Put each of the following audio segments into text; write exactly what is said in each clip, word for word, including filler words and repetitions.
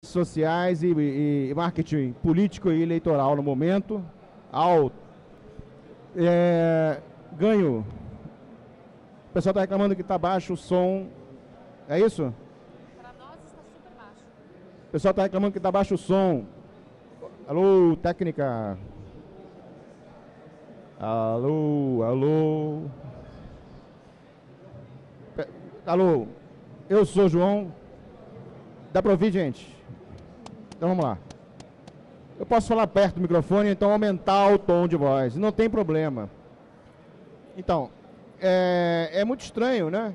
sociais e, e, e marketing político e eleitoral no momento. Alto. É, ganho. O pessoal está reclamando que está baixo o som. É isso? Para nós está super baixo. O pessoal está reclamando que está baixo o som. Alô, técnica. Alô, alô. Alô, eu sou o João. Dá para ouvir, gente? Então vamos lá. Eu posso falar perto do microfone, então aumentar o tom de voz. Não tem problema. Então, é, é muito estranho, né?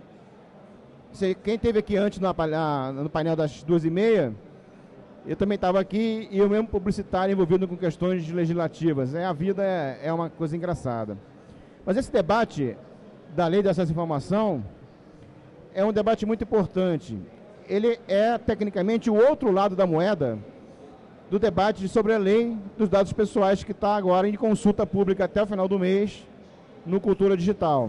Você, quem esteve aqui antes no, no painel das duas e meia, eu também estava aqui e o mesmo publicitário envolvido com questões legislativas. É, a vida é, é uma coisa engraçada. Mas esse debate da Lei de Acesso à Informação é um debate muito importante. Ele é, tecnicamente, o outro lado da moeda do debate sobre a lei dos dados pessoais que está agora em consulta pública até o final do mês no Cultura Digital.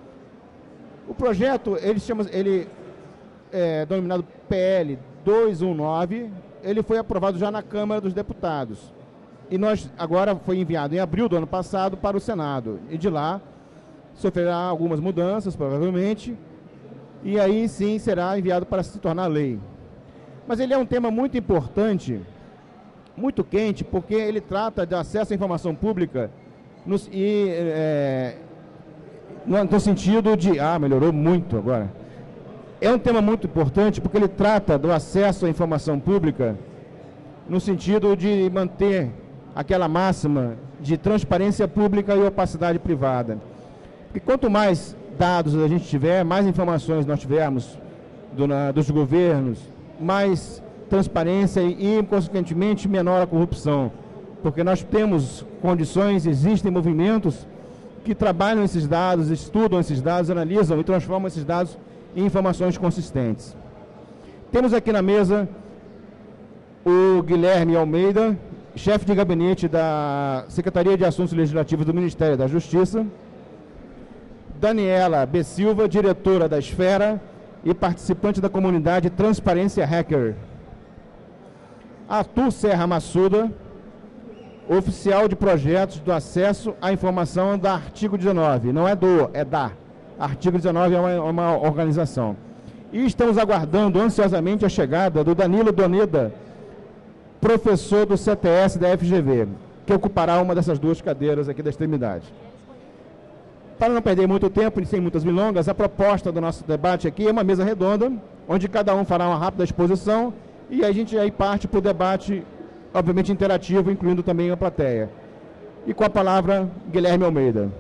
O projeto, ele, chama, ele é denominado P L duzentos e dezenove, ele foi aprovado já na Câmara dos Deputados. E nós, agora foi enviado em abril do ano passado para o Senado. E de lá sofrerá algumas mudanças, provavelmente, e aí sim será enviado para se tornar lei. Mas ele é um tema muito importante, muito quente, porque ele trata de acesso à informação pública no, e, é, no, no sentido de... Ah, melhorou muito agora. É um tema muito importante porque ele trata do acesso à informação pública no sentido de manter aquela máxima de transparência pública e opacidade privada. Porque quanto mais dados a gente tiver, mais informações nós tivermos do, na, dos governos, mais transparência e, consequentemente, menor a corrupção. Porque nós temos condições, existem movimentos que trabalham esses dados, estudam esses dados, analisam e transformam esses dados em informações consistentes. Temos aqui na mesa o Guilherme Almeida, chefe de gabinete da Secretaria de Assuntos Legislativos do Ministério da Justiça, Daniela B. Silva, diretora da Esfera e participante da comunidade Transparência Hacker, Arthur Serra Massuda, oficial de projetos do acesso à informação da Artigo dezenove, não é do, é da. Artigo dezenove é uma, uma organização. E estamos aguardando ansiosamente a chegada do Danilo Doneda, professor do C T S da F G V, que ocupará uma dessas duas cadeiras aqui da extremidade. Para não perder muito tempo e sem muitas milongas, a proposta do nosso debate aqui é uma mesa redonda, onde cada um fará uma rápida exposição e a gente aí parte para o debate, obviamente interativo, incluindo também a plateia. E com a palavra, Guilherme Almeida.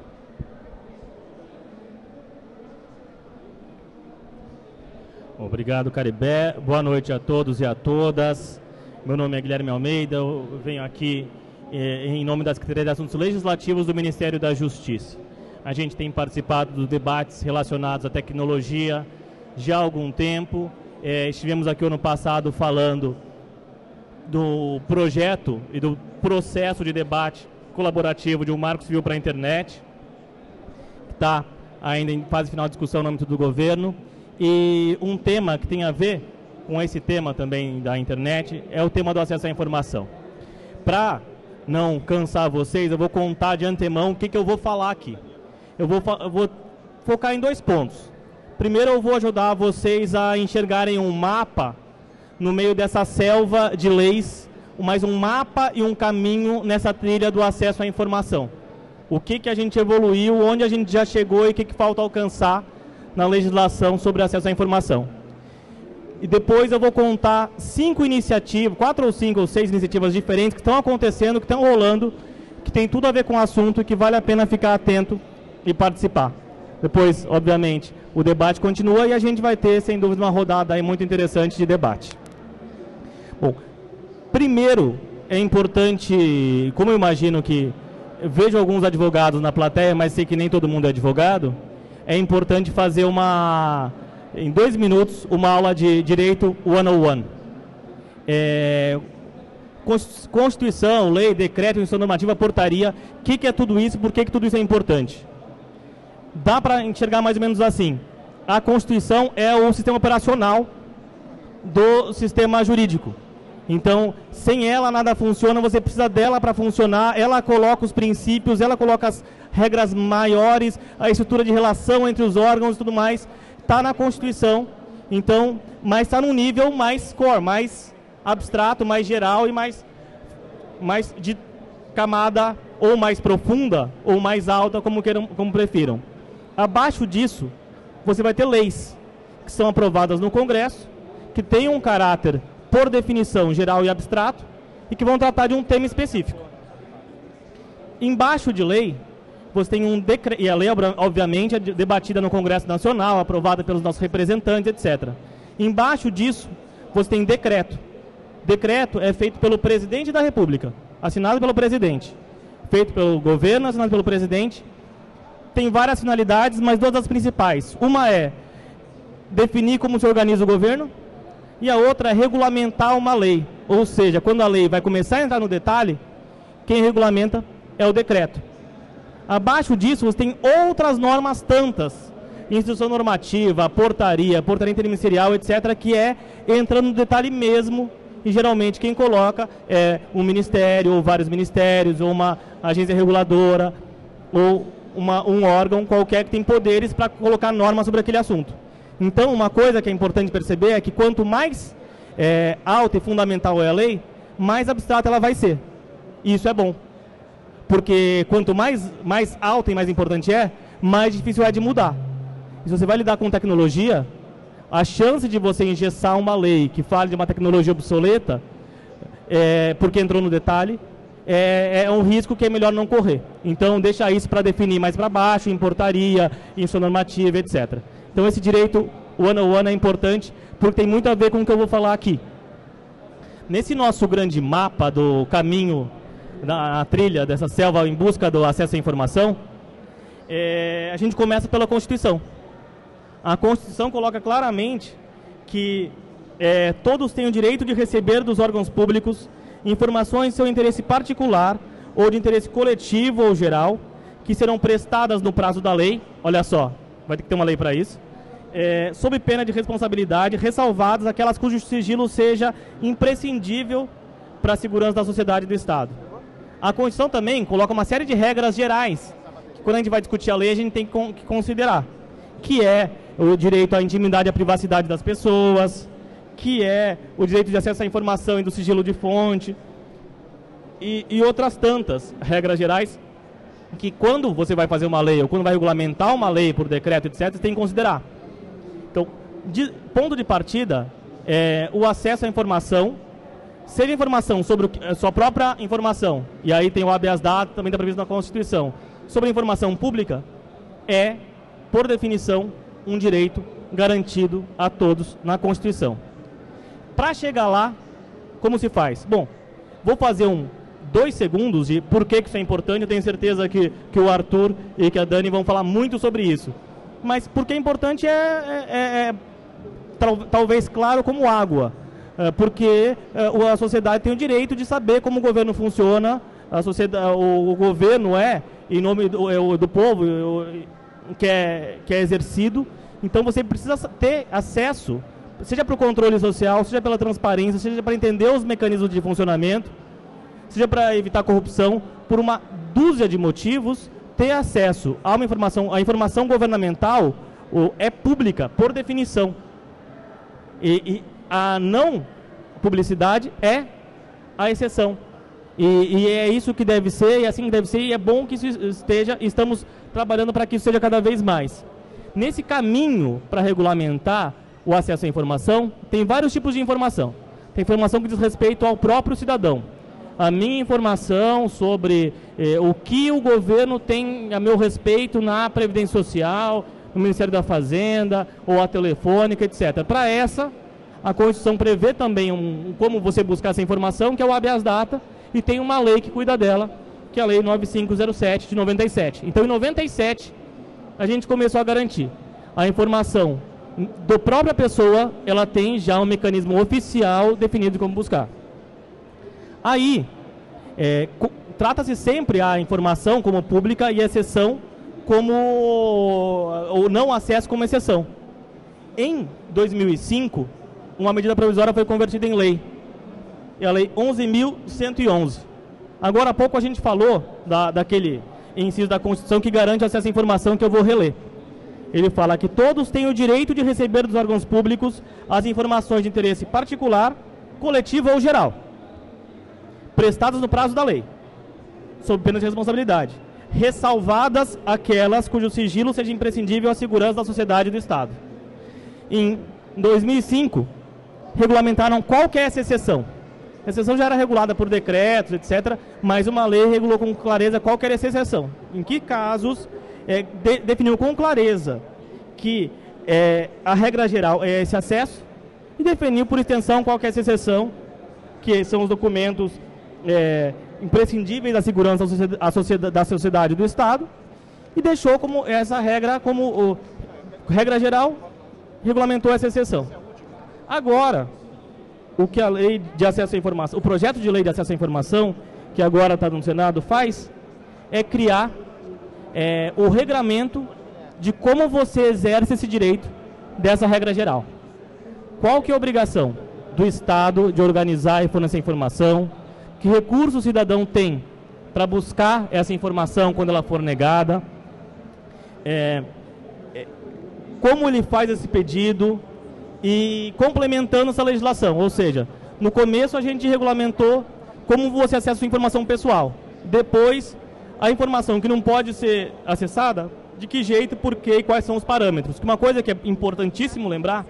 Obrigado, Caribé. Boa noite a todos e a todas. Meu nome é Guilherme Almeida, eu venho aqui eh, em nome da Secretaria de Assuntos Legislativos do Ministério da Justiça. A gente tem participado dos debates relacionados à tecnologia já há algum tempo. Eh, estivemos aqui ano passado falando do projeto e do processo de debate colaborativo de um marco civil para a internet, que está ainda em fase final de discussão no âmbito do governo. E um tema que tem a ver com esse tema também da internet é o tema do acesso à informação. Para não cansar vocês, eu vou contar de antemão o que, que eu vou falar aqui. Eu vou, eu vou focar em dois pontos. Primeiro, eu vou ajudar vocês a enxergarem um mapa no meio dessa selva de leis, mais um mapa e um caminho nessa trilha do acesso à informação. O que, que a gente evoluiu, onde a gente já chegou e o que, que falta alcançar na legislação sobre acesso à informação. E depois eu vou contar cinco iniciativas, quatro ou cinco ou seis iniciativas diferentes que estão acontecendo, que estão rolando, que tem tudo a ver com o assunto e que vale a pena ficar atento e participar. Depois, obviamente, o debate continua e a gente vai ter, sem dúvida, uma rodada aí muito interessante de debate. Bom, primeiro é importante, como eu imagino que eu vejo alguns advogados na plateia, mas sei que nem todo mundo é advogado, é importante fazer uma, em dois minutos, uma aula de Direito cento e um. É, Constituição, lei, decreto, instrução normativa, portaria, o que, que é tudo isso e por que, que tudo isso é importante? Dá para enxergar mais ou menos assim. A Constituição é o sistema operacional do sistema jurídico. Então, sem ela nada funciona, você precisa dela para funcionar, ela coloca os princípios, ela coloca as regras maiores, a estrutura de relação entre os órgãos e tudo mais, está na Constituição, então, mas está num nível mais core, mais abstrato, mais geral e mais, mais de camada ou mais profunda ou mais alta, como, queiram, como prefiram. Abaixo disso, você vai ter leis que são aprovadas no Congresso, que têm um caráter, por definição, geral e abstrato, e que vão tratar de um tema específico. Embaixo de lei, você tem um decreto, e a lei, obviamente, é debatida no Congresso Nacional, aprovada pelos nossos representantes, etcétera. Embaixo disso, você tem decreto. Decreto é feito pelo presidente da República, assinado pelo presidente. Feito pelo governo, assinado pelo presidente. Tem várias finalidades, mas duas das principais. Uma é definir como se organiza o governo, e a outra é regulamentar uma lei. Ou seja, quando a lei vai começar a entrar no detalhe, quem regulamenta é o decreto. Abaixo disso, você tem outras normas tantas, instituição normativa, portaria, portaria interministerial, etcétera, que é entrando no detalhe mesmo, e geralmente quem coloca é um ministério, ou vários ministérios, ou uma agência reguladora, ou uma, um órgão qualquer que tem poderes para colocar normas sobre aquele assunto. Então, uma coisa que é importante perceber é que quanto mais é, alta e fundamental é a lei, mais abstrata ela vai ser. E isso é bom. Porque quanto mais, mais alta e mais importante é, mais difícil é de mudar. E se você vai lidar com tecnologia, a chance de você engessar uma lei que fale de uma tecnologia obsoleta, é, porque entrou no detalhe, é, é um risco que é melhor não correr. Então, deixa isso para definir mais para baixo, em portaria, em sua normativa, etcétera. Então, esse direito one on one é importante, porque tem muito a ver com o que eu vou falar aqui. Nesse nosso grande mapa do caminho, na trilha dessa selva em busca do acesso à informação, é, a gente começa pela Constituição. A Constituição coloca claramente que é, todos têm o direito de receber dos órgãos públicos informações de seu interesse particular ou de interesse coletivo ou geral, que serão prestadas no prazo da lei. Olha só, vai ter que ter uma lei para isso, é, sob pena de responsabilidade, ressalvadas aquelas cujo sigilo seja imprescindível para a segurança da sociedade e do Estado. A Constituição também coloca uma série de regras gerais, que quando a gente vai discutir a lei, a gente tem que considerar, que é o direito à intimidade e à privacidade das pessoas, que é o direito de acesso à informação e do sigilo de fonte, e, e outras tantas regras gerais, que quando você vai fazer uma lei, ou quando vai regulamentar uma lei por decreto, etcétera, você tem que considerar. Então, de, ponto de partida, é o acesso à informação, seja informação sobre o, a sua própria informação, e aí tem o habeas data, também está previsto na Constituição, sobre a informação pública, é, por definição, um direito garantido a todos na Constituição. Para chegar lá, como se faz? Bom, vou fazer um dois segundos de por que, que isso é importante. Eu tenho certeza que, que o Arthur e que a Dani vão falar muito sobre isso. Mas porque é importante é, é, é, é tal, talvez claro como água. É, porque é, a sociedade tem o direito de saber como o governo funciona. A sociedade, o, o governo é, em nome do, do povo, que é, que é exercido. Então você precisa ter acesso, seja para o controle social, seja pela transparência, seja para entender os mecanismos de funcionamento, seja para evitar corrupção, por uma dúzia de motivos, ter acesso a uma informação, a informação governamental ou, é pública, por definição. E, e a não publicidade é a exceção. E, e é isso que deve ser, e assim que deve ser, e é bom que isso esteja, estamos trabalhando para que isso seja cada vez mais. Nesse caminho para regulamentar o acesso à informação, tem vários tipos de informação. Tem informação que diz respeito ao próprio cidadão. A minha informação sobre eh, o que o governo tem a meu respeito na Previdência Social, no Ministério da Fazenda, ou a telefônica, etcétera. Para essa, a Constituição prevê também um, como você buscar essa informação, que é o habeas data, e tem uma lei que cuida dela, que é a Lei nove mil quinhentos e sete, de noventa e sete. Então, em noventa e sete, a gente começou a garantir a informação da própria pessoa, ela tem já um mecanismo oficial definido de como buscar. Aí, é, trata-se sempre a informação como pública e a exceção como, ou não acesso como exceção. Em dois mil e cinco, uma medida provisória foi convertida em lei. É a Lei onze mil cento e onze. Agora há pouco a gente falou da, daquele inciso da Constituição que garante acesso à informação, que eu vou reler. Ele fala que todos têm o direito de receber dos órgãos públicos as informações de interesse particular, coletivo ou geral, prestadas no prazo da lei, sob pena de responsabilidade, ressalvadas aquelas cujo sigilo seja imprescindível à segurança da sociedade e do Estado. Em dois mil e cinco, regulamentaram qual que é essa exceção. A exceção já era regulada por decretos, etcétera, mas uma lei regulou com clareza qual que era essa exceção. Em que casos é, de, definiu com clareza que é, a regra geral é esse acesso e definiu por extensão qual que é essa exceção, que são os documentos é, imprescindíveis da segurança da sociedade, sociedade, da sociedade e do Estado, e deixou como essa regra como o, regra geral, regulamentou essa exceção. Agora, o que a lei de acesso à informação, o projeto de lei de acesso à informação, que agora está no Senado, faz, é criar é, o regramento de como você exerce esse direito dessa regra geral. Qual que é a obrigação do Estado de organizar e fornecer informação? Que recurso o cidadão tem para buscar essa informação quando ela for negada? É, é, como ele faz esse pedido? E complementando essa legislação, ou seja, no começo a gente regulamentou como você acessa a informação pessoal. Depois, a informação que não pode ser acessada, de que jeito, por quê e quais são os parâmetros. Uma coisa que é importantíssimo lembrar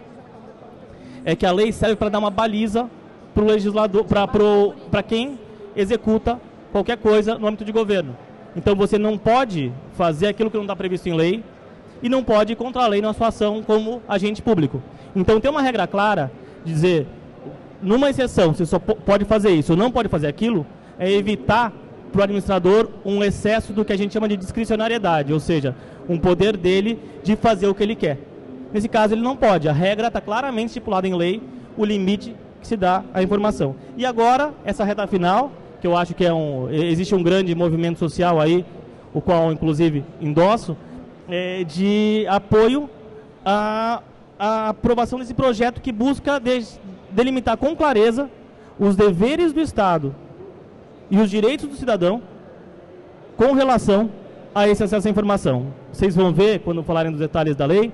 é que a lei serve para dar uma baliza para o legislador, para quem executa qualquer coisa no âmbito de governo. Então você não pode fazer aquilo que não está previsto em lei e não pode ir contra a lei na sua ação como agente público. Então tem uma regra clara de dizer, numa exceção, você só pode fazer isso ou não pode fazer aquilo, é evitar para o administrador um excesso do que a gente chama de discricionariedade, ou seja, um poder dele de fazer o que ele quer. Nesse caso ele não pode, a regra está claramente estipulada em lei, o limite que se dá à informação. E agora, essa reta final, que eu acho que é um, existe um grande movimento social aí, o qual inclusive endosso, é de apoio a a aprovação desse projeto que busca de, delimitar com clareza os deveres do Estado e os direitos do cidadão com relação a esse acesso à informação. Vocês vão ver, quando falarem dos detalhes da lei,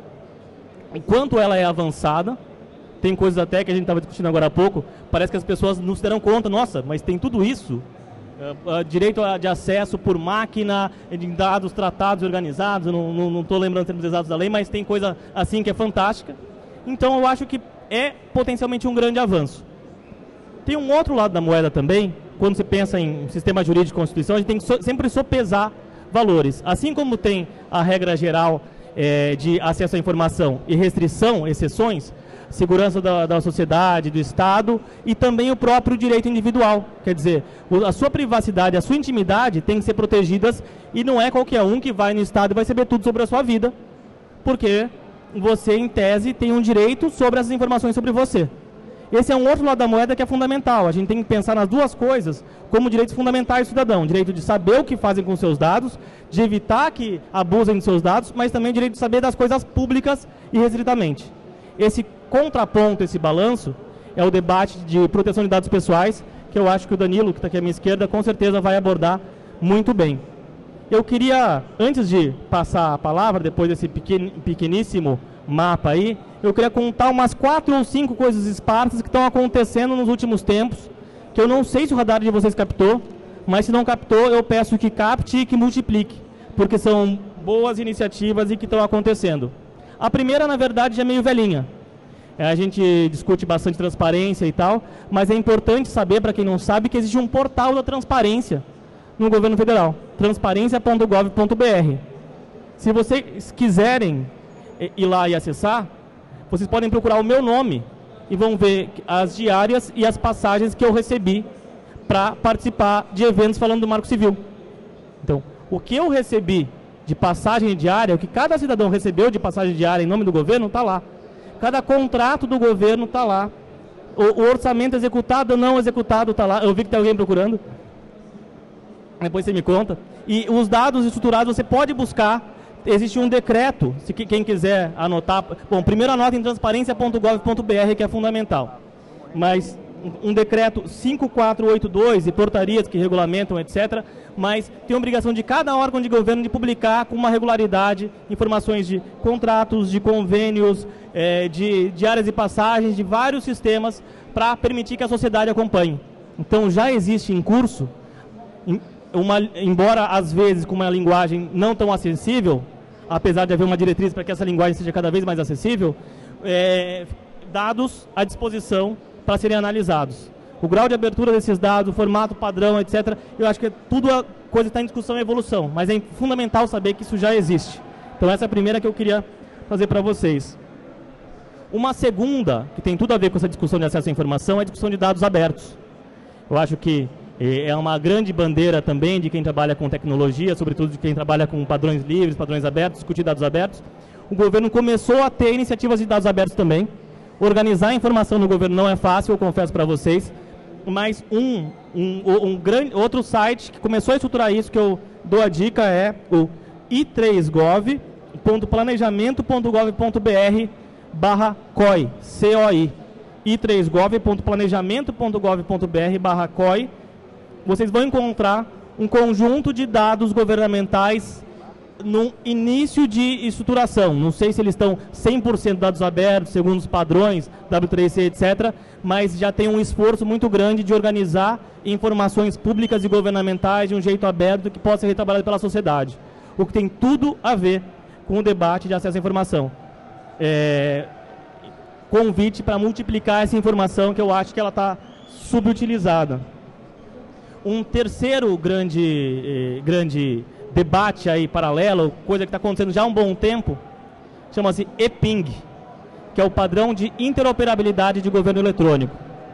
o quanto ela é avançada. Tem coisas até que a gente estava discutindo agora há pouco, parece que as pessoas não se deram conta, nossa, mas tem tudo isso? Uh, uh, direito a, de acesso por máquina, de dados tratados e organizados, eu não estou lembrando os termos exatos da lei, mas tem coisa assim que é fantástica. Então eu acho que é potencialmente um grande avanço. Tem um outro lado da moeda também, quando se pensa em sistema jurídico e Constituição, a gente tem que so, sempre sopesar valores. Assim como tem a regra geral é, de acesso à informação e restrição, exceções, segurança da, da sociedade, do Estado e também o próprio direito individual. Quer dizer, a sua privacidade, a sua intimidade tem que ser protegidas e não é qualquer um que vai no Estado e vai saber tudo sobre a sua vida, porque você, em tese, tem um direito sobre essas informações sobre você. Esse é um outro lado da moeda que é fundamental. A gente tem que pensar nas duas coisas como direitos fundamentais do cidadão. O direito de saber o que fazem com seus dados, de evitar que abusem de seus dados, mas também o direito de saber das coisas públicas e restritamente. Esse contraponto, esse balanço, é o debate de proteção de dados pessoais, que eu acho que o Danilo, que está aqui à minha esquerda, com certeza vai abordar muito bem. Eu queria, antes de passar a palavra, depois desse pequen, pequeníssimo mapa aí, eu queria contar umas quatro ou cinco coisas esparsas que estão acontecendo nos últimos tempos, que eu não sei se o radar de vocês captou, mas se não captou, eu peço que capte e que multiplique, porque são boas iniciativas e que estão acontecendo. A primeira, na verdade, é meio velhinha. É, a gente discute bastante transparência e tal, mas é importante saber, para quem não sabe, que existe um portal da transparência no governo federal, transparência ponto gov ponto br. Se vocês quiserem ir lá e acessar, vocês podem procurar o meu nome e vão ver as diárias e as passagens que eu recebi para participar de eventos falando do Marco Civil. Então, o que eu recebi de passagem diária, o que cada cidadão recebeu de passagem diária em nome do governo, está lá. Cada contrato do governo está lá. O, o orçamento executado ou não executado está lá. Eu vi que tem alguém procurando. Depois você me conta. E os dados estruturados você pode buscar. existe um decreto, se quem quiser anotar. Bom, primeiro anota em transparência ponto gov ponto br, que é fundamental. Mas um decreto cinco mil quatrocentos e oitenta e dois e portarias que regulamentam, etcétera, mas tem a obrigação de cada órgão de governo de publicar com uma regularidade informações de contratos, de convênios, eh, de, de áreas de passagens, de vários sistemas para permitir que a sociedade acompanhe. Então já existe em curso, uma, embora às vezes com uma linguagem não tão acessível, apesar de haver uma diretriz para que essa linguagem seja cada vez mais acessível, eh, dados à disposição para serem analisados. O grau de abertura desses dados, o formato padrão, etcétera, eu acho que tudo a coisa está em discussão e evolução, mas é fundamental saber que isso já existe. Então essa é a primeira que eu queria fazer para vocês. Uma segunda, que tem tudo a ver com essa discussão de acesso à informação, é a discussão de dados abertos. Eu acho que é uma grande bandeira também de quem trabalha com tecnologia, sobretudo de quem trabalha com padrões livres, padrões abertos, discutir dados abertos. O governo começou a ter iniciativas de dados abertos também. Organizar a informação no governo não é fácil, eu confesso para vocês, mas um, um, um grande, outro site que começou a estruturar isso, que eu dou a dica, é o i três gov ponto planejamento ponto gov ponto br barra coi, C O I. i três gov ponto planejamento ponto gov ponto br barra coi. Vocês vão encontrar um conjunto de dados governamentais no início de estruturação. Não sei se eles estão cem por cento dados abertos, segundo os padrões, W três C, etcétera, mas já tem um esforço muito grande de organizar informações públicas e governamentais de um jeito aberto que possa ser retrabalhado pela sociedade. O que tem tudo a ver com o debate de acesso à informação. É, convite para multiplicar essa informação, que eu acho que ela está subutilizada. Um terceiro grande, eh, grande debate aí paralelo, coisa que está acontecendo já há um bom tempo, chama-se E P I N G, que é o padrão de interoperabilidade de governo eletrônico.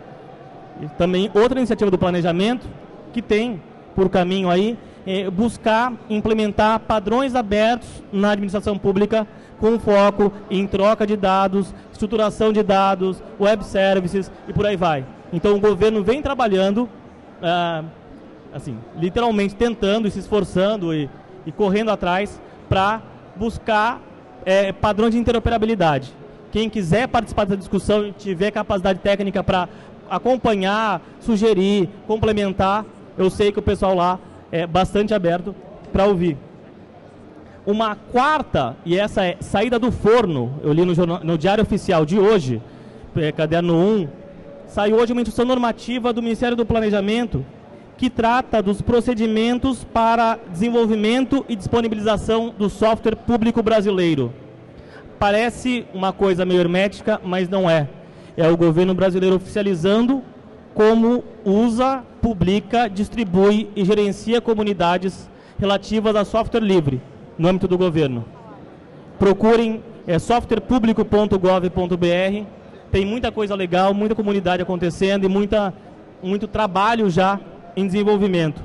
E também outra iniciativa do planejamento que tem por caminho aí é buscar implementar padrões abertos na administração pública com foco em troca de dados, estruturação de dados, web services e por aí vai. Então o governo vem trabalhando ah, assim, literalmente tentando e se esforçando e, e correndo atrás para buscar é, padrões de interoperabilidade. Quem quiser participar dessa discussão e tiver capacidade técnica para acompanhar, sugerir, complementar, eu sei que o pessoal lá é bastante aberto para ouvir. Uma quarta, e essa é saída do forno, eu li no, jornal, no Diário Oficial de hoje, é, caderno um, saiu hoje uma instrução normativa do Ministério do Planejamento que trata dos procedimentos para desenvolvimento e disponibilização do software público brasileiro. Parece uma coisa meio hermética, mas não é. É o governo brasileiro oficializando como usa, publica, distribui e gerencia comunidades relativas a software livre no âmbito do governo. Procurem é, software público ponto gov ponto br, tem muita coisa legal, muita comunidade acontecendo e muita, muito trabalho já em desenvolvimento.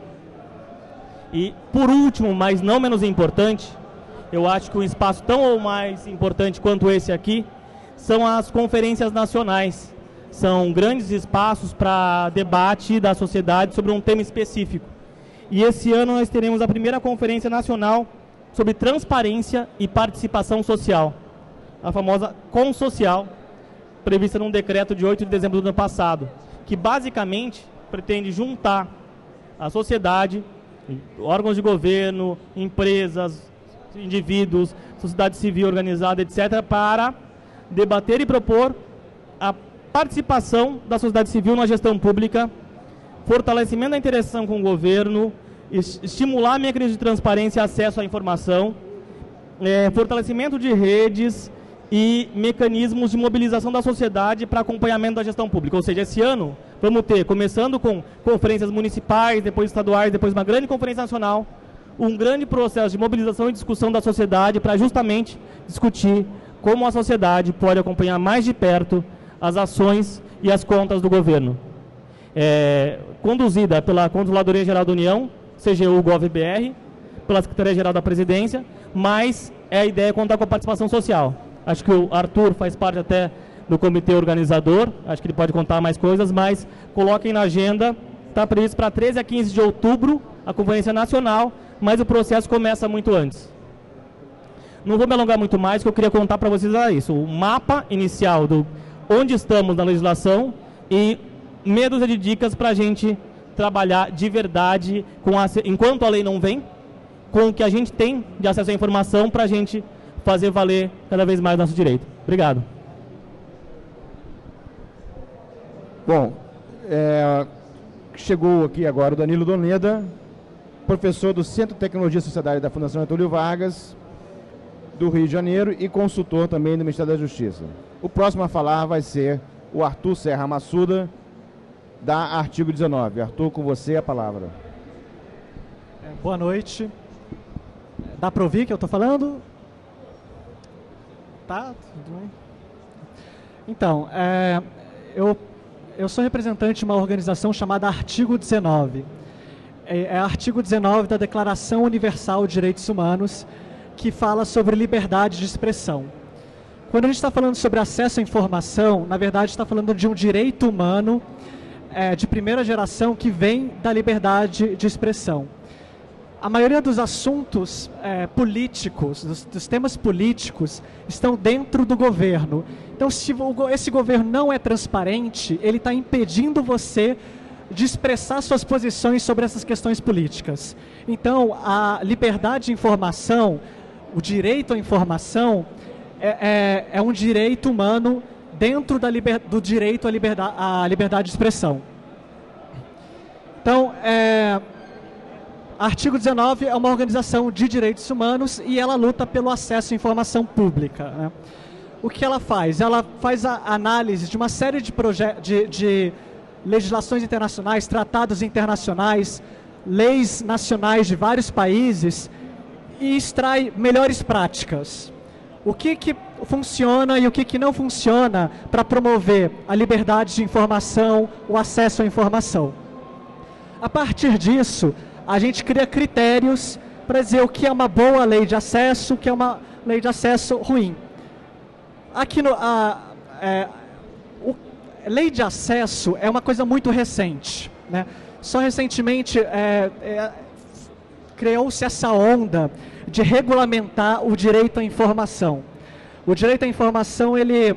E, por último, mas não menos importante, eu acho que um espaço tão ou mais importante quanto esse aqui são as conferências nacionais. São grandes espaços para debate da sociedade sobre um tema específico. E esse ano nós teremos a primeira conferência nacional sobre transparência e participação social, a famosa Consocial, prevista num decreto de oito de dezembro do ano passado, que basicamente pretende juntar a sociedade, órgãos de governo, empresas, indivíduos, sociedade civil organizada, etcétera, para debater e propor a participação da sociedade civil na gestão pública, fortalecimento da interação com o governo, estimular mecanismos de transparência e acesso à informação, é, fortalecimento de redes e mecanismos de mobilização da sociedade para acompanhamento da gestão pública. Ou seja, esse ano vamos ter, começando com conferências municipais, depois estaduais, depois uma grande conferência nacional, um grande processo de mobilização e discussão da sociedade para justamente discutir como a sociedade pode acompanhar mais de perto as ações e as contas do governo. É, conduzida pela Controladoria Geral da União, C G U Gov B R, pela Secretaria-Geral da Presidência, mas é a ideia contar com a participação social. Acho que o Arthur faz parte até do comitê organizador, acho que ele pode contar mais coisas, mas coloquem na agenda, está previsto para treze a quinze de outubro, a Conferência Nacional, mas o processo começa muito antes. Não vou me alongar muito mais, que eu queria contar para vocês era isso. O mapa inicial do onde estamos na legislação e meia dúzia de dicas para a gente trabalhar de verdade, com a, enquanto a lei não vem, com o que a gente tem de acesso à informação para a gente fazer valer cada vez mais nosso direito. Obrigado. Bom, é, chegou aqui agora o Danilo Doneda, professor do Centro de Tecnologia e Sociedade da Fundação Getúlio Vargas, do Rio de Janeiro, e consultor também do Ministério da Justiça. O próximo a falar vai ser o Arthur Serra Massuda, da Artigo dezenove. Arthur, com você a palavra. É, boa noite. Dá para ouvir que eu estou falando? Tá, tudo bem. Então, é, eu, eu sou representante de uma organização chamada Artigo dezenove. É, é Artigo dezenove da Declaração Universal de Direitos Humanos, que fala sobre liberdade de expressão. Quando a gente está falando sobre acesso à informação, na verdade está falando de um direito humano é, de primeira geração que vem da liberdade de expressão. A maioria dos assuntos é, políticos, dos, dos temas políticos, estão dentro do governo. Então, se o, esse governo não é transparente, ele está impedindo você de expressar suas posições sobre essas questões políticas. Então, a liberdade de informação, o direito à informação, é, é, é um direito humano dentro da liber, do direito à liberdade, à liberdade de expressão. Então, é, Artigo dezenove é uma organização de direitos humanos e ela luta pelo acesso à informação pública, né? O que ela faz? Ela faz a análise de uma série de, de, de legislações internacionais, tratados internacionais, leis nacionais de vários países e extrai melhores práticas. O que, que funciona e o que, que não funciona para promover a liberdade de informação, o acesso à informação. A partir disso, a gente cria critérios para dizer o que é uma boa lei de acesso, o que é uma lei de acesso ruim. Aqui no, a, é, o, lei de acesso é uma coisa muito recente, né? Só recentemente é, é, criou-se essa onda de regulamentar o direito à informação. O direito à informação, ele,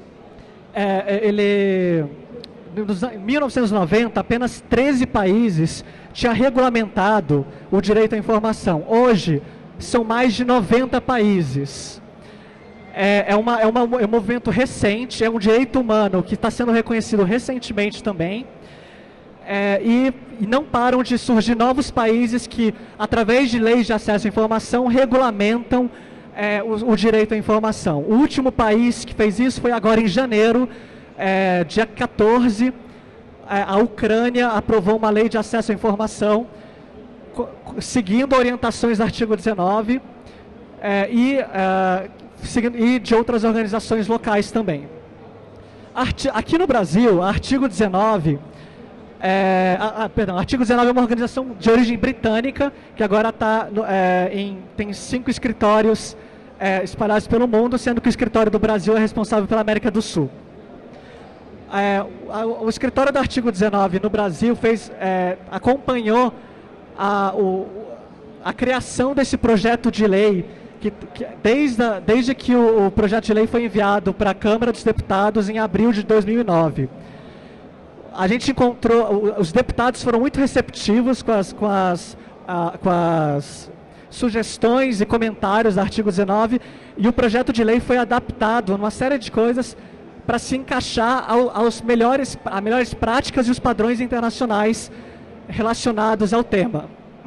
é, ele em mil novecentos e noventa, apenas treze países tinham regulamentado o direito à informação. Hoje, são mais de noventa países. É, é, uma, é, uma, é um movimento recente, é um direito humano que está sendo reconhecido recentemente também. É, e, e não param de surgir novos países que, através de leis de acesso à informação, regulamentam é, o, o direito à informação. O último país que fez isso foi agora em janeiro, é, dia quatorze, é, a Ucrânia aprovou uma lei de acesso à informação, seguindo orientações do artigo dezenove é, e, é, seguindo, e de outras organizações locais também. Arti- aqui no Brasil, artigo dezenove... É, a, a, perdão, artigo dezenove é uma organização de origem britânica, que agora tá no, é, em, tem cinco escritórios é, espalhados pelo mundo, sendo que o escritório do Brasil é responsável pela América do Sul. É, a, o escritório do artigo dezenove no Brasil fez, é, acompanhou a, o, a criação desse projeto de lei, que, que, desde, a, desde que o, o projeto de lei foi enviado para a Câmara dos Deputados em abril de dois mil e nove. A gente encontrou, os deputados foram muito receptivos com as, com as, a, com as sugestões e comentários do artigo dezenove, e o projeto de lei foi adaptado a uma série de coisas para se encaixar ao, aos melhores, a melhores práticas e os padrões internacionais relacionados ao tema.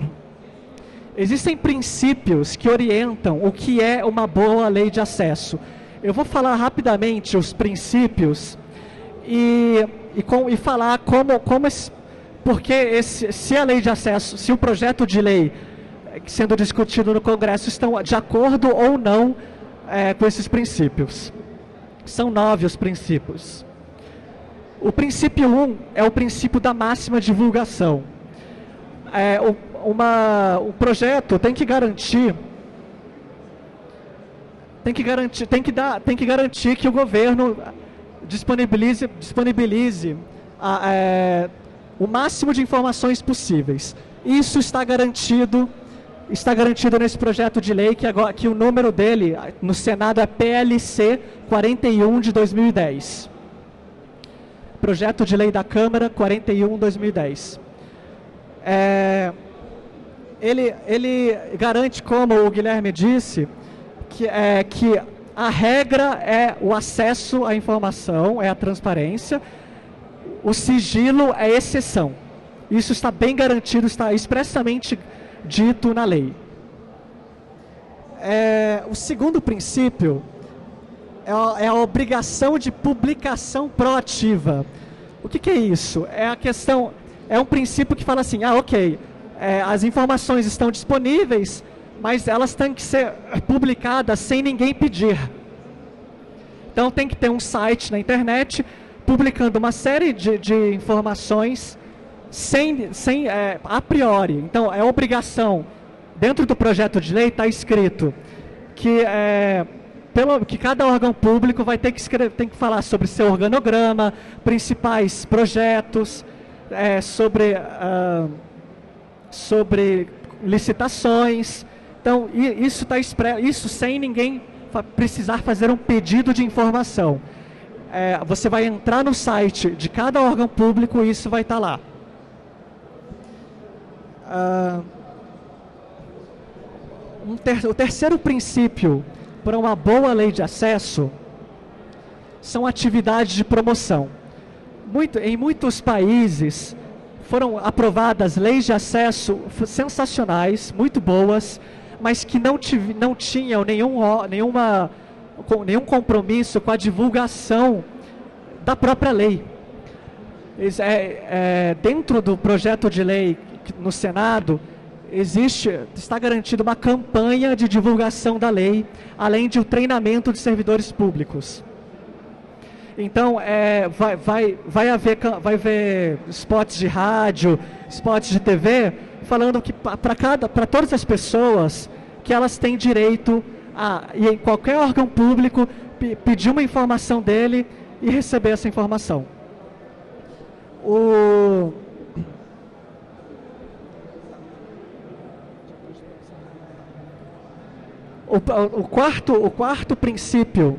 Existem princípios que orientam o que é uma boa lei de acesso. Eu vou falar rapidamente os princípios e... E, com, e falar como, como esse, porque esse, se a lei de acesso, se o projeto de lei sendo discutido no Congresso estão de acordo ou não é, com esses princípios. São nove os princípios. O princípio um é o princípio da máxima divulgação. É, o, uma, o projeto tem que garantir tem que garantir, tem que dar, tem que garantir que o governo disponibilize, disponibilize a, é, o máximo de informações possíveis. Isso está garantido está garantido nesse projeto de lei, que, agora, que o número dele no Senado é P L C quarenta e um de dois mil e dez. Projeto de lei da Câmara quarenta e um de dois mil e dez. É, ele, ele garante, como o Guilherme disse, que, é, que a regra é o acesso à informação, é a transparência, o sigilo é exceção. Isso está bem garantido, está expressamente dito na lei. É, o segundo princípio é a, é a obrigação de publicação proativa. O que, que é isso? É a questão, é um princípio que fala assim, ah, ok, é, as informações estão disponíveis, mas elas têm que ser publicadas sem ninguém pedir. Então tem que ter um site na internet publicando uma série de, de informações sem, sem é, a priori. Então é obrigação, dentro do projeto de lei está escrito que, é, pelo, que cada órgão público vai ter que, escrever, tem que falar sobre seu organograma, principais projetos, é, sobre, uh, sobre licitações. Então isso está expresso, isso sem ninguém precisar fazer um pedido de informação. É, você vai entrar no site de cada órgão público e isso vai estar lá. Uh, um ter, o terceiro princípio para uma boa lei de acesso são atividades de promoção. Muito, em muitos países foram aprovadas leis de acesso sensacionais, muito boas, mas que não, tiv não tinham nenhum, nenhuma, nenhum compromisso com a divulgação da própria lei. É, é, dentro do projeto de lei no Senado, existe, está garantida uma campanha de divulgação da lei, além de o treinamento de servidores públicos. Então, é, vai, vai, vai, haver, vai haver spots de rádio, spots de T V, falando que para cada, para todas as pessoas que elas têm direito a, e em qualquer órgão público, pedir uma informação dele e receber essa informação. O, o, o, quarto, o quarto princípio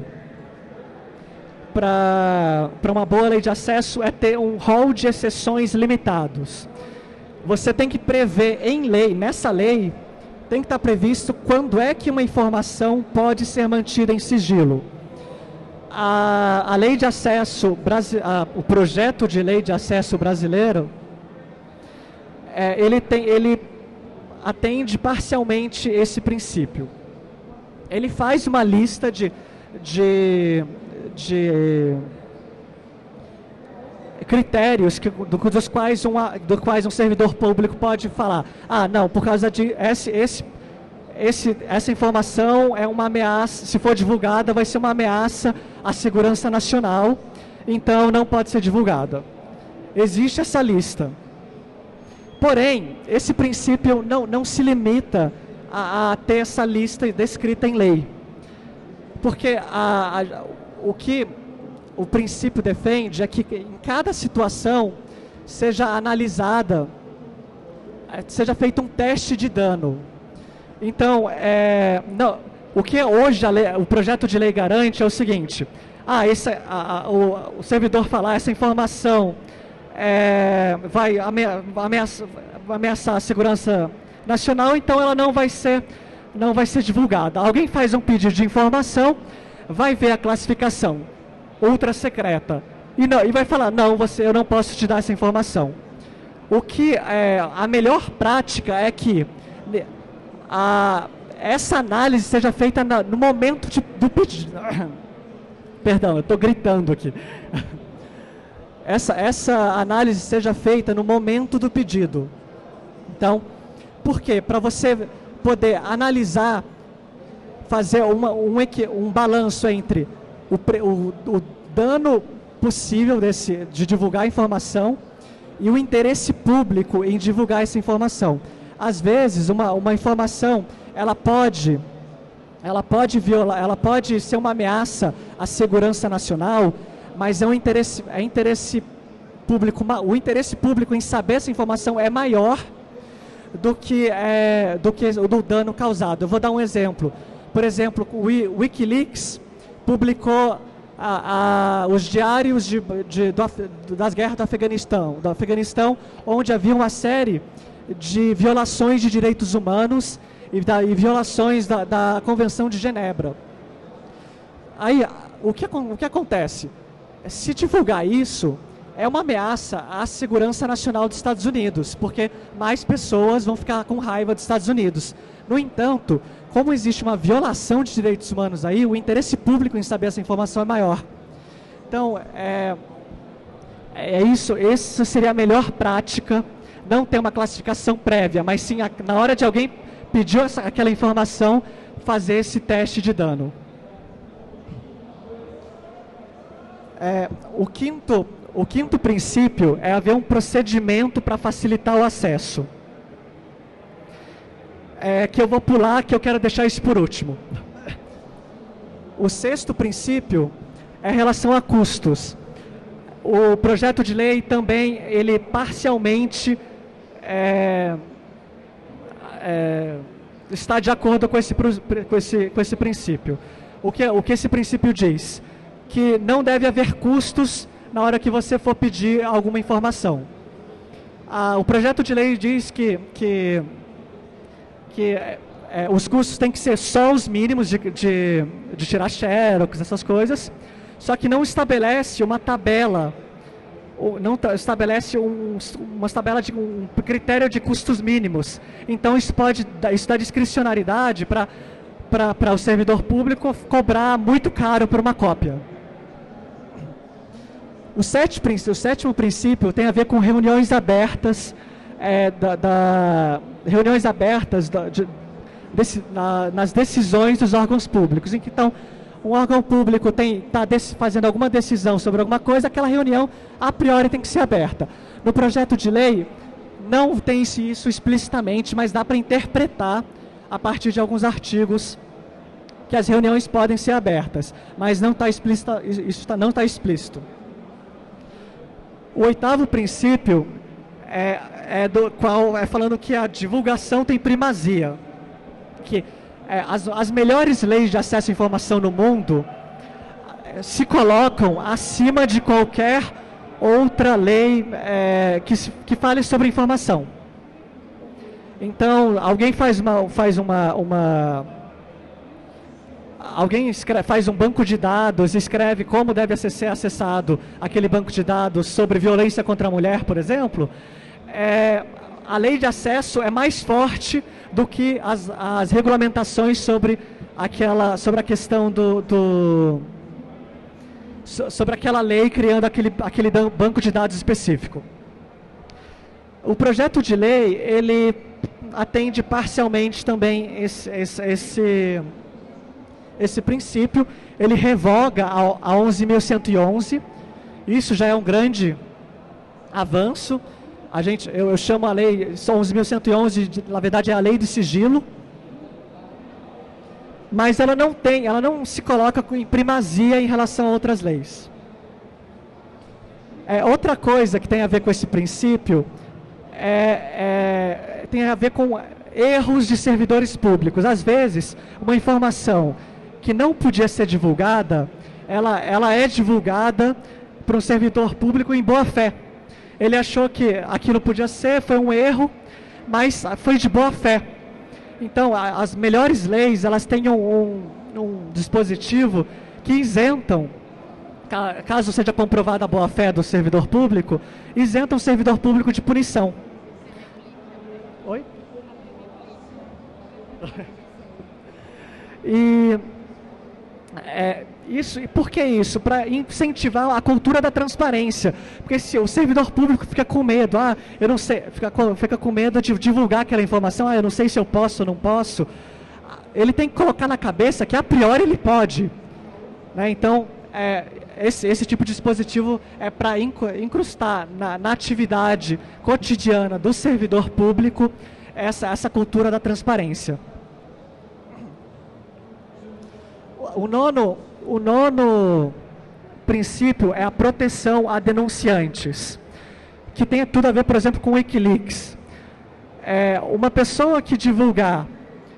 para uma boa lei de acesso é ter um rol de exceções limitados. Você tem que prever em lei, nessa lei, tem que estar previsto quando é que uma informação pode ser mantida em sigilo. A, a lei de acesso, a, o projeto de lei de acesso brasileiro, é, ele, tem, ele atende parcialmente esse princípio. Ele faz uma lista de, de, de critérios que, do, dos, quais uma, do quais um servidor público pode falar, ah, não, por causa de esse, esse, esse, essa informação é uma ameaça, se for divulgada vai ser uma ameaça à segurança nacional, então não pode ser divulgada. Existe essa lista. Porém, esse princípio não, não se limita a, a ter essa lista descrita em lei. Porque a, a, o que o princípio defende é que em cada situação seja analisada, seja feito um teste de dano. Então, é, não, o que hoje a lei, o projeto de lei garante é o seguinte, ah, esse, a, a, o, o servidor falar essa informação é, vai ameaçar, ameaçar a segurança nacional, então ela não vai ser, não vai ser divulgada. Alguém faz um pedido de informação, vai ver a classificação ultra secreta e, não, e vai falar, não, você, eu não posso te dar essa informação. O que é, a melhor prática é que a, essa análise seja feita na, no momento de, do pedido. Perdão, eu estou gritando aqui. Essa, essa análise seja feita no momento do pedido. Então, por quê? Para você poder analisar, fazer uma, um, um balanço entre o, o, o dano possível desse, de divulgar a informação e o interesse público em divulgar essa informação. Às vezes, uma, uma informação, ela pode, ela pode violar, ela pode ser uma ameaça à segurança nacional, mas é um interesse, é interesse público, o interesse público em saber essa informação é maior do que, é, do que do dano causado. Eu vou dar um exemplo. Por exemplo, o Wikileaks publicou a, a, os diários de, de, do, das guerras do Afeganistão, do Afeganistão, onde havia uma série de violações de direitos humanos e, da, e violações da, da Convenção de Genebra. Aí, o que, o que acontece? Se divulgar isso, é uma ameaça à segurança nacional dos Estados Unidos, porque mais pessoas vão ficar com raiva dos Estados Unidos. No entanto, como existe uma violação de direitos humanos aí, o interesse público em saber essa informação é maior. Então, é, é isso, essa seria a melhor prática, não ter uma classificação prévia, mas sim, a, na hora de alguém pedir essa, aquela informação, fazer esse teste de dano. É, o, quinto, o quinto princípio é haver um procedimento para facilitar o acesso. É, que eu vou pular, que eu quero deixar isso por último. O sexto princípio é em relação a custos. O projeto de lei também, ele parcialmente é, é, está de acordo com esse, com esse, com esse princípio. O que, o que esse princípio diz? Que não deve haver custos na hora que você for pedir alguma informação. Ah, o projeto de lei diz que, que, que é, é, os custos têm que ser só os mínimos de, de, de tirar xerox, essas coisas, só que não estabelece uma tabela, ou não estabelece um, uma tabela de um critério de custos mínimos. Então isso pode isso dá discricionariedade para para o servidor público cobrar muito caro por uma cópia. O, sete, o sétimo princípio tem a ver com reuniões abertas, é, da, da, reuniões abertas da, de, desse, na, nas decisões dos órgãos públicos. Então, um órgão público está fazendo alguma decisão sobre alguma coisa, aquela reunião, a priori, tem que ser aberta. No projeto de lei, não tem isso explicitamente, mas dá para interpretar a partir de alguns artigos que as reuniões podem ser abertas, mas não está explícito, isso tá, não está explícito. O oitavo princípio é, é, do, qual, é falando que a divulgação tem primazia, que é, as, as melhores leis de acesso à informação no mundo é, se colocam acima de qualquer outra lei é, que, que fale sobre informação. Então, alguém faz uma, faz uma, uma alguém escreve, faz um banco de dados e escreve como deve ser acessado aquele banco de dados sobre violência contra a mulher, por exemplo, é, a lei de acesso é mais forte do que as, as regulamentações sobre, aquela, sobre a questão do, do sobre aquela lei criando aquele, aquele banco de dados específico. O projeto de lei, ele atende parcialmente também esse, esse, esse, esse princípio. Ele revoga a, a onze mil cento e onze, isso já é um grande avanço. A gente, eu, eu chamo a lei, onze mil cento e onze, de, na verdade é a lei de sigilo, mas ela não tem, ela não se coloca em primazia em relação a outras leis. É, outra coisa que tem a ver com esse princípio é, é, tem a ver com erros de servidores públicos. Às vezes, uma informação que não podia ser divulgada, ela, ela é divulgada para um servidor público em boa fé. Ele achou que aquilo podia ser, foi um erro, mas foi de boa fé. Então, a, as melhores leis, elas têm um, um, um dispositivo que isentam, caso seja comprovada a boa fé do servidor público, isentam o servidor público de punição. Oi? E é, isso, e por que isso? Para incentivar a cultura da transparência. Porque se o servidor público fica com medo, ah, eu não sei, fica com, fica com medo de divulgar aquela informação, ah, eu não sei se eu posso ou não posso. Ele tem que colocar na cabeça que a priori ele pode. Né? Então, é, esse, esse tipo de dispositivo é para incrustar na, na atividade cotidiana do servidor público essa, essa cultura da transparência. O nono, o nono princípio é a proteção a denunciantes, que tem tudo a ver, por exemplo, com o Wikileaks. é, uma pessoa que divulgar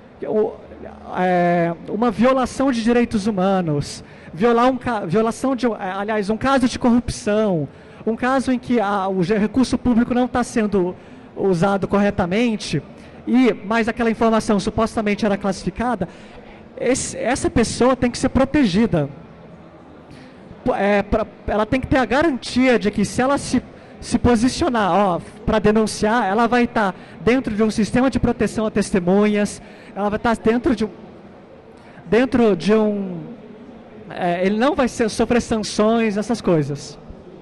é, uma violação de direitos humanos, violar um, violação de, aliás, um caso de corrupção, um caso em que a, o recurso público não está sendo usado corretamente, e, mas aquela informação supostamente era classificada, esse, essa pessoa tem que ser protegida. É, pra, ela tem que ter a garantia de que se ela se, se posicionar para denunciar, ela vai estar tá dentro de um sistema de proteção a testemunhas, ela vai estar tá dentro de, dentro de um... É, ele não vai ser, sofrer sanções, essas coisas.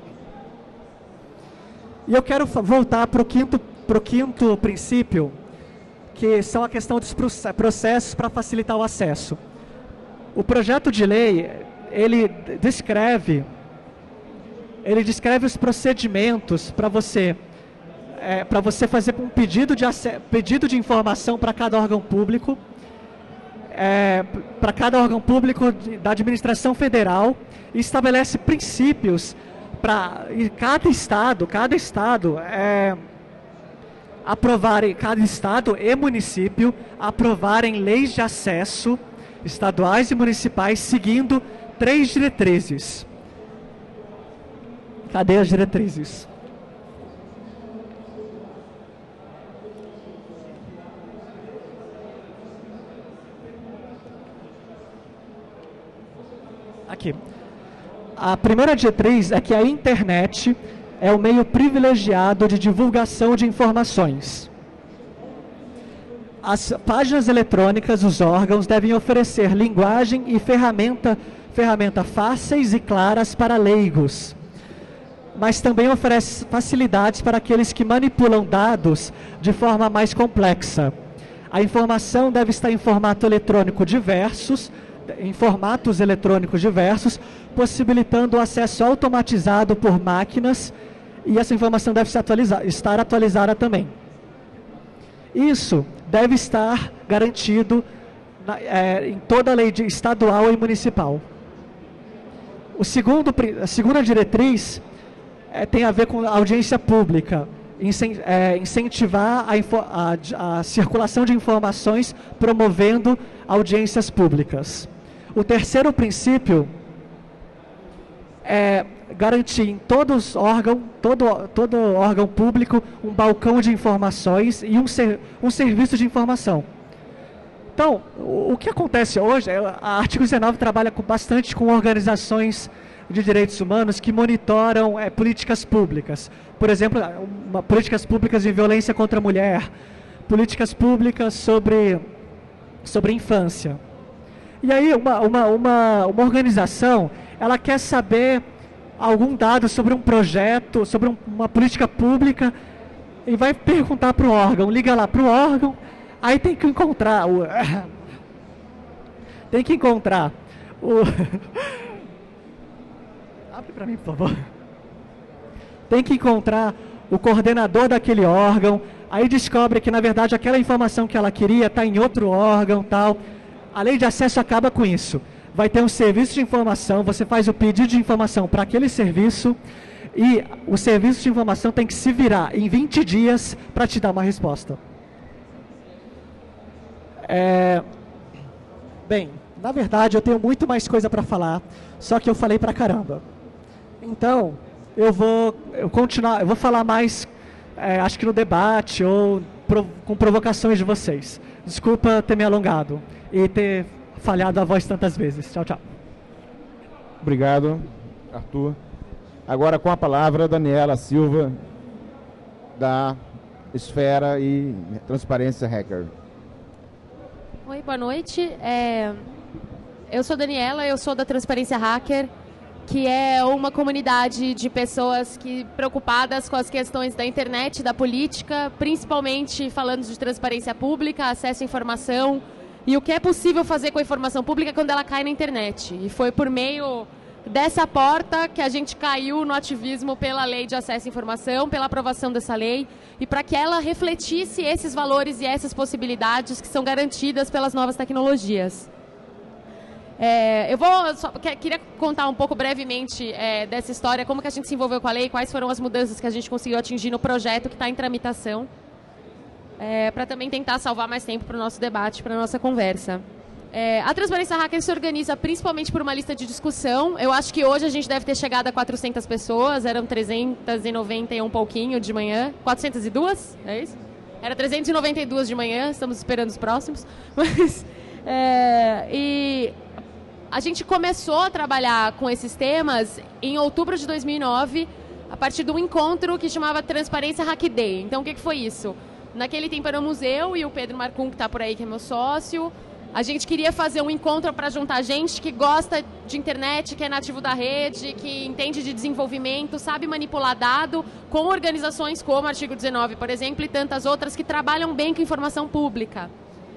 E eu quero voltar para o quinto, pro quinto princípio, que são a questão dos processos para facilitar o acesso. O projeto de lei, ele descreve, ele descreve os procedimentos para você, é, para você fazer um pedido de, pedido de informação para cada órgão público, é, para cada órgão público da administração federal, e estabelece princípios para cada estado, cada estado é, aprovarem, cada estado e município aprovarem leis de acesso estaduais e municipais seguindo três diretrizes. Cadê as diretrizes? Aqui. A primeira diretriz é que a internet é o meio privilegiado de divulgação de informações. As páginas eletrônicas, os órgãos, devem oferecer linguagem e ferramenta, ferramenta fáceis e claras para leigos, mas também oferece facilidades para aqueles que manipulam dados de forma mais complexa. A informação deve estar em formato eletrônico diversos, em formatos eletrônicos diversos, possibilitando o acesso automatizado por máquinas, e essa informação deve se atualizar, estar atualizada também. Isso deve estar garantido na, é, em toda a lei de estadual e municipal. O segundo, a segunda diretriz é, tem a ver com a audiência pública, incen, é, incentivar a, info, a, a circulação de informações, promovendo audiências públicas. O terceiro princípio é garantir em todos órgão, todo, todo órgão público um balcão de informações e um, ser, um serviço de informação. Então, o, o que acontece hoje, é, a artigo dezenove trabalha com, bastante com organizações de direitos humanos que monitoram é, políticas públicas. Por exemplo, uma, políticas públicas de violência contra a mulher, políticas públicas sobre, sobre infância. E aí, uma, uma, uma, uma organização, ela quer saber algum dado sobre um projeto, sobre um, uma política pública, e vai perguntar para o órgão, liga lá para o órgão, aí tem que encontrar o... tem que encontrar o... Abre para mim, por favor. Tem que encontrar o coordenador daquele órgão, aí descobre que, na verdade, aquela informação que ela queria está em outro órgão, tal. A lei de acesso acaba com isso. Vai ter um serviço de informação, você faz o pedido de informação para aquele serviço e o serviço de informação tem que se virar em vinte dias para te dar uma resposta. É... Bem, na verdade eu tenho muito mais coisa para falar, só que eu falei pra caramba. Então, eu vou eu continuar, eu vou falar mais, é, acho que no debate ou pro, com provocações de vocês. Desculpa ter me alongado e ter falhado a voz tantas vezes. Tchau, tchau. Obrigado, Arthur. Agora com a palavra, Daniela Silva, da Esfera e Transparência Hacker. Oi, boa noite. É... Eu sou Daniela, eu sou da Transparência Hacker, que é uma comunidade de pessoas que preocupadas com as questões da internet, da política, principalmente falando de transparência pública, acesso à informação, e o que é possível fazer com a informação pública quando ela cai na internet. E foi por meio dessa porta que a gente caiu no ativismo pela Lei de Acesso à Informação, pela aprovação dessa lei, e para que ela refletisse esses valores e essas possibilidades que são garantidas pelas novas tecnologias. É, eu vou só, queria contar um pouco brevemente é, dessa história, como que a gente se envolveu com a lei, quais foram as mudanças que a gente conseguiu atingir no projeto que está em tramitação. é, para também tentar salvar mais tempo para o nosso debate, para a nossa conversa. É, a Transparência Hacker se organiza principalmente por uma lista de discussão. Eu acho que hoje a gente deve ter chegado a quatrocentas pessoas, eram trezentas e noventa e um pouquinho de manhã. quatrocentas e duas, é isso? Era trezentas e noventa e duas de manhã, estamos esperando os próximos. Mas, é, e a gente começou a trabalhar com esses temas em outubro de dois mil e nove, a partir de um encontro que chamava Transparência Hack Day. Então, o que, que foi isso? Naquele tempo éramos eu e o Pedro Marcum, que está por aí, que é meu sócio. A gente queria fazer um encontro para juntar gente que gosta de internet, que é nativo da rede, que entende de desenvolvimento, sabe manipular dado, com organizações como o Artigo dezenove, por exemplo, e tantas outras que trabalham bem com informação pública.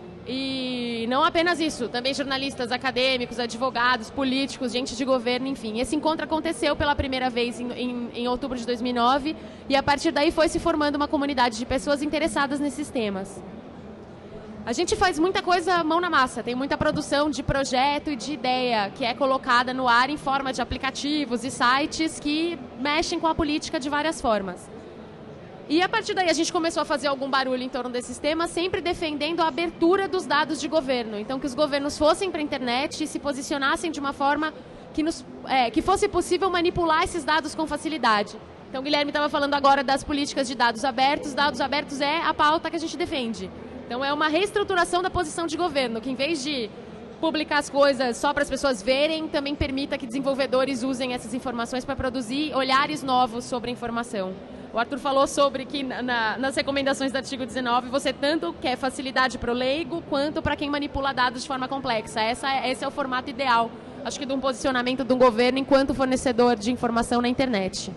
E não apenas isso, também jornalistas, acadêmicos, advogados, políticos, gente de governo, enfim. Esse encontro aconteceu pela primeira vez em, em, em outubro de dois mil e nove e a partir daí foi se formando uma comunidade de pessoas interessadas nesses temas. A gente faz muita coisa mão na massa, tem muita produção de projeto e de ideia que é colocada no ar em forma de aplicativos e sites que mexem com a política de várias formas. E a partir daí a gente começou a fazer algum barulho em torno desses temas, sempre defendendo a abertura dos dados de governo. Então que os governos fossem para a internet e se posicionassem de uma forma que, nos, é, que fosse possível manipular esses dados com facilidade. Então o Guilherme estava falando agora das políticas de dados abertos. Dados abertos é a pauta que a gente defende. Então é uma reestruturação da posição de governo, que em vez de publicar as coisas só para as pessoas verem, também permita que desenvolvedores usem essas informações para produzir olhares novos sobre a informação. O Arthur falou sobre que na, nas recomendações do artigo dezenove você tanto quer facilidade para o leigo quanto para quem manipula dados de forma complexa. Essa, esse é o formato ideal, acho que, de um posicionamento de um governo enquanto fornecedor de informação na internet.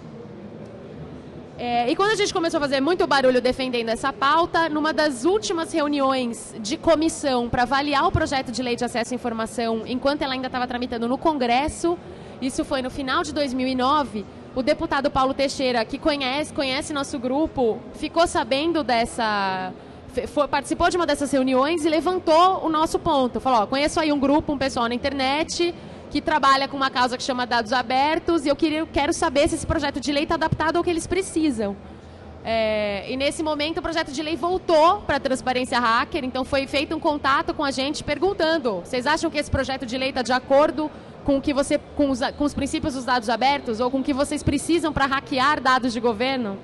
É, e quando a gente começou a fazer muito barulho defendendo essa pauta, numa das últimas reuniões de comissão para avaliar o projeto de lei de acesso à informação, enquanto ela ainda estava tramitando no Congresso, isso foi no final de dois mil e nove, o deputado Paulo Teixeira, que conhece, conhece nosso grupo, ficou sabendo dessa... Foi, participou de uma dessas reuniões e levantou o nosso ponto. Falou, ó, conheço aí um grupo, um pessoal na internet que trabalha com uma causa que chama dados abertos e eu queria, quero saber se esse projeto de lei está adaptado ao que eles precisam. É, e nesse momento o projeto de lei voltou para a Transparência Hacker, então foi feito um contato com a gente perguntando, vocês acham que esse projeto de lei está de acordo com, o que você, com, os, com os princípios dos dados abertos ou com o que vocês precisam para hackear dados de governo?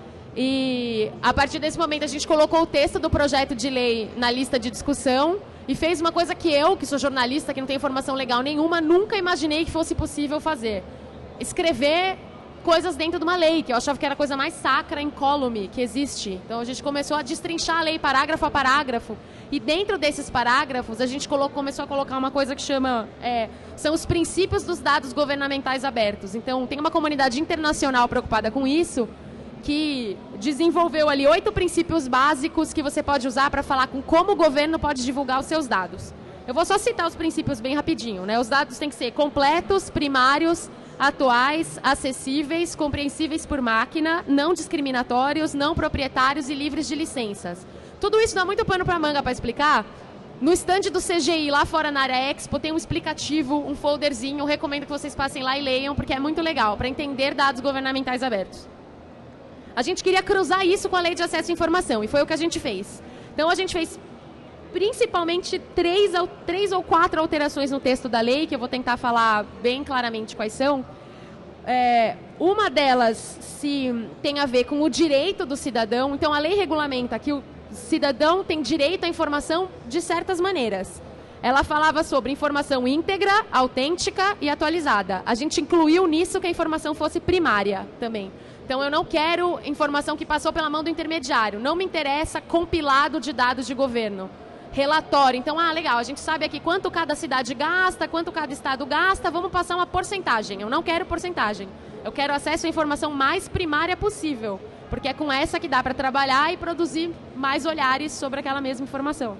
E a partir desse momento a gente colocou o texto do projeto de lei na lista de discussão e fez uma coisa que eu, que sou jornalista, que não tenho formação legal nenhuma, nunca imaginei que fosse possível fazer. Escrever coisas dentro de uma lei, que eu achava que era a coisa mais sacra, incólume, que existe. Então a gente começou a destrinchar a lei parágrafo a parágrafo. E dentro desses parágrafos a gente colocou, começou a colocar uma coisa que chama... É, são os princípios dos dados governamentais abertos. Então tem uma comunidade internacional preocupada com isso, que desenvolveu ali oito princípios básicos que você pode usar para falar com como o governo pode divulgar os seus dados. Eu vou só citar os princípios bem rapidinho, né? Os dados têm que ser completos, primários, atuais, acessíveis, compreensíveis por máquina, não discriminatórios, não proprietários e livres de licenças. Tudo isso dá muito pano para manga para explicar. No stand do C G I, lá fora na área Expo, tem um explicativo, um folderzinho. Eu recomendo que vocês passem lá e leiam, porque é muito legal, para entender dados governamentais abertos. A gente queria cruzar isso com a Lei de Acesso à Informação, e foi o que a gente fez. Então, a gente fez principalmente três, três ou quatro alterações no texto da lei, que eu vou tentar falar bem claramente quais são. É, uma delas se tem a ver com o direito do cidadão. Então, a lei regulamenta que o cidadão tem direito à informação de certas maneiras. Ela falava sobre informação íntegra, autêntica e atualizada. A gente incluiu nisso que a informação fosse primária também. Então, eu não quero informação que passou pela mão do intermediário. Não me interessa compilado de dados de governo. Relatório. Então, ah, legal, a gente sabe aqui quanto cada cidade gasta, quanto cada estado gasta, vamos passar uma porcentagem. Eu não quero porcentagem. Eu quero acesso à informação mais primária possível, porque é com essa que dá para trabalhar e produzir mais olhares sobre aquela mesma informação.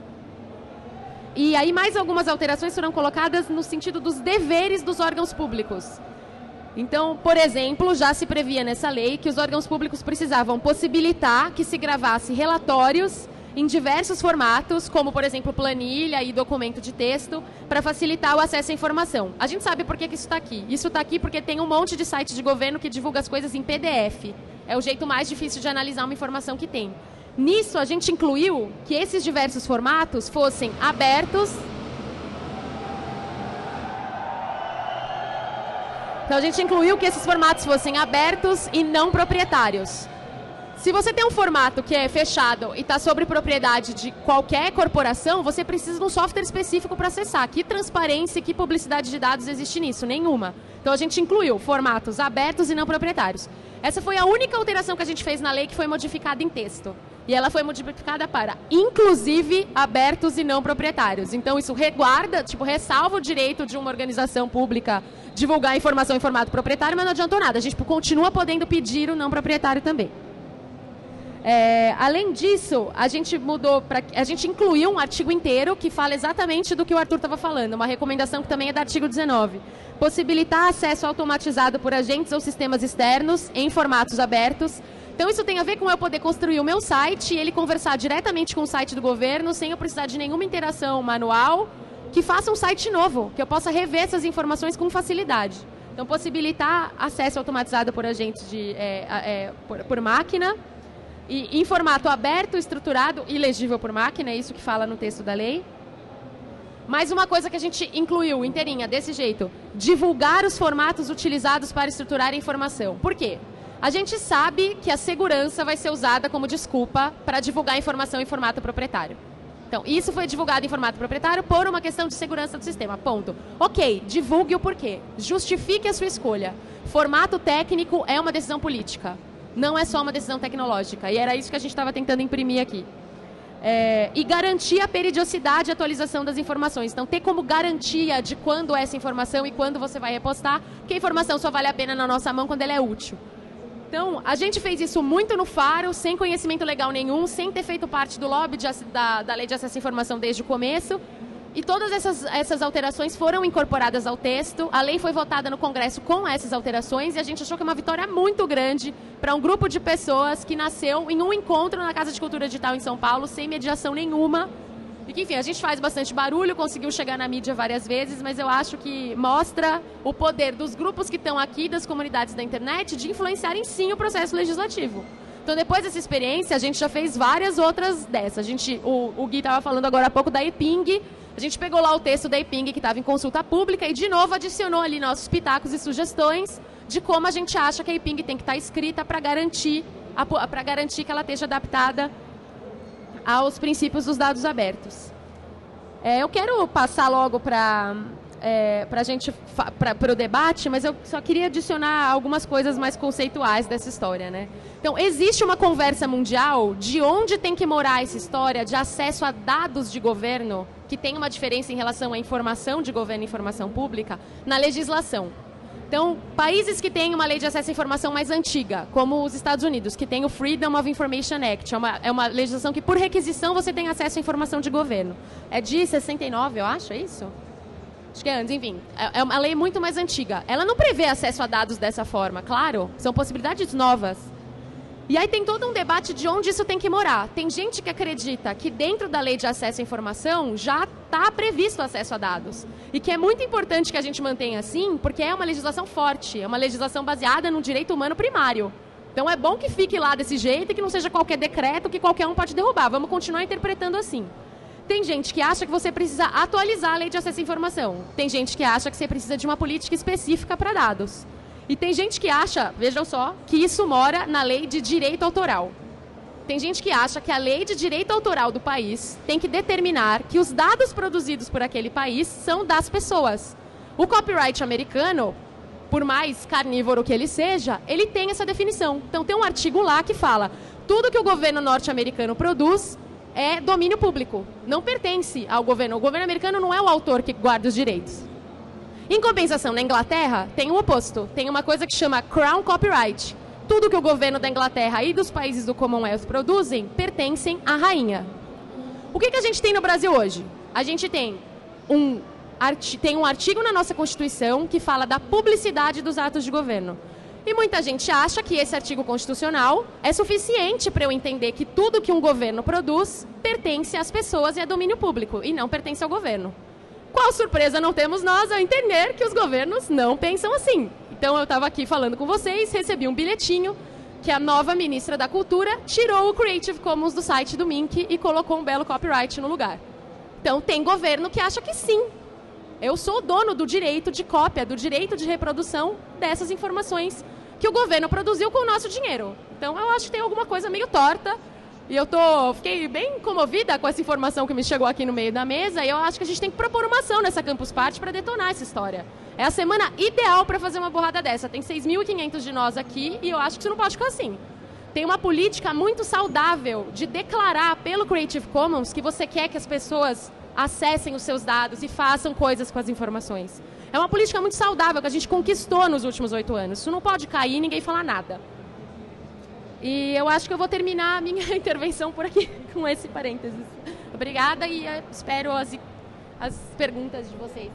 E aí, mais algumas alterações foram colocadas no sentido dos deveres dos órgãos públicos. Então, por exemplo, já se previa nessa lei que os órgãos públicos precisavam possibilitar que se gravasse relatórios em diversos formatos, como, por exemplo, planilha e documento de texto, para facilitar o acesso à informação. A gente sabe por que, que isso está aqui. Isso está aqui porque tem um monte de site de governo que divulga as coisas em P D F. É o jeito mais difícil de analisar uma informação que tem. Nisso, a gente incluiu que esses diversos formatos fossem abertos. Então, a gente incluiu que esses formatos fossem abertos e não proprietários. Se você tem um formato que é fechado e está sobre propriedade de qualquer corporação, você precisa de um software específico para acessar. Que transparência e que publicidade de dados existe nisso? Nenhuma. Então, a gente incluiu formatos abertos e não proprietários. Essa foi a única alteração que a gente fez na lei que foi modificada em texto. E ela foi modificada para, inclusive, abertos e não proprietários. Então, isso reguarda, tipo, ressalva o direito de uma organização pública divulgar informação em formato proprietário, mas não adiantou nada. A gente continua podendo pedir o não proprietário também. É, além disso, a gente mudou, pra, a gente incluiu um artigo inteiro que fala exatamente do que o Arthur estava falando, uma recomendação que também é do artigo dezenove. Possibilitar acesso automatizado por agentes ou sistemas externos em formatos abertos. Então, isso tem a ver com eu poder construir o meu site e ele conversar diretamente com o site do governo, sem eu precisar de nenhuma interação manual, que faça um site novo, que eu possa rever essas informações com facilidade. Então, possibilitar acesso automatizado por agentes de, é, é, por, por máquina, e em formato aberto, estruturado e legível por máquina, é isso que fala no texto da lei. Mais uma coisa que a gente incluiu inteirinha, desse jeito, divulgar os formatos utilizados para estruturar a informação. Por quê? A gente sabe que a segurança vai ser usada como desculpa para divulgar a informação em formato proprietário. Então, isso foi divulgado em formato proprietário por uma questão de segurança do sistema, ponto. Ok, divulgue o porquê, justifique a sua escolha. Formato técnico é uma decisão política, não é só uma decisão tecnológica, e era isso que a gente estava tentando imprimir aqui. É, e garantir a periodicidade e atualização das informações. Então, ter como garantia de quando é essa informação e quando você vai repostar, porque a informação só vale a pena na nossa mão quando ela é útil. Então, a gente fez isso muito no Faro, sem conhecimento legal nenhum, sem ter feito parte do lobby de, da, da Lei de Acesso à Informação desde o começo. E todas essas, essas alterações foram incorporadas ao texto. A lei foi votada no Congresso com essas alterações e a gente achou que é uma vitória muito grande para um grupo de pessoas que nasceu em um encontro na Casa de Cultura Digital em São Paulo, sem mediação nenhuma. E que, enfim, a gente faz bastante barulho, conseguiu chegar na mídia várias vezes, mas eu acho que mostra o poder dos grupos que estão aqui, das comunidades da internet, de influenciarem sim o processo legislativo. Então, depois dessa experiência, a gente já fez várias outras dessas. A gente, o, o Gui estava falando agora há pouco da EPING. A gente pegou lá o texto da EPING que estava em consulta pública e, de novo, adicionou ali nossos pitacos e sugestões de como a gente acha que a EPING tem que estar escrita para garantir, para garantir que ela esteja adaptada aos princípios dos dados abertos. É, eu quero passar logo para é, para a gente para o debate, mas eu só queria adicionar algumas coisas mais conceituais dessa história, né? Então, existe uma conversa mundial de onde tem que morar essa história de acesso a dados de governo, que tem uma diferença em relação à informação de governo e informação pública, na legislação. Então, países que têm uma lei de acesso à informação mais antiga, como os Estados Unidos, que tem o Freedom of Information Act, é uma, é uma legislação que, por requisição, você tem acesso à informação de governo. É de sessenta e nove, eu acho, é isso? Acho que é antes, enfim. É uma lei muito mais antiga. Ela não prevê acesso a dados dessa forma, claro, são possibilidades novas. E aí tem todo um debate de onde isso tem que morar. Tem gente que acredita que dentro da lei de acesso à informação já está previsto o acesso a dados. E que é muito importante que a gente mantenha assim, porque é uma legislação forte, é uma legislação baseada no direito humano primário. Então é bom que fique lá desse jeito e que não seja qualquer decreto que qualquer um pode derrubar. Vamos continuar interpretando assim. Tem gente que acha que você precisa atualizar a lei de acesso à informação. Tem gente que acha que você precisa de uma política específica para dados. E tem gente que acha, vejam só, que isso mora na lei de direito autoral. Tem gente que acha que a lei de direito autoral do país tem que determinar que os dados produzidos por aquele país são das pessoas. O copyright americano, por mais carnívoro que ele seja, ele tem essa definição. Então tem um artigo lá que fala: tudo que o governo norte-americano produz é domínio público, não pertence ao governo. O governo americano não é o autor que guarda os direitos. Em compensação, na Inglaterra, tem o oposto. Tem uma coisa que chama Crown Copyright. Tudo que o governo da Inglaterra e dos países do Commonwealth produzem pertencem à rainha. O que, que a gente tem no Brasil hoje? A gente tem um, tem um artigo na nossa Constituição que fala da publicidade dos atos de governo. E muita gente acha que esse artigo constitucional é suficiente para eu entender que tudo que um governo produz pertence às pessoas e é domínio público, e não pertence ao governo. Qual surpresa não temos nós ao entender que os governos não pensam assim? Então, eu estava aqui falando com vocês, recebi um bilhetinho que a nova ministra da Cultura tirou o Creative Commons do site do Mink e colocou um belo copyright no lugar. Então, tem governo que acha que sim. Eu sou o dono do direito de cópia, do direito de reprodução dessas informações que o governo produziu com o nosso dinheiro. Então, eu acho que tem alguma coisa meio torta. E eu tô, fiquei bem comovida com essa informação que me chegou aqui no meio da mesa. E eu acho que a gente tem que propor uma ação nessa Campus Party para detonar essa história. É a semana ideal para fazer uma borrada dessa. Tem seis mil e quinhentos de nós aqui e eu acho que isso não pode ficar assim. Tem uma política muito saudável de declarar pelo Creative Commons que você quer que as pessoas acessem os seus dados e façam coisas com as informações. É uma política muito saudável que a gente conquistou nos últimos oito anos. Isso não pode cair e ninguém falar nada. E eu acho que eu vou terminar a minha intervenção por aqui, com esse parênteses. Obrigada e espero as, as perguntas de vocês.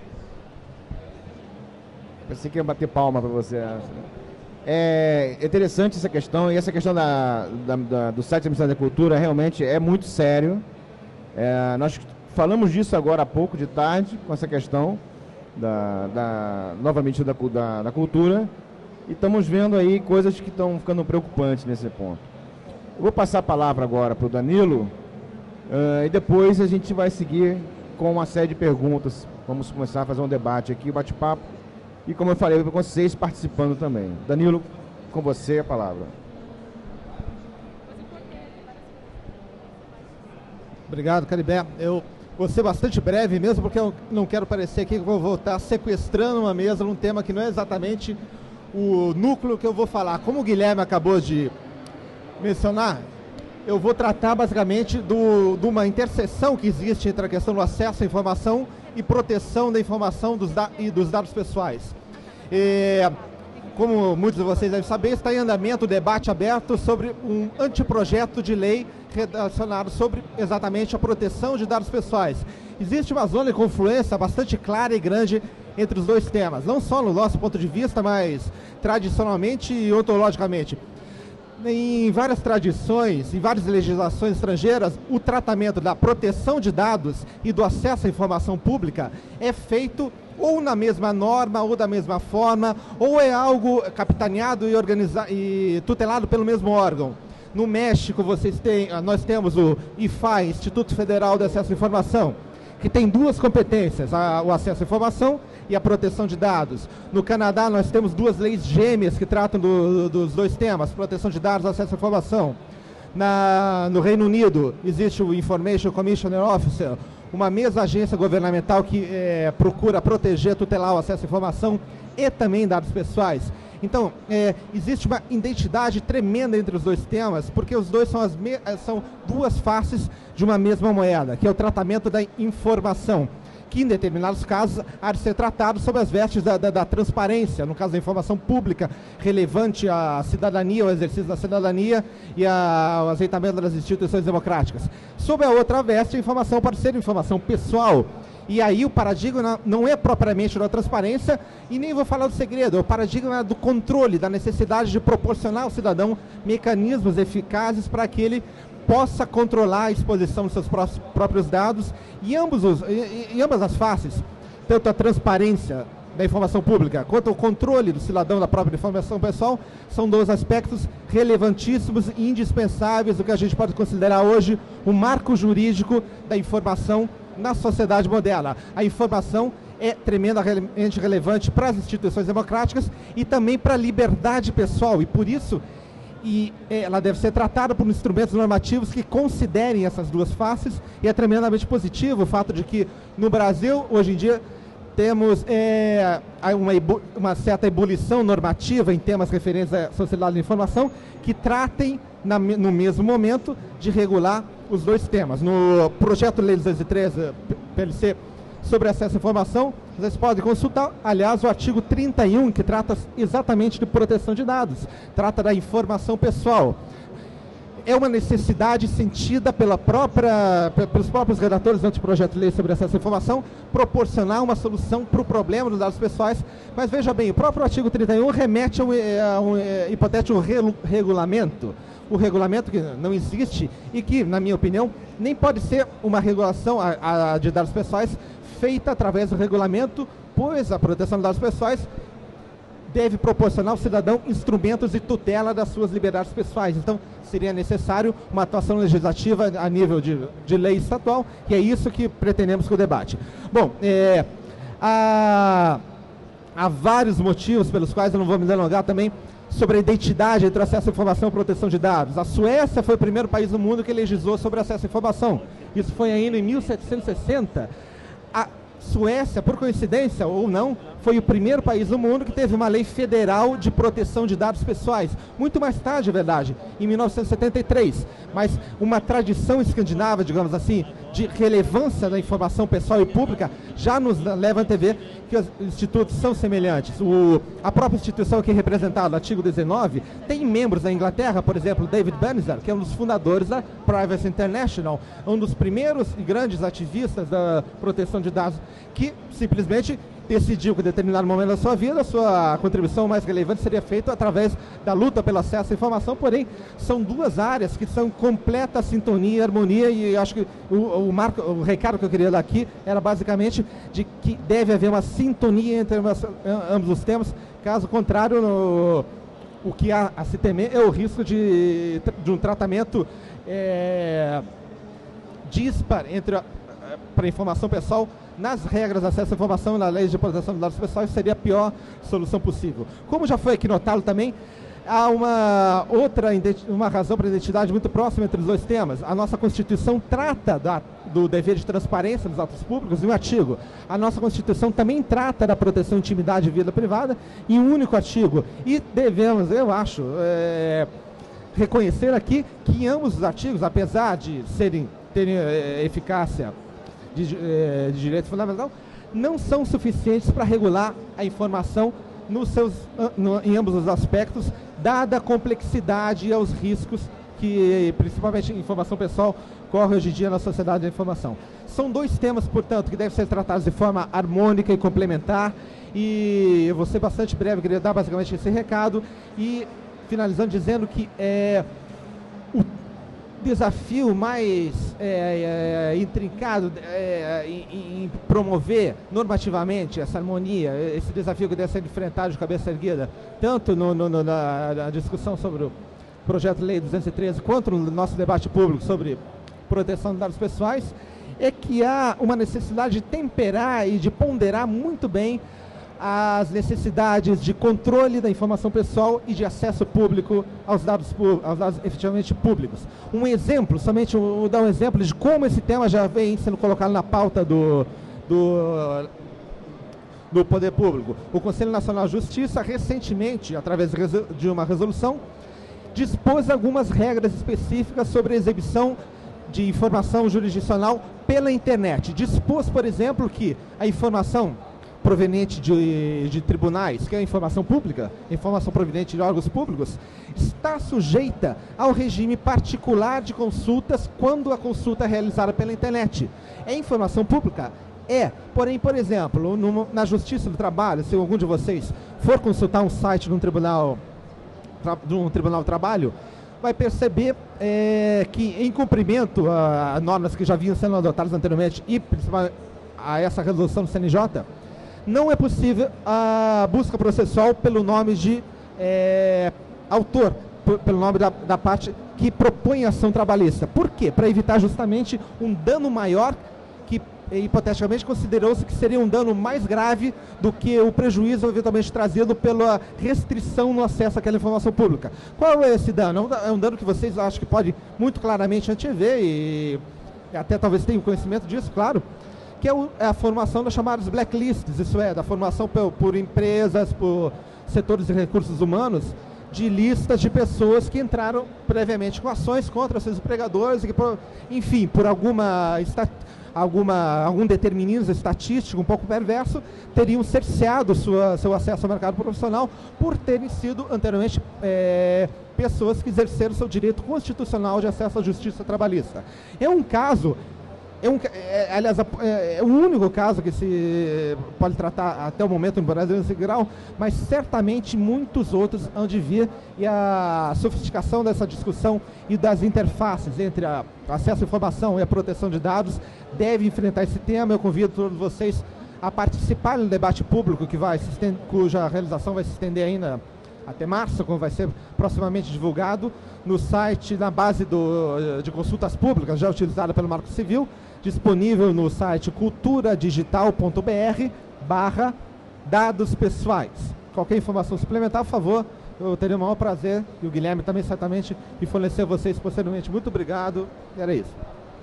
Pensei que ia bater palma para você. É interessante essa questão, e essa questão da, da, da, do site da Ministério da Cultura realmente é muito sério. É, nós falamos disso agora há pouco, de tarde, com essa questão da, da nova medida da, da, da cultura. E estamos vendo aí coisas que estão ficando preocupantes nesse ponto. Eu vou passar a palavra agora para o Danilo, uh, e depois a gente vai seguir com uma série de perguntas. Vamos começar a fazer um debate aqui, bate-papo. E como eu falei, com vocês participando também. Danilo, com você a palavra. Obrigado, Caribé. Eu vou ser bastante breve mesmo, porque eu não quero parecer aqui que eu vou voltar sequestrando uma mesa num tema que não é exatamente o núcleo que eu vou falar. Como o Guilherme acabou de mencionar, eu vou tratar basicamente do, de uma interseção que existe entre a questão do acesso à informação e proteção da informação dos da, e dos dados pessoais. E, como muitos de vocês devem saber, está em andamento o debate aberto sobre um anteprojeto de lei relacionado sobre exatamente a proteção de dados pessoais. Existe uma zona de confluência bastante clara e grande entre os dois temas, não só no nosso ponto de vista, mas tradicionalmente e ontologicamente. Em várias tradições, em várias legislações estrangeiras, o tratamento da proteção de dados e do acesso à informação pública é feito ou na mesma norma, ou da mesma forma, ou é algo capitaneado e, organiza- e tutelado pelo mesmo órgão. No México, vocês têm, nós temos o I F A, Instituto Federal de Acesso à Informação, que tem duas competências, a, o acesso à informação e a proteção de dados. No Canadá, nós temos duas leis gêmeas que tratam do, dos dois temas, proteção de dados e acesso à informação. Na, no Reino Unido, existe o Information Commissioner Officer, uma mesma agência governamental que é, procura proteger, tutelar o acesso à informação e também dados pessoais. Então, é, existe uma identidade tremenda entre os dois temas, porque os dois são, as me são duas faces de uma mesma moeda, que é o tratamento da informação, que em determinados casos há de ser tratado sob as vestes da, da, da transparência, no caso da informação pública relevante à cidadania, ao exercício da cidadania e a, ao azeitamento das instituições democráticas. Sob a outra veste, a informação pode ser informação pessoal. E aí o paradigma não é propriamente da transparência, e nem vou falar do segredo, é o paradigma do controle, da necessidade de proporcionar ao cidadão mecanismos eficazes para que ele possa controlar a exposição dos seus próprios dados, e, ambos os, e, e ambas as faces, tanto a transparência da informação pública quanto o controle do cidadão da própria informação pessoal, são dois aspectos relevantíssimos e indispensáveis do que a gente pode considerar hoje um marco jurídico da informação na sociedade moderna. A informação é tremendamente relevante para as instituições democráticas e também para a liberdade pessoal, e por isso e ela deve ser tratada por instrumentos normativos que considerem essas duas faces, e é tremendamente positivo o fato de que no Brasil, hoje em dia, temos é, uma, uma certa ebulição normativa em temas referentes à sociedade da informação que tratem na, no mesmo momento de regular os dois temas. No projeto de lei duzentos e treze, P L C, sobre acesso à informação, vocês podem consultar, aliás, o artigo trinta e um, que trata exatamente de proteção de dados, trata da informação pessoal. É uma necessidade sentida pela própria, pelos próprios redatores do anteprojeto de lei sobre acesso à informação, proporcionar uma solução para o problema dos dados pessoais, mas veja bem, o próprio artigo trinta e um remete a um, a um a, hipotético re, regulamento, o regulamento que não existe e que, na minha opinião, nem pode ser uma regulação a, a, de dados pessoais feita através do regulamento, pois a proteção dos dados pessoais deve proporcionar ao cidadão instrumentos de tutela das suas liberdades pessoais. Então, seria necessário uma atuação legislativa a nível de, de lei estadual, e é isso que pretendemos com o debate. Bom, é, há, há vários motivos pelos quais eu não vou me delongar também sobre a identidade entre o acesso à informação e proteção de dados. A Suécia foi o primeiro país do mundo que legislou sobre acesso à informação. Isso foi ainda em mil setecentos e sessenta. A Suécia, por coincidência ou não, foi o primeiro país do mundo que teve uma lei federal de proteção de dados pessoais. Muito mais tarde, é verdade, em mil novecentos e setenta e três. Mas uma tradição escandinava, digamos assim, de relevância da informação pessoal e pública, já nos leva a antever que os institutos são semelhantes. O, a própria instituição aqui representada, o artigo dezenove, tem membros na Inglaterra, por exemplo, David Bannister, que é um dos fundadores da Privacy International, um dos primeiros e grandes ativistas da proteção de dados, que simplesmente decidiu que em determinado momento da sua vida a sua contribuição mais relevante seria feita através da luta pelo acesso à informação, porém são duas áreas que são em completa sintonia e harmonia, e acho que o, o, marco, o recado que eu queria dar aqui era basicamente de que deve haver uma sintonia entre ambos os temas, caso contrário, no, o que há a se temer é o risco de, de um tratamento é, dispar entre a, para a informação pessoal nas regras de acesso à informação e na lei de proteção de dados pessoais, seria a pior solução possível. Como já foi aqui notado também, há uma outra uma razão para a identidade muito próxima entre os dois temas. A nossa Constituição trata da, do dever de transparência dos atos públicos em um artigo. A nossa Constituição também trata da proteção de intimidade e vida privada em um único artigo. E devemos, eu acho, é, reconhecer aqui que em ambos os artigos, apesar de serem, terem é, eficácia De, de direito fundamental, não são suficientes para regular a informação nos seus, no, em ambos os aspectos, dada a complexidade e aos riscos que, principalmente em informação pessoal, corre hoje em dia na sociedade da informação. São dois temas, portanto, que devem ser tratados de forma harmônica e complementar, e eu vou ser bastante breve, queria dar basicamente esse recado, e finalizando dizendo que é, o desafio mais é, é, intrincado é, em, em promover normativamente essa harmonia, esse desafio que deve ser enfrentado de cabeça erguida, tanto no, no, no, na, na discussão sobre o projeto de lei duzentos e treze, quanto no nosso debate público sobre proteção de dados pessoais, é que há uma necessidade de temperar e de ponderar muito bem as necessidades de controle da informação pessoal e de acesso público aos dados, aos dados efetivamente públicos. Um exemplo, somente vou dar um exemplo de como esse tema já vem sendo colocado na pauta do, do, do poder público. O Conselho Nacional de Justiça, recentemente, através de uma resolução, dispôs algumas regras específicas sobre a exibição de informação jurisdicional pela internet. Dispôs, por exemplo, que a informação proveniente de, de tribunais, que é a informação pública, informação proveniente de órgãos públicos, está sujeita ao regime particular de consultas quando a consulta é realizada pela internet. É informação pública? É. Porém, por exemplo, no, na Justiça do Trabalho, se algum de vocês for consultar um site de um tribunal, de um tribunal do trabalho, vai perceber é, que, em cumprimento a, a normas que já vinham sendo adotadas anteriormente e principalmente a essa resolução do C N J, não é possível a busca processual pelo nome de é, autor, pelo nome da, da parte que propõe a ação trabalhista. Por quê? Para evitar justamente um dano maior que, hipoteticamente, considerou-se que seria um dano mais grave do que o prejuízo eventualmente trazido pela restrição no acesso àquela informação pública. Qual é esse dano? É um dano que vocês acham que pode muito claramente antever e até talvez tenham conhecimento disso, claro, que é a formação das chamadas blacklists, isso é, da formação por, por empresas, por setores de recursos humanos, de listas de pessoas que entraram previamente com ações contra seus empregadores, e que, por, enfim, por alguma, alguma, algum determinismo estatístico um pouco perverso, teriam cerceado sua, seu acesso ao mercado profissional por terem sido anteriormente é, pessoas que exerceram seu direito constitucional de acesso à justiça trabalhista. É um caso... É, um, é, aliás, é, é o único caso que se pode tratar até o momento no Brasil nesse grau, mas certamente muitos outros hão de vir, e a sofisticação dessa discussão e das interfaces entre a acesso à informação e a proteção de dados deve enfrentar esse tema. Eu convido todos vocês a participar no debate público, que vai se estender, cuja realização vai se estender ainda até março, como vai ser proximamente divulgado, no site, na base do, de consultas públicas, já utilizada pelo Marco Civil, disponível no site culturadigital.br barra dados pessoais. Qualquer informação suplementar, por favor, eu teria o maior prazer, e o Guilherme também certamente, de fornecer a vocês posteriormente. Muito obrigado, e era isso.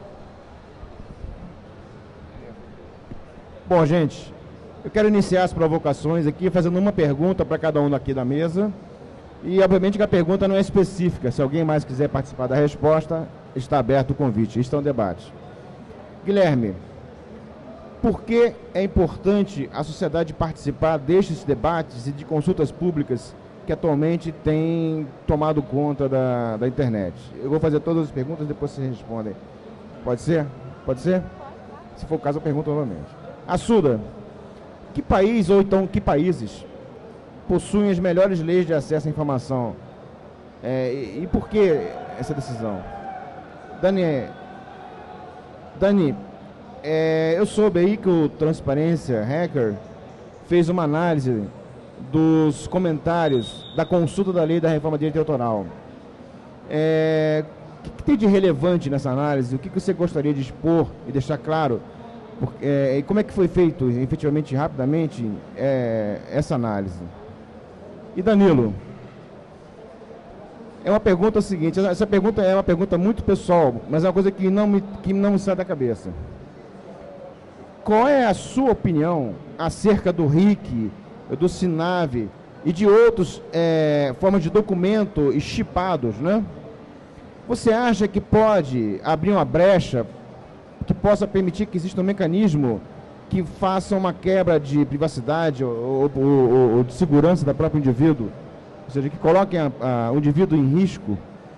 Bom, gente, eu quero iniciar as provocações aqui fazendo uma pergunta para cada um aqui da mesa. E, obviamente, que a pergunta não é específica. Se alguém mais quiser participar da resposta, está aberto o convite. Este é um debate. Guilherme, por que é importante a sociedade participar destes debates e de consultas públicas que atualmente têm tomado conta da, da internet? Eu vou fazer todas as perguntas e depois vocês respondem. Pode ser? Pode ser? Se for o caso, eu pergunto novamente. Assuda, que país ou então que países possuem as melhores leis de acesso à informação? É, e, e por que essa decisão? Dani, Dani é, eu soube aí que o Transparência Hacker fez uma análise dos comentários da consulta da lei da reforma direito eleitoral. É, o que, que tem de relevante nessa análise? O que, que você gostaria de expor e deixar claro? Porque, é, e como é que foi feito, efetivamente, rapidamente, é, essa análise? E Danilo, é uma pergunta seguinte, essa pergunta é uma pergunta muito pessoal, mas é uma coisa que não me, que não me sai da cabeça. Qual é a sua opinião acerca do R I C, do SINAVE e de outros é, formas de documento chipados, né? Você acha que pode abrir uma brecha que possa permitir que exista um mecanismo que faça uma quebra de privacidade ou, ou, ou, ou de segurança da própria indivíduo? Ou seja, que coloquem a, a, o indivíduo em risco?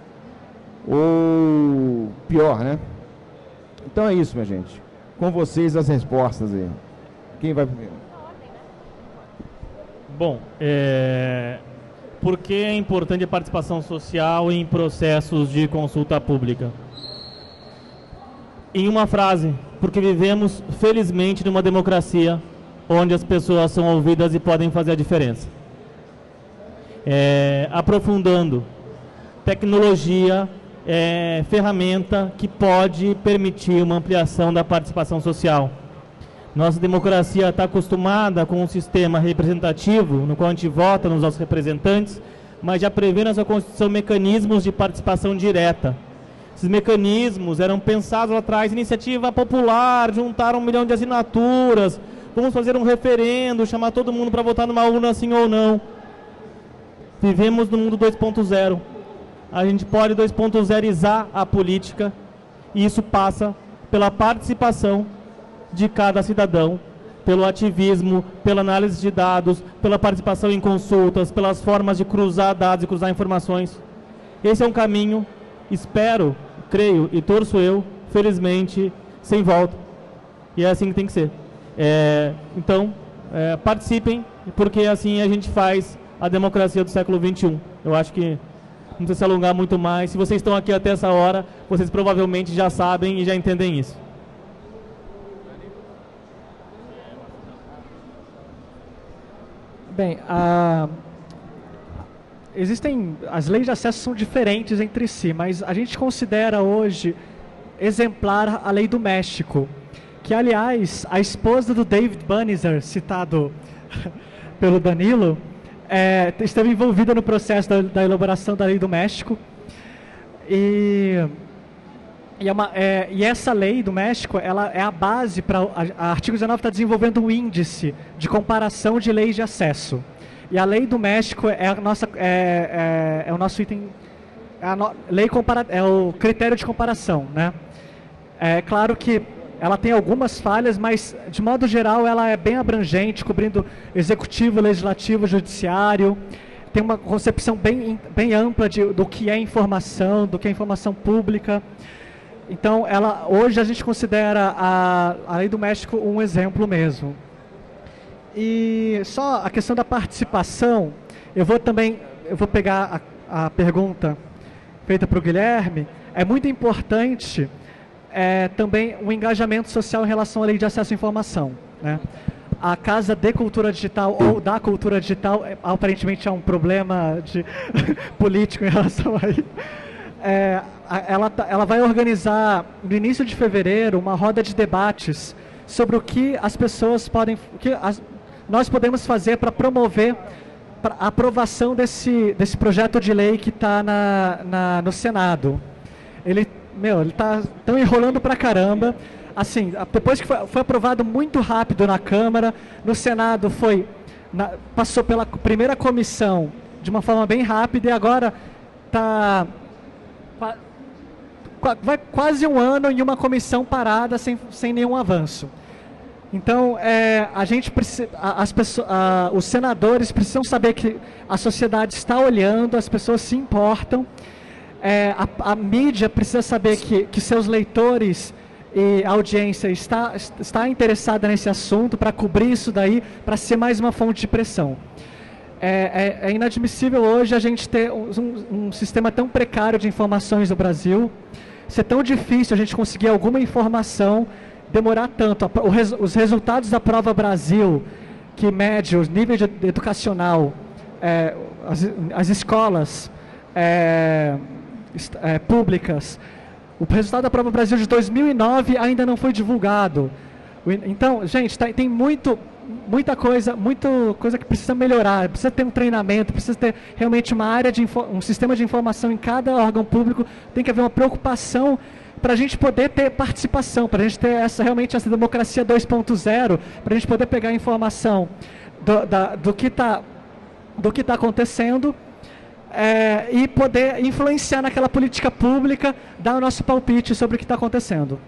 Ou pior, né? Então é isso, minha gente. Com vocês as respostas aí. Quem vai primeiro? Bom, é... por que é importante a participação social em processos de consulta pública? Em uma frase, porque vivemos, felizmente, numa democracia onde as pessoas são ouvidas e podem fazer a diferença. É, aprofundando, tecnologia é ferramenta que pode permitir uma ampliação da participação social. Nossa democracia está acostumada com um sistema representativo, no qual a gente vota nos nossos representantes, mas já prevê na sua Constituição mecanismos de participação direta. Esses mecanismos eram pensados lá atrás, iniciativa popular, juntaram um milhão de assinaturas, vamos fazer um referendo, chamar todo mundo para votar numa urna sim ou não. Vivemos no mundo dois ponto zero. A gente pode dois ponto zerizar a política e isso passa pela participação de cada cidadão, pelo ativismo, pela análise de dados, pela participação em consultas, pelas formas de cruzar dados e cruzar informações. Esse é um caminho, espero, creio e torço eu, felizmente, sem volta. E é assim que tem que ser. É, então, é, participem, porque assim a gente faz a democracia do século vinte e um. Eu acho que não precisa se alongar muito mais. Se vocês estão aqui até essa hora, vocês provavelmente já sabem e já entendem isso. Bem, a... existem, as leis de acesso são diferentes entre si, mas a gente considera hoje exemplar a lei do México, que, aliás, a esposa do David Bannister, citado pelo Danilo, é, esteve envolvida no processo da, da elaboração da lei do México. E, e, é uma, é, e essa lei do México, ela é a base para... A, a artigo dezenove está desenvolvendo um índice de comparação de leis de acesso. E a lei do México é, a nossa, é, é, é o nosso item... É, a no, lei compara, é o critério de comparação, né? É claro que ela tem algumas falhas, mas, de modo geral, ela é bem abrangente, cobrindo executivo, legislativo, judiciário. Tem uma concepção bem, bem ampla de, do que é informação, do que é informação pública. Então, ela, hoje a gente considera a, a lei do México um exemplo mesmo. E só a questão da participação, eu vou também, eu vou pegar a, a pergunta feita para o Guilherme. É muito importante... É, também o engajamento social em relação à lei de acesso à informação, né? a Casa de Cultura Digital ou da Cultura Digital, aparentemente há um problema de político em relação a isso. É, ela, ela vai organizar, no início de fevereiro, uma roda de debates sobre o que as pessoas podem, o que as, nós podemos fazer para promover a aprovação desse, desse projeto de lei que está na, na, no Senado. Ele, meu, ele está tão enrolando pra caramba. Assim, depois que foi, foi aprovado muito rápido na Câmara, no Senado foi, na, passou pela primeira comissão de uma forma bem rápida e agora está vai quase um ano em uma comissão parada sem, sem nenhum avanço. Então, é, a gente precisa, as pessoas, a, os senadores precisam saber que a sociedade está olhando, as pessoas se importam, é, a, a mídia precisa saber que, que seus leitores e a audiência está, está interessada nesse assunto para cobrir isso daí, para ser mais uma fonte de pressão. É, é, é inadmissível hoje a gente ter um, um, um sistema tão precário de informações no Brasil, ser tão difícil a gente conseguir alguma informação, demorar tanto. O res, os resultados da Prova Brasil, que mede os níveis de, de educacional, é, as, as escolas é, é, públicas, o resultado da Prova Brasil de dois mil e nove ainda não foi divulgado. Então, gente, tá, tem muito, muita coisa, muita coisa que precisa melhorar. Precisa ter um treinamento, precisa ter realmente uma área de um sistema de informação em cada órgão público. Tem que haver uma preocupação para a gente poder ter participação, para a gente ter essa, realmente essa democracia dois ponto zero, para a gente poder pegar a informação do, da, do que está do que tá acontecendo é, e poder influenciar naquela política pública, dar o nosso palpite sobre o que está acontecendo.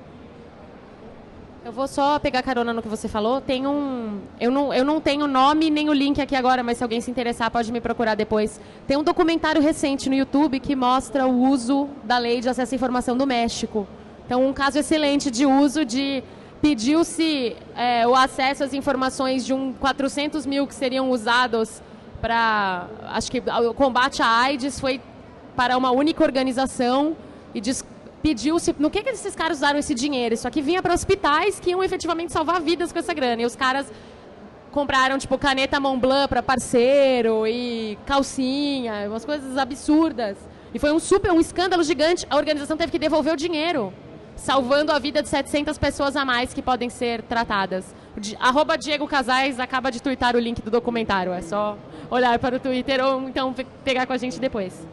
Eu vou só pegar carona no que você falou. Tem um, eu não, eu não tenho o nome nem o link aqui agora, mas se alguém se interessar pode me procurar depois. Tem um documentário recente no YouTube que mostra o uso da lei de acesso à informação no México. Então, um caso excelente de uso de... Pediu-se é, o acesso às informações de um quatrocentos mil que seriam usados para... Acho que o combate à AIDS foi para uma única organização e diz, pediu-se... No que, que esses caras usaram esse dinheiro? Isso aqui vinha para hospitais que iam efetivamente salvar vidas com essa grana. E os caras compraram, tipo, caneta Montblanc para parceiro e calcinha, umas coisas absurdas. E foi um super, um escândalo gigante. A organização teve que devolver o dinheiro, salvando a vida de setecentas pessoas a mais que podem ser tratadas. Arroba Diego Casais acaba de twittar o link do documentário. É só olhar para o Twitter ou então pegar com a gente depois.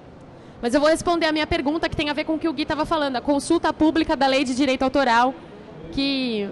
Mas eu vou responder a minha pergunta, que tem a ver com o que o Gui estava falando. A consulta pública da Lei de Direito Autoral, que,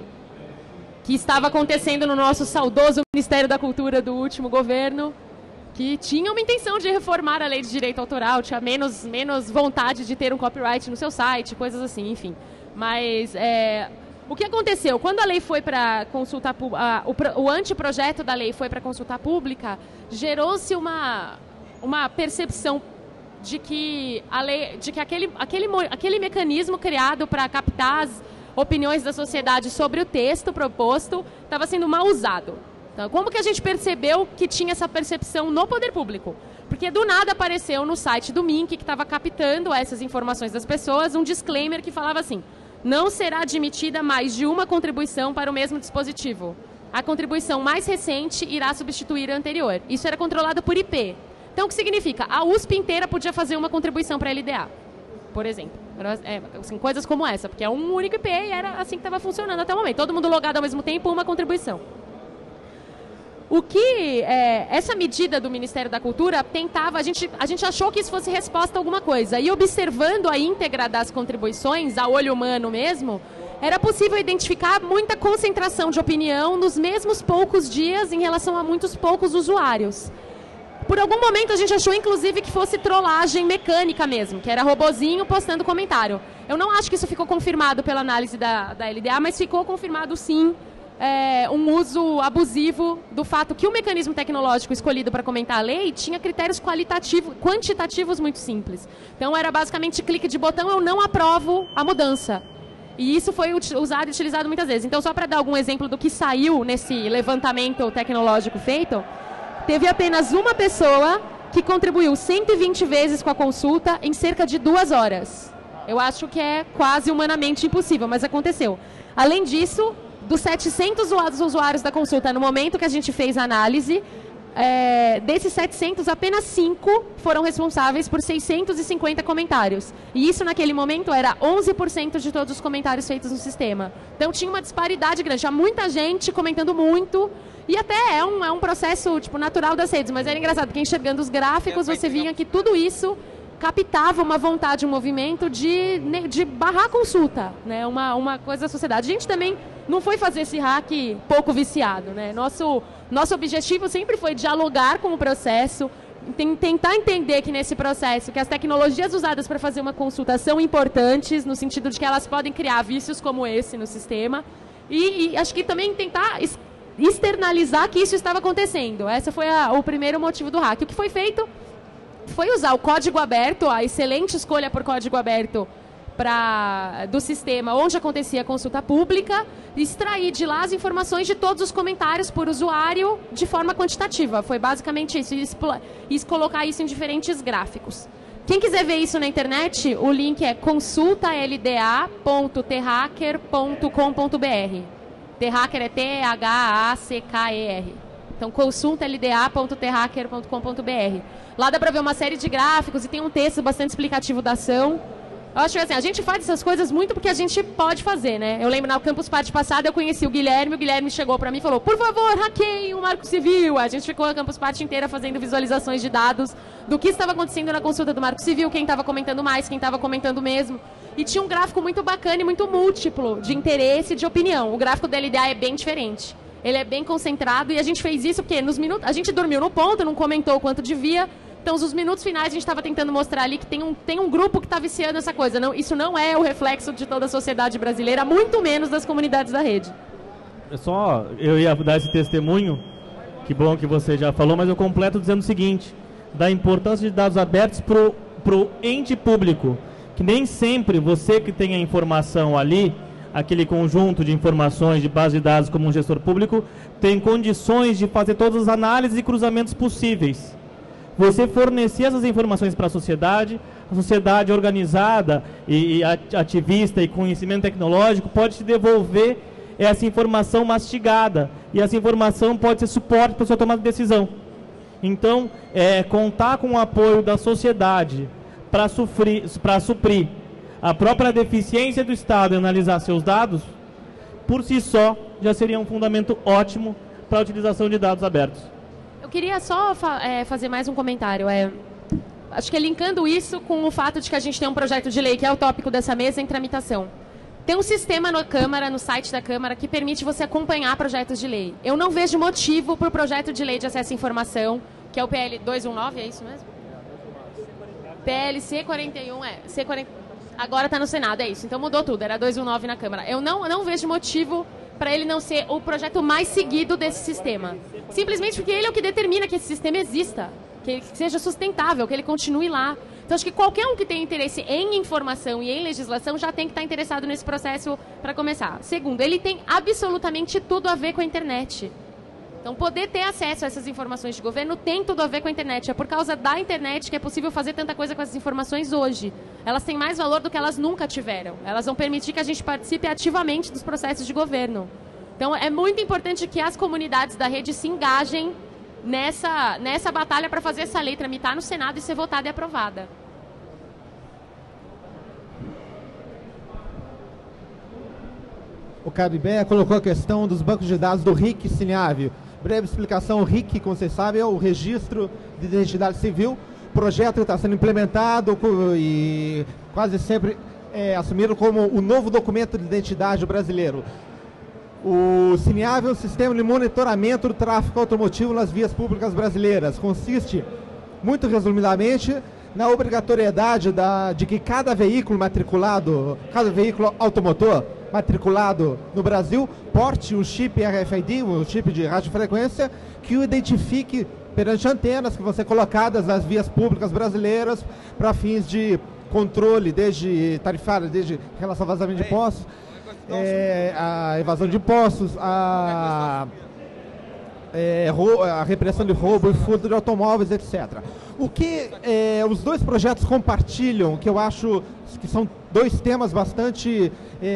que estava acontecendo no nosso saudoso Ministério da Cultura do último governo, que tinha uma intenção de reformar a Lei de Direito Autoral, tinha menos, menos vontade de ter um copyright no seu site, coisas assim, enfim. Mas é, o que aconteceu? Quando a lei foi para consulta pública, o, o anteprojeto da lei foi para consulta pública, gerou-se uma, uma percepção de que, a lei, de que aquele, aquele, aquele mecanismo criado para captar as opiniões da sociedade sobre o texto proposto estava sendo mal usado. Então, como que a gente percebeu que tinha essa percepção no poder público? Porque do nada apareceu no site do M I N C, que estava captando essas informações das pessoas, um disclaimer que falava assim: não será admitida mais de uma contribuição para o mesmo dispositivo. A contribuição mais recente irá substituir a anterior. Isso era controlado por I P. Então, o que significa? A U S P inteira podia fazer uma contribuição para a L D A, por exemplo. É, assim, coisas como essa, porque é um único I P e era assim que estava funcionando até o momento. Todo mundo logado ao mesmo tempo, uma contribuição. O que é, essa medida do Ministério da Cultura tentava, a gente, a gente achou que isso fosse resposta a alguma coisa. E observando a íntegra das contribuições, a olho humano mesmo, era possível identificar muita concentração de opinião nos mesmos poucos dias em relação a muitos poucos usuários. Por algum momento a gente achou, inclusive, que fosse trollagem mecânica mesmo, que era robozinho postando comentário. Eu não acho que isso ficou confirmado pela análise da, da L D A, mas ficou confirmado, sim, é, um uso abusivo do fato que o mecanismo tecnológico escolhido para comentar a lei tinha critérios qualitativos, quantitativos muito simples. Então, era basicamente clique de botão, eu não aprovo a mudança. E isso foi usado e utilizado muitas vezes. Então, só para dar algum exemplo do que saiu nesse levantamento tecnológico feito, teve apenas uma pessoa que contribuiu cento e vinte vezes com a consulta em cerca de duas horas. Eu acho que é quase humanamente impossível, mas aconteceu. Além disso, dos setecentos usuários da consulta, no momento que a gente fez a análise, é, desses setecentos, apenas cinco foram responsáveis por seiscentos e cinquenta comentários. E isso, naquele momento, era onze por cento de todos os comentários feitos no sistema. Então, tinha uma disparidade grande. Tinha muita gente comentando muito. E até é um, é um processo tipo, natural das redes. Mas era engraçado, porque enxergando os gráficos, você via que tudo isso captava uma vontade, um movimento de, de barrar a consulta. Né? Uma, uma coisa da sociedade. A gente também não foi fazer esse hack pouco viciado. Né? Nosso... Nosso objetivo sempre foi dialogar com o processo, tentar entender que nesse processo, que as tecnologias usadas para fazer uma consulta são importantes, no sentido de que elas podem criar vícios como esse no sistema, e, e acho que também tentar externalizar que isso estava acontecendo. Esse foi a, o primeiro motivo do hack. O que foi feito foi usar o código aberto, a excelente escolha por código aberto, Pra, do sistema onde acontecia a consulta pública, extrair de lá as informações de todos os comentários por usuário de forma quantitativa. Foi basicamente isso, e, e colocar isso em diferentes gráficos. Quem quiser ver isso na internet, o link é consulta l d a ponto t hacker ponto com ponto b r. T-Hacker é T H A C K E R. Então, consulta l d a ponto t hacker ponto com ponto b r. Lá dá para ver uma série de gráficos e tem um texto bastante explicativo da ação. Eu acho que assim, a gente faz essas coisas muito porque a gente pode fazer, né? Eu lembro na Campus Party passada, eu conheci o Guilherme, o Guilherme chegou pra mim e falou, por favor, hackeiem o Marco Civil. A gente ficou a Campus Party inteira fazendo visualizações de dados do que estava acontecendo na consulta do Marco Civil, quem estava comentando mais, quem estava comentando mesmo. E tinha um gráfico muito bacana e muito múltiplo de interesse e de opinião. O gráfico da L D A é bem diferente. Ele é bem concentrado e a gente fez isso porque nos minutos, a gente dormiu no ponto, não comentou o quanto devia. Então, os minutos finais, a gente estava tentando mostrar ali que tem um, tem um grupo que está viciando essa coisa. Não, isso não é o reflexo de toda a sociedade brasileira, muito menos das comunidades da rede. É só, eu ia dar esse testemunho, que bom que você já falou, mas eu completo dizendo o seguinte, da importância de dados abertos para o ente público, que nem sempre você que tem a informação ali, aquele conjunto de informações, de base de dados como um gestor público, tem condições de fazer todas as análises e cruzamentos possíveis. Você fornecer essas informações para a sociedade, a sociedade organizada e, e ativista e conhecimento tecnológico pode te devolver essa informação mastigada e essa informação pode ser suporte para a sua tomada de decisão. Então, é, contar com o apoio da sociedade para suprir a própria deficiência do Estado em analisar seus dados, por si só, já seria um fundamento ótimo para a utilização de dados abertos. Eu queria só fa é, fazer mais um comentário. É, acho que é linkando isso com o fato de que a gente tem um projeto de lei, que é o tópico dessa mesa, em tramitação. Tem um sistema na Câmara, no site da Câmara, que permite você acompanhar projetos de lei. Eu não vejo motivo para o projeto de lei de acesso à informação, que é o P L duzentos e dezenove, é isso mesmo? P L C quarenta e um, é. C quarenta, agora está no Senado, é isso. Então mudou tudo, era duzentos e dezenove na Câmara. Eu não, eu não vejo motivo para ele não ser o projeto mais seguido desse sistema. Simplesmente porque ele é o que determina que esse sistema exista, que ele seja sustentável, que ele continue lá. Então, acho que qualquer um que tenha interesse em informação e em legislação já tem que estar interessado nesse processo para começar. Segundo, ele tem absolutamente tudo a ver com a internet. Então, poder ter acesso a essas informações de governo tem tudo a ver com a internet. É por causa da internet que é possível fazer tanta coisa com essas informações hoje. Elas têm mais valor do que elas nunca tiveram. Elas vão permitir que a gente participe ativamente dos processos de governo. Então, é muito importante que as comunidades da rede se engajem nessa, nessa batalha para fazer essa lei tramitar no Senado e ser votada e aprovada. O Caribé colocou a questão dos bancos de dados do R I C Cineave. Breve explicação, o R I C, como vocês sabem, é o Registro de Identidade Civil. O projeto está sendo implementado e quase sempre é assumido como o novo documento de identidade brasileiro. O Cineave é um sistema de monitoramento do tráfego automotivo nas vias públicas brasileiras. Consiste, muito resumidamente, na obrigatoriedade da, de que cada veículo matriculado, cada veículo automotor matriculado no Brasil, porte um chip R F I D, um chip de radiofrequência, que o identifique perante antenas que vão ser colocadas nas vias públicas brasileiras para fins de controle, desde tarifário, desde relação ao vazamento de impostos, é, a evasão de impostos, a é, a repressão de roubo e furto de automóveis, etcétera. O que é, os dois projetos compartilham, que eu acho que são dois temas bastante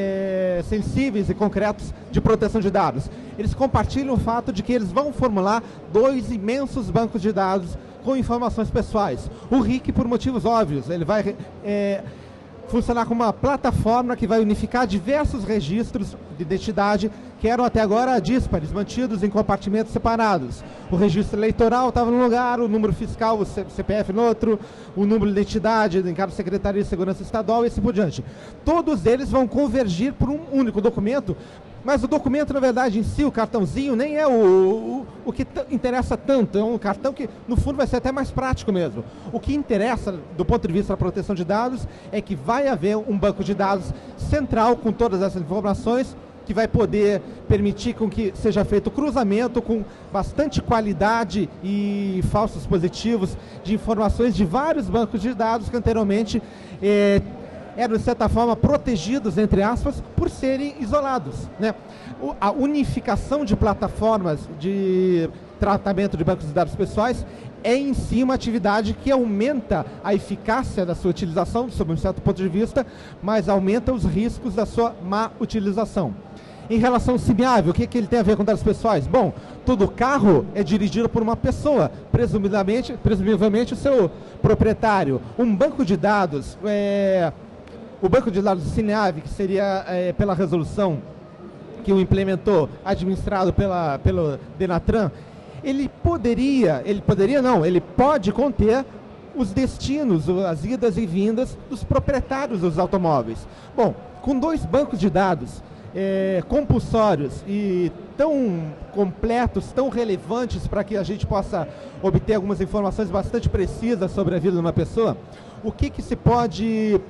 é, sensíveis e concretos de proteção de dados. Eles compartilham o fato de que eles vão formular dois imensos bancos de dados com informações pessoais. O R I C, por motivos óbvios, ele vai é, funcionar como uma plataforma que vai unificar diversos registros de identidade que eram até agora díspares, mantidos em compartimentos separados. O registro eleitoral estava num lugar, o número fiscal, o C P F no outro, o número de identidade em cada Secretaria de Segurança Estadual e assim por diante. Todos eles vão convergir por um único documento, mas o documento, na verdade, em si, o cartãozinho, nem é o, o, o que interessa tanto. É um cartão que, no fundo, vai ser até mais prático mesmo. O que interessa, do ponto de vista da proteção de dados, é que vai haver um banco de dados central com todas essas informações, que vai poder permitir com que seja feito o cruzamento com bastante qualidade e falsos positivos de informações de vários bancos de dados que anteriormente eh, eram, de certa forma, protegidos, entre aspas, por serem isolados, né? O, a unificação de plataformas de tratamento de bancos de dados pessoais é em si uma atividade que aumenta a eficácia da sua utilização, sob um certo ponto de vista, mas aumenta os riscos da sua má utilização. Em relação ao semiável, o que, que ele tem a ver com dados pessoais? Bom, todo carro é dirigido por uma pessoa, presumivelmente, presumivelmente o seu proprietário. Um banco de dados, é, o banco de dados do Cineave, que seria é, pela resolução que o implementou, administrado pela, pelo Denatran, ele poderia, ele poderia não, ele pode conter os destinos, as idas e vindas dos proprietários dos automóveis. Bom, com dois bancos de dados É, compulsórios e tão completos, tão relevantes para que a gente possa obter algumas informações bastante precisas sobre a vida de uma pessoa, o que, que se pode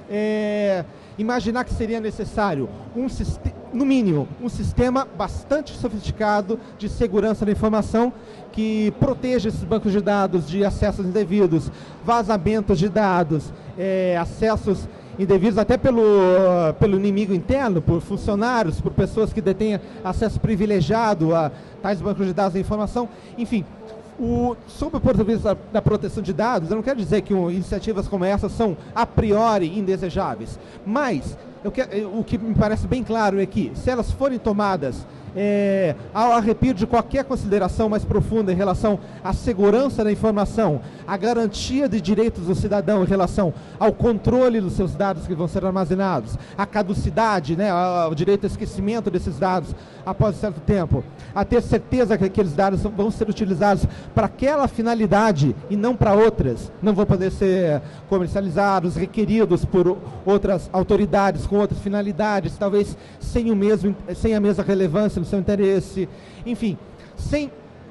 é, imaginar que seria necessário? Um, no mínimo, um sistema bastante sofisticado de segurança da informação que proteja esses bancos de dados de acessos indevidos, vazamentos de dados, é, acessos indevidos até pelo, uh, pelo inimigo interno, por funcionários, por pessoas que detêm acesso privilegiado a tais bancos de dados de informação. Enfim, o, sob o ponto de vista da, da proteção de dados, eu não quero dizer que um, iniciativas como essa são a priori indesejáveis, mas eu quero, o que me parece bem claro é que, se elas forem tomadas É, ao arrepio de qualquer consideração mais profunda em relação à segurança da informação, à garantia de direitos do cidadão em relação ao controle dos seus dados que vão ser armazenados, à caducidade, né, ao direito ao esquecimento desses dados após um certo tempo, a ter certeza que aqueles dados vão ser utilizados para aquela finalidade e não para outras, não vão poder ser comercializados, requeridos por outras autoridades com outras finalidades, talvez sem o mesmo, sem a mesma relevância no seu interesse, enfim, sem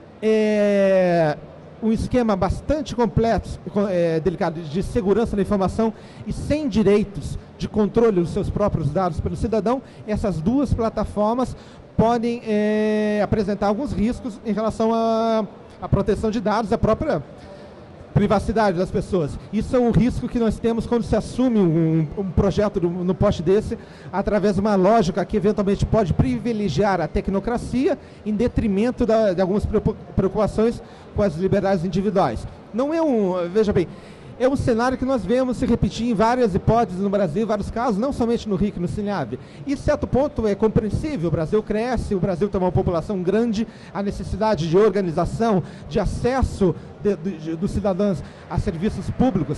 é, um esquema bastante complexo, é, delicado, de segurança da informação e sem direitos de controle dos seus próprios dados pelo cidadão, essas duas plataformas podem é, apresentar alguns riscos em relação à, à proteção de dados, à própria privacidade das pessoas. Isso é um risco que nós temos quando se assume um, um projeto do, no poste desse, através de uma lógica que eventualmente pode privilegiar a tecnocracia em detrimento da, de algumas preocupações com as liberdades individuais. Não é um, veja bem, é um cenário que nós vemos se repetir em várias hipóteses no Brasil, em vários casos, não somente no R I C, no Cineave. E, a certo ponto, é compreensível. O Brasil cresce, o Brasil tem uma população grande, a necessidade de organização, de acesso de, de, dos cidadãos a serviços públicos,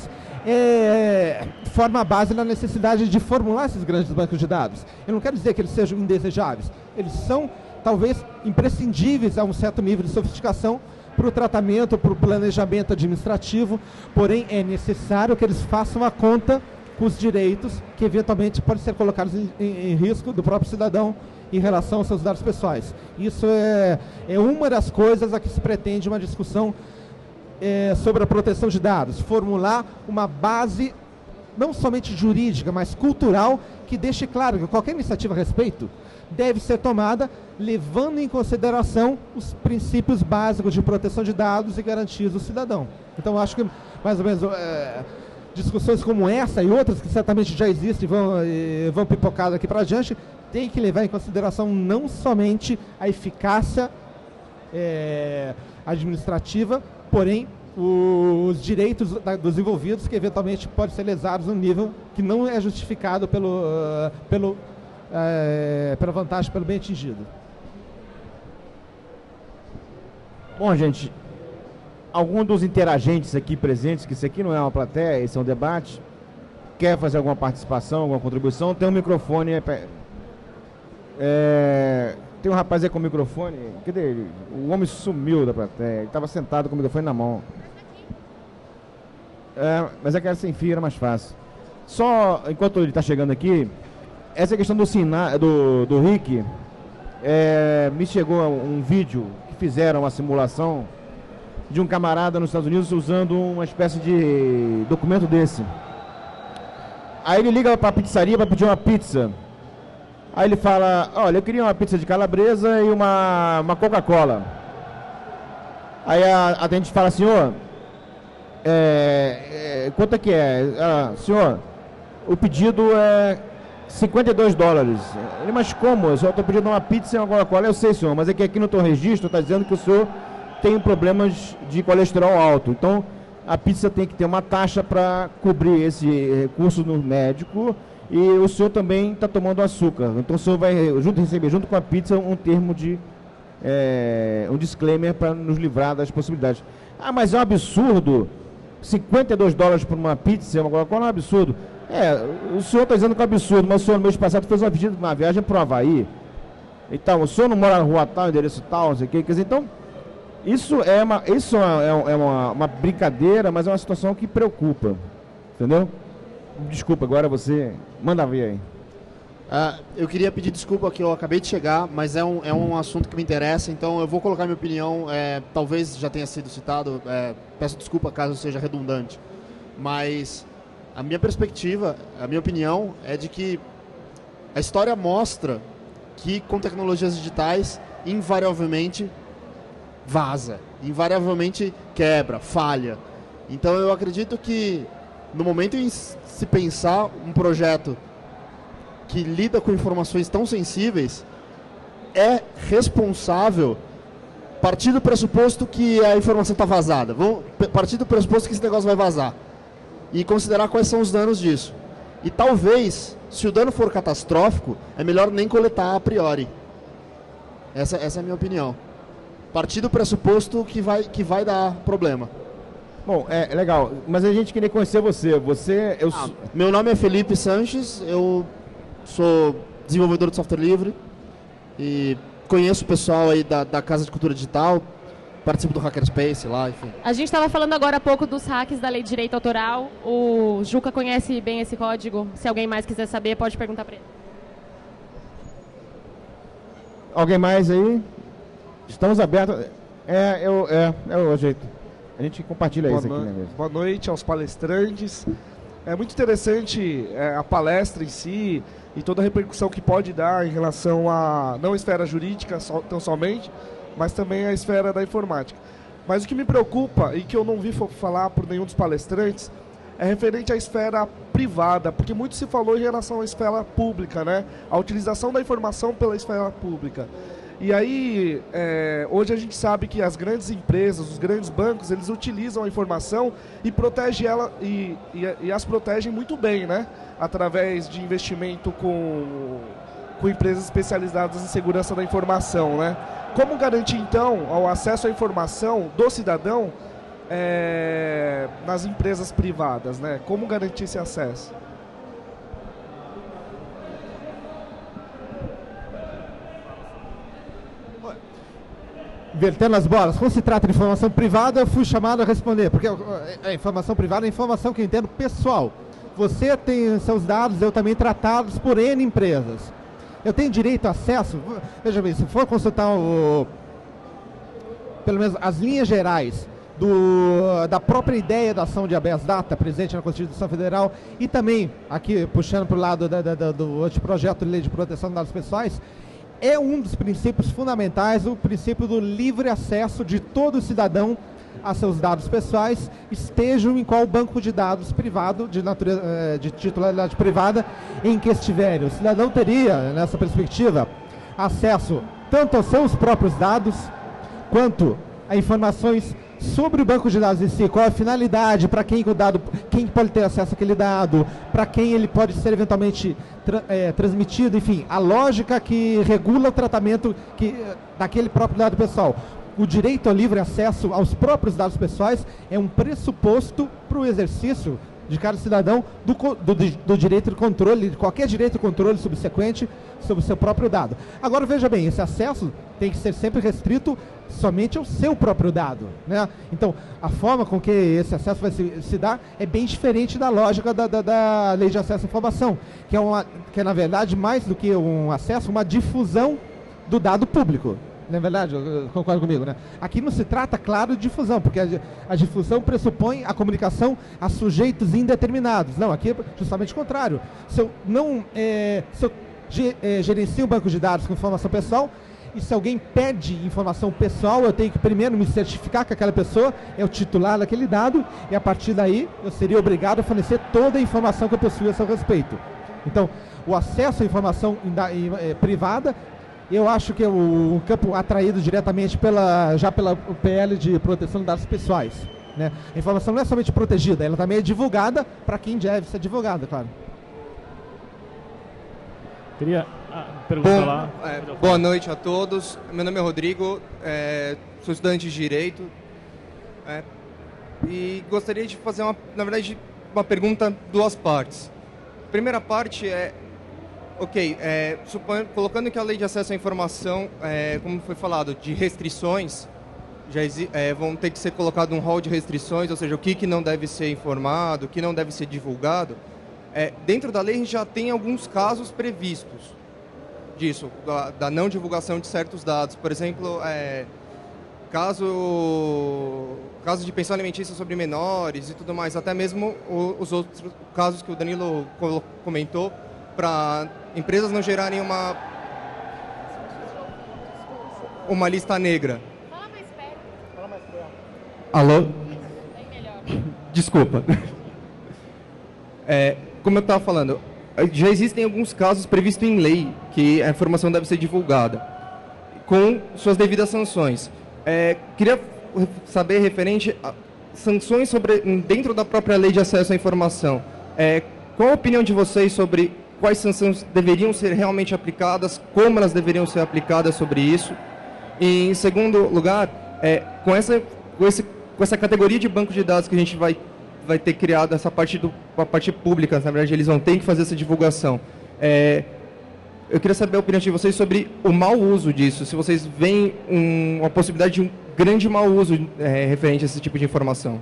é, forma a base na necessidade de formular esses grandes bancos de dados. Eu não quero dizer que eles sejam indesejáveis. Eles são, talvez, imprescindíveis a um certo nível de sofisticação para o tratamento, para o planejamento administrativo, porém é necessário que eles façam a conta com os direitos que eventualmente podem ser colocados em, em, em risco do próprio cidadão em relação aos seus dados pessoais. Isso é, é uma das coisas a que se pretende uma discussão é, sobre a proteção de dados, formular uma base não somente jurídica, mas cultural, que deixe claro que qualquer iniciativa a respeito deve ser tomada levando em consideração os princípios básicos de proteção de dados e garantias do cidadão. Então, acho que, mais ou menos, é, discussões como essa e outras que certamente já existem e vão, e vão pipocar daqui para adiante, tem que levar em consideração não somente a eficácia é, administrativa, porém os direitos da, dos envolvidos que eventualmente podem ser lesados num nível que não é justificado pelo, uh, pelo, uh, pela vantagem, pelo bem atingido. Bom, gente, algum dos interagentes aqui presentes, que isso aqui não é uma plateia, esse é um debate, quer fazer alguma participação, alguma contribuição, tem um microfone. É, tem um rapaz aí com o microfone, cadê ele? O homem sumiu da plateia, ele estava sentado com o microfone na mão. É, mas é que era sem fio, era mais fácil. Só, enquanto ele está chegando aqui, essa questão do, Sina, do, do Rick, é, me chegou um vídeo que fizeram uma simulação de um camarada nos Estados Unidos usando uma espécie de documento desse. Aí ele liga para a pizzaria para pedir uma pizza. Aí ele fala, olha, eu queria uma pizza de calabresa e uma, uma Coca-Cola. Aí a atendente fala, senhor, é, é, quanto é que é? Ah, senhor, o pedido é cinquenta e dois dólares. Ele, mas como? Eu só estou pedindo uma pizza e uma Coca-Cola. Eu sei, senhor, mas é que aqui no teu registro está dizendo que o senhor tem problemas de colesterol alto. Então, a pizza tem que ter uma taxa para cobrir esse recurso no médico e o senhor também está tomando açúcar. Então, o senhor vai junto, receber junto com a pizza um termo de... É, um disclaimer para nos livrar das possibilidades. Ah, mas é um absurdo. cinquenta e dois dólares por uma pizza, uma Coca-Cola é um absurdo. É, o senhor está dizendo que é um absurdo, mas o senhor no mês passado fez uma pedido de uma viagem para o Havaí. Então, o senhor não mora na rua tal, endereço tal, não sei o que. Quer dizer, então, isso é, uma, isso é, é uma, uma brincadeira, mas é uma situação que preocupa. Entendeu? Desculpa, agora você manda ver aí. Uh, eu queria pedir desculpa que eu acabei de chegar, mas é um, é um assunto que me interessa, então eu vou colocar minha opinião, é, talvez já tenha sido citado, é, peço desculpa caso seja redundante, mas a minha perspectiva, a minha opinião é de que a história mostra que com tecnologias digitais, invariavelmente vaza, invariavelmente quebra, falha. Então eu acredito que no momento em se pensar um projeto que lida com informações tão sensíveis, é responsável partir do pressuposto que a informação está vazada. Vamos partir do pressuposto que esse negócio vai vazar. E considerar quais são os danos disso. E talvez, se o dano for catastrófico, é melhor nem coletar a priori. Essa, essa é a minha opinião. Partir do pressuposto que vai, que vai dar problema. Bom, é legal, mas a gente queria conhecer você. Você eu... Ah, meu nome é Felipe Sanches, eu sou desenvolvedor de software livre e conheço o pessoal aí da, da Casa de Cultura Digital, participo do Hackerspace lá, enfim. A gente estava falando agora há pouco dos hacks da Lei de Direito Autoral. O Juca conhece bem esse código. Se alguém mais quiser saber, pode perguntar para ele. Alguém mais aí? Estamos abertos. É, eu, é, é o jeito. A gente compartilha boa isso aqui, no... né? Boa noite aos palestrantes. É muito interessante é, a palestra em si e toda a repercussão que pode dar em relação à não esfera jurídica so, tão somente, mas também a esfera da informática. Mas o que me preocupa e que eu não vi falar por nenhum dos palestrantes é referente à esfera privada, porque muito se falou em relação à esfera pública, né? A utilização da informação pela esfera pública. E aí, é, hoje a gente sabe que as grandes empresas, os grandes bancos, eles utilizam a informação e protegem ela e, e, e as protegem muito bem, né? Através de investimento com, com empresas especializadas em segurança da informação, né? Como garantir, então, o acesso à informação do cidadão é, nas empresas privadas, né? Como garantir esse acesso? Invertendo as bolas, quando se trata de informação privada, eu fui chamado a responder, porque a informação privada é informação que eu entendo pessoal. Você tem seus dados, eu também, tratados por N empresas. Eu tenho direito a acesso, veja bem, se for consultar o, pelo menos as linhas gerais do, da própria ideia da ação de habeas data presente na Constituição Federal e também, aqui puxando para o lado da, da, do anteprojeto de lei de proteção de dados pessoais, é um dos princípios fundamentais, o princípio do livre acesso de todo cidadão a seus dados pessoais, estejam em qual banco de dados privado, de, natureza, de titularidade privada, em que estiverem. O cidadão teria, nessa perspectiva, acesso tanto aos seus próprios dados, quanto a informações sobre o banco de dados em si, qual a finalidade, para quem o dado, quem pode ter acesso àquele dado, para quem ele pode ser eventualmente tra é, transmitido, enfim, a lógica que regula o tratamento que, daquele próprio dado pessoal. O direito ao livre acesso aos próprios dados pessoais é um pressuposto para o exercício de cada cidadão do, do, do direito de controle, de qualquer direito de controle subsequente sobre o seu próprio dado. Agora, veja bem, esse acesso tem que ser sempre restrito somente ao seu próprio dado, né? Então, a forma com que esse acesso vai se, se dar é bem diferente da lógica da, da, da Lei de Acesso à Informação, que é, uma, que é, na verdade, mais do que um acesso, uma difusão do dado público. Não é verdade? Concorda comigo, né? Aqui não se trata, claro, de difusão, porque a, a difusão pressupõe a comunicação a sujeitos indeterminados. Não, aqui é justamente o contrário. Se eu não é, se eu ge, é, gerencio um banco de dados com informação pessoal, e se alguém pede informação pessoal, eu tenho que primeiro me certificar que aquela pessoa é o titular daquele dado, e a partir daí eu seria obrigado a fornecer toda a informação que eu possuo a seu respeito. Então, o acesso à informação é, privada, eu acho que é o campo atraído diretamente pela, já pela P L de proteção de dados pessoais, né? A informação não é somente protegida, ela também é divulgada para quem deve ser divulgada, claro. Queria ah, perguntar Bom, lá. É, boa noite a todos. Meu nome é Rodrigo, é, sou estudante de Direito é, e gostaria de fazer, uma, na verdade, uma pergunta duas partes. A primeira parte é Ok, é, suponho, colocando que a Lei de Acesso à Informação, é, como foi falado, de restrições, já é, vão ter que ser colocado um rol de restrições, ou seja, o que, que não deve ser informado, o que não deve ser divulgado. É, dentro da lei a gente já tem alguns casos previstos disso, da, da não divulgação de certos dados. Por exemplo, é, caso, caso de pensão alimentícia sobre menores e tudo mais, até mesmo o, os outros casos que o Danilo comentou, para empresas não gerarem uma uma lista negra. Fala mais perto. Fala mais perto. Alô? Bem melhor. Desculpa. É, como eu estava falando, já existem alguns casos previstos em lei que a informação deve ser divulgada com suas devidas sanções. É, queria saber referente a sanções sobre, dentro da própria Lei de Acesso à Informação. É, qual a opinião de vocês sobre quais sanções deveriam ser realmente aplicadas, como elas deveriam ser aplicadas sobre isso? E, em segundo lugar, é, com, essa, com, esse, com essa categoria de banco de dados que a gente vai, vai ter criado, essa parte, do, a parte pública, na verdade, eles vão ter que fazer essa divulgação. É, eu queria saber a opinião de vocês sobre o mau uso disso, se vocês veem um, uma possibilidade de um grande mau uso é, referente a esse tipo de informação.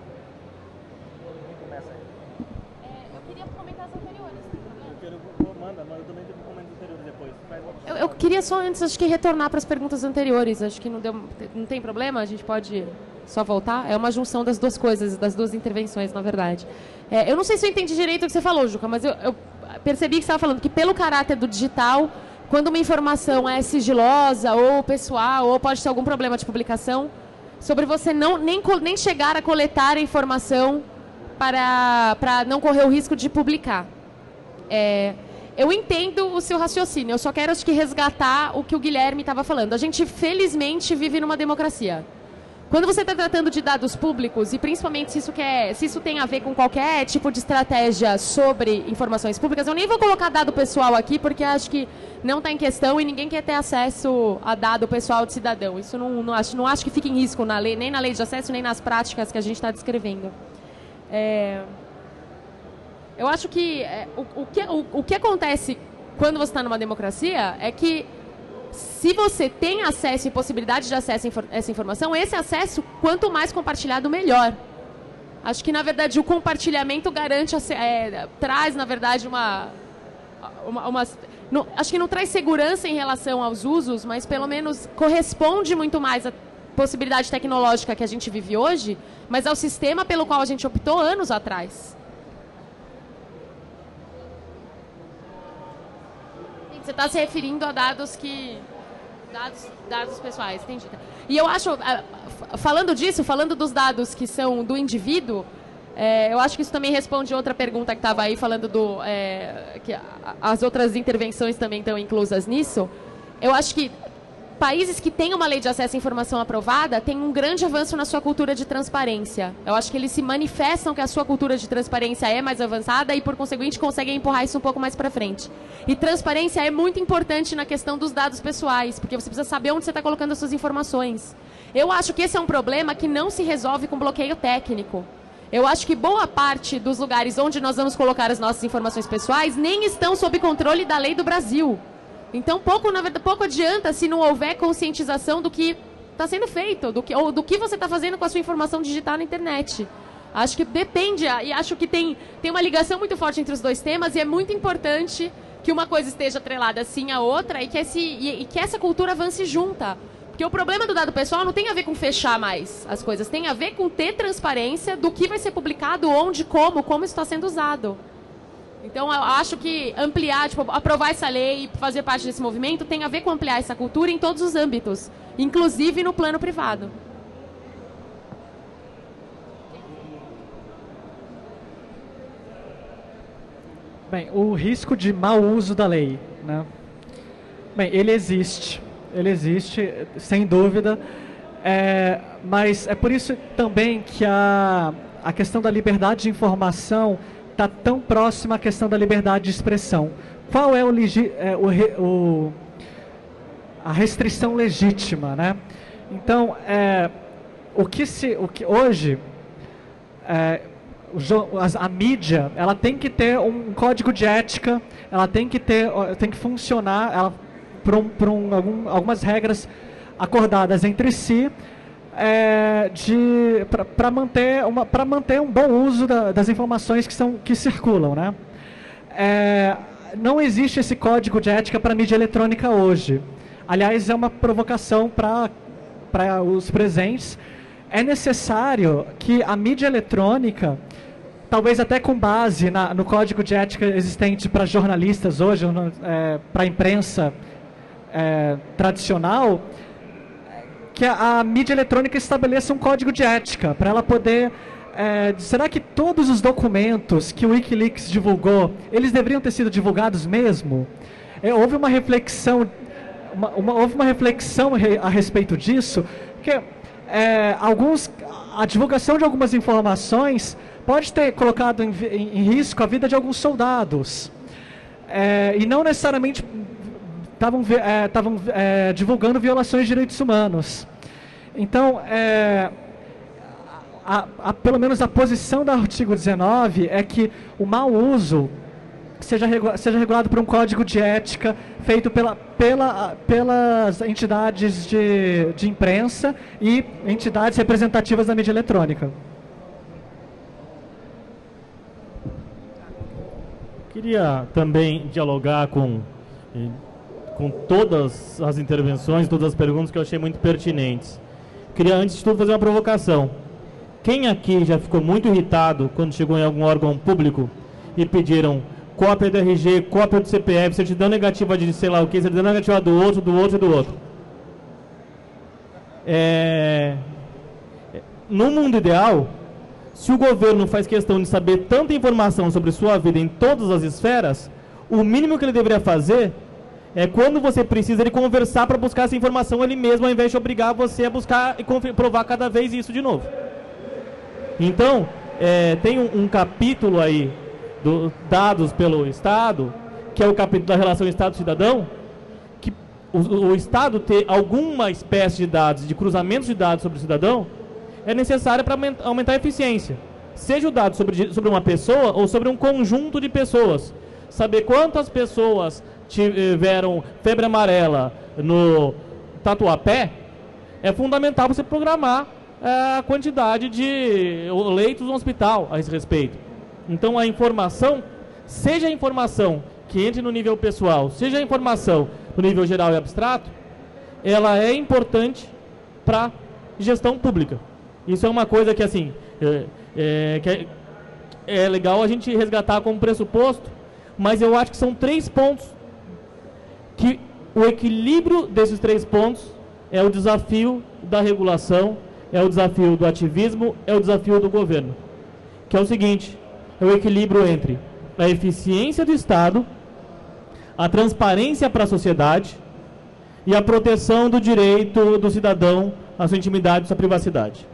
Eu, eu queria só antes, acho que retornar para as perguntas anteriores. Acho que não, deu, não tem problema, a gente pode só voltar. É uma junção das duas coisas, das duas intervenções, na verdade. É, eu não sei se eu entendi direito o que você falou, Juca, mas eu, eu percebi que você estava falando que pelo caráter do digital, quando uma informação é sigilosa ou pessoal, ou pode ter algum problema de publicação, sobre você não, nem, nem chegar a coletar a informação para, para não correr o risco de publicar. É... Eu entendo o seu raciocínio, eu só quero acho que resgatar o que o Guilherme estava falando. A gente, felizmente, vive numa democracia. Quando você está tratando de dados públicos, e principalmente se isso, quer, se isso tem a ver com qualquer tipo de estratégia sobre informações públicas, eu nem vou colocar dado pessoal aqui, porque acho que não está em questão e ninguém quer ter acesso a dado pessoal de cidadão. Isso não, não, acho, não acho que fique em risco na lei, nem na lei de acesso, nem nas práticas que a gente está descrevendo. É... Eu acho que, é, o, o que o, o que acontece quando você está numa democracia é que se você tem acesso e possibilidade de acesso a essa informação, esse acesso, quanto mais compartilhado, melhor. Acho que, na verdade, o compartilhamento garante, é, traz, na verdade, uma... uma, uma não, acho que não traz segurança em relação aos usos, mas, pelo menos, corresponde muito mais à possibilidade tecnológica que a gente vive hoje, mas ao sistema pelo qual a gente optou anos atrás. Você está se referindo a dados que... Dados, dados pessoais, entendi. E eu acho, falando disso, falando dos dados que são do indivíduo, é, eu acho que isso também responde outra pergunta que estava aí, falando do... É, que as outras intervenções também estão inclusas nisso. Eu acho que países que têm uma lei de acesso à informação aprovada têm um grande avanço na sua cultura de transparência. Eu acho que eles se manifestam que a sua cultura de transparência é mais avançada e, por conseguinte, conseguem empurrar isso um pouco mais para frente. E transparência é muito importante na questão dos dados pessoais, porque você precisa saber onde você está colocando as suas informações. Eu acho que esse é um problema que não se resolve com bloqueio técnico. Eu acho que boa parte dos lugares onde nós vamos colocar as nossas informações pessoais nem estão sob controle da lei do Brasil. Então, pouco, na verdade, pouco adianta se não houver conscientização do que está sendo feito, do que, ou do que você está fazendo com a sua informação digital na internet. Acho que depende, e acho que tem, tem uma ligação muito forte entre os dois temas, e é muito importante que uma coisa esteja atrelada assim à outra e que, esse, e, e que essa cultura avance junta. Porque o problema do dado pessoal não tem a ver com fechar mais as coisas, tem a ver com ter transparência do que vai ser publicado, onde, como, como isso está sendo usado. Então, eu acho que ampliar, tipo, aprovar essa lei e fazer parte desse movimento tem a ver com ampliar essa cultura em todos os âmbitos, inclusive no plano privado. Bem, o risco de mau uso da lei, né? Bem, ele existe, ele existe, sem dúvida, é, mas é por isso também que a, a questão da liberdade de informação está tão próxima à questão da liberdade de expressão. Qual é, o, é o, o, a restrição legítima, né? Então, é, o que se, o que hoje é, a mídia, ela tem que ter um código de ética, ela tem que ter, tem que funcionar, ela por, um, por um, algum, algumas regras acordadas entre si. É, para manter, uma, manter um bom uso da, das informações que, são, que circulam, né? É, não existe esse código de ética para a mídia eletrônica hoje. Aliás, é uma provocação para os presentes. É necessário que a mídia eletrônica, talvez até com base na, no código de ética existente para jornalistas hoje, é, para a imprensa é, tradicional, que a, a mídia eletrônica estabeleça um código de ética para ela poder... É, será que todos os documentos que o Wikileaks divulgou, eles deveriam ter sido divulgados mesmo? É, houve uma reflexão, uma, uma, houve uma reflexão a respeito disso, porque é, alguns, a divulgação de algumas informações pode ter colocado em, em, em risco a vida de alguns soldados. É, e não necessariamente estavam é, é, divulgando violações de direitos humanos. Então, é, a, a, pelo menos a posição do artigo dezenove é que o mau uso seja, regu seja regulado por um código de ética feito pela, pela, pelas entidades de, de imprensa e entidades representativas da mídia eletrônica. Queria também dialogar com, com todas as intervenções, todas as perguntas que eu achei muito pertinentes. Queria, antes de tudo, fazer uma provocação. Quem aqui já ficou muito irritado quando chegou em algum órgão público e pediram cópia do R G, cópia do C P F, certidão negativa de sei lá o que, certidão negativa do outro, do outro e do outro? É... No mundo ideal, se o governo faz questão de saber tanta informação sobre sua vida em todas as esferas, o mínimo que ele deveria fazer é, quando você precisa, ele conversar para buscar essa informação ele mesmo, ao invés de obrigar você a buscar e provar cada vez isso de novo. Então, é, tem um, um capítulo aí, do, dados pelo Estado, que é o capítulo da relação Estado-cidadão, que o, o Estado ter alguma espécie de dados, de cruzamentos de dados sobre o cidadão, é necessária para aumentar a eficiência. Seja o dado sobre, sobre uma pessoa ou sobre um conjunto de pessoas. Saber quantas pessoas tiveram febre amarela no Tatuapé é fundamental para você programar é, a quantidade de leitos no hospital a esse respeito. Então a informação, seja a informação que entre no nível pessoal, seja a informação no nível geral e abstrato, ela é importante para gestão pública. Isso é uma coisa que, assim, é, é, que é, é legal a gente resgatar como pressuposto, mas eu acho que são três pontos que o equilíbrio desses três pontos é o desafio da regulação, é o desafio do ativismo, é o desafio do governo. Que é o seguinte, é o equilíbrio entre a eficiência do Estado, a transparência para a sociedade e a proteção do direito do cidadão à sua intimidade, à sua privacidade.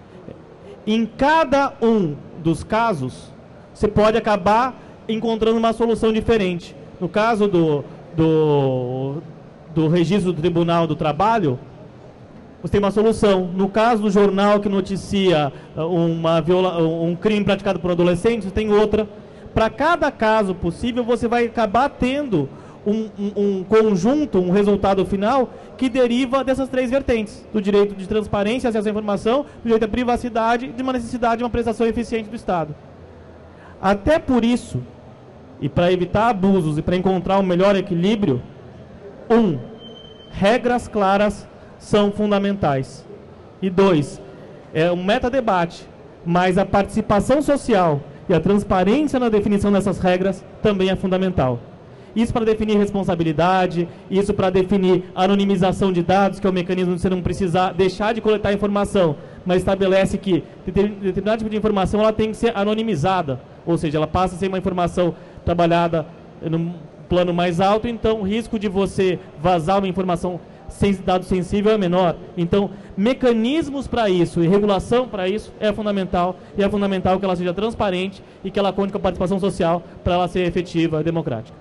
Em cada um dos casos, você pode acabar encontrando uma solução diferente. No caso do, do, do registro do Tribunal do Trabalho, você tem uma solução. No caso do jornal que noticia uma viola, um crime praticado por adolescentes, você tem outra. Para cada caso possível, você vai acabar tendo um, um, um conjunto, um resultado final que deriva dessas três vertentes: do direito de transparência, acesso à informação, do direito à privacidade e de uma necessidade de uma prestação eficiente do Estado. Até por isso, e para evitar abusos e para encontrar um melhor equilíbrio, um, regras claras são fundamentais. E dois, é um metadebate, mas a participação social e a transparência na definição dessas regras também é fundamental. Isso para definir responsabilidade, isso para definir anonimização de dados, que é o mecanismo de você não precisar deixar de coletar informação, mas estabelece que determinado tipo de informação ela tem que ser anonimizada, ou seja, ela passa a ser uma informação trabalhada num plano mais alto, então o risco de você vazar uma informação sem dado sensível é menor. Então, mecanismos para isso e regulação para isso é fundamental, e é fundamental que ela seja transparente e que ela conte com a participação social para ela ser efetiva e democrática.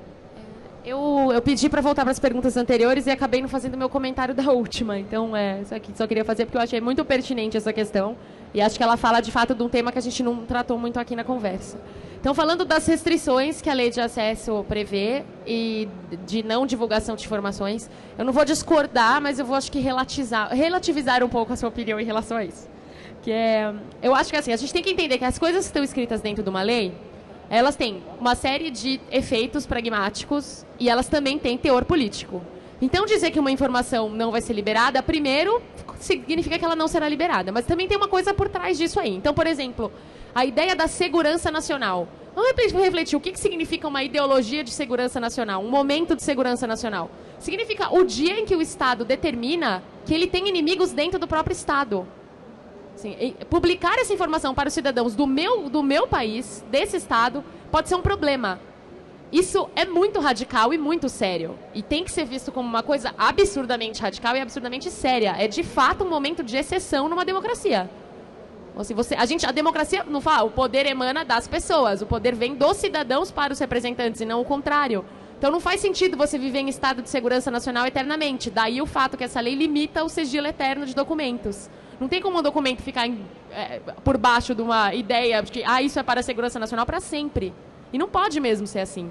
Eu, eu pedi para voltar para as perguntas anteriores e acabei não fazendo meu comentário da última. Então, é, isso aqui só queria fazer porque eu achei muito pertinente essa questão e acho que ela fala, de fato, de um tema que a gente não tratou muito aqui na conversa. Então, falando das restrições que a lei de acesso prevê e de não divulgação de informações, eu não vou discordar, mas eu vou, acho que, relativizar, relativizar um pouco a sua opinião em relação a isso. Que é, eu acho que, assim, a gente tem que entender que as coisas que estão escritas dentro de uma lei, elas têm uma série de efeitos pragmáticos e elas também têm teor político. Então, dizer que uma informação não vai ser liberada, primeiro, significa que ela não será liberada. Mas também tem uma coisa por trás disso aí. Então, por exemplo, a ideia da segurança nacional. Vamos refletir o que significa uma ideologia de segurança nacional, um momento de segurança nacional. Significa o dia em que o Estado determina que ele tem inimigos dentro do próprio Estado. Assim, publicar essa informação para os cidadãos do meu, do meu país, desse Estado, pode ser um problema. Isso é muito radical e muito sério. E tem que ser visto como uma coisa absurdamente radical e absurdamente séria. É, de fato, um momento de exceção numa democracia. Assim, você, a, gente, a democracia não fala, o poder emana das pessoas, o poder vem dos cidadãos para os representantes e não o contrário. Então não faz sentido você viver em estado de segurança nacional eternamente. Daí o fato que essa lei limita o sigilo eterno de documentos. Não tem como um documento ficar em, é, por baixo de uma ideia de que ah, isso é para a segurança nacional para sempre. E não pode mesmo ser assim.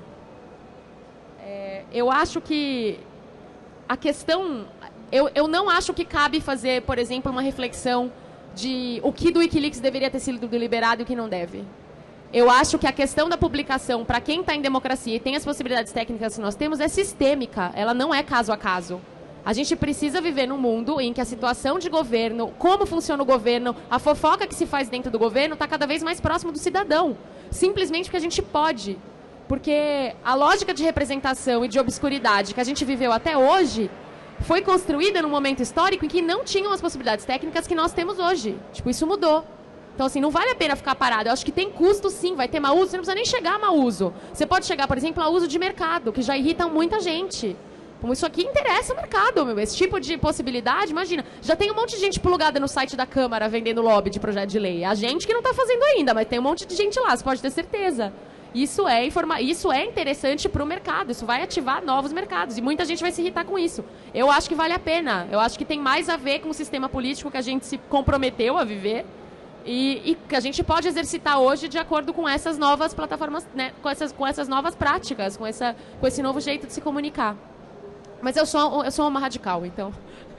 É, eu acho que a questão... Eu, eu não acho que cabe fazer, por exemplo, uma reflexão de o que do Wikileaks deveria ter sido liberado e o que não deve. Eu acho que a questão da publicação, para quem está em democracia e tem as possibilidades técnicas que nós temos, é sistêmica. Ela não é caso a caso. A gente precisa viver num mundo em que a situação de governo, como funciona o governo, a fofoca que se faz dentro do governo está cada vez mais próximo do cidadão. Simplesmente porque a gente pode. Porque a lógica de representação e de obscuridade que a gente viveu até hoje foi construída num momento histórico em que não tinham as possibilidades técnicas que nós temos hoje. Tipo, isso mudou. Então, assim, não vale a pena ficar parado. Eu acho que tem custo, sim, vai ter mau uso. Você não precisa nem chegar a mau uso. Você pode chegar, por exemplo, a uso de mercado, que já irrita muita gente. Como isso aqui interessa o mercado, meu. Esse tipo de possibilidade, imagina. Já tem um monte de gente plugada no site da Câmara vendendo lobby de projeto de lei. A gente que não está fazendo ainda, mas tem um monte de gente lá, você pode ter certeza. Isso é, informa... isso é interessante para o mercado, isso vai ativar novos mercados e muita gente vai se irritar com isso. Eu acho que vale a pena, eu acho que tem mais a ver com o sistema político que a gente se comprometeu a viver e, e que a gente pode exercitar hoje de acordo com essas novas plataformas, né, com, essas, com essas novas práticas, com, essa, com esse novo jeito de se comunicar. Mas eu sou, eu sou uma radical, então...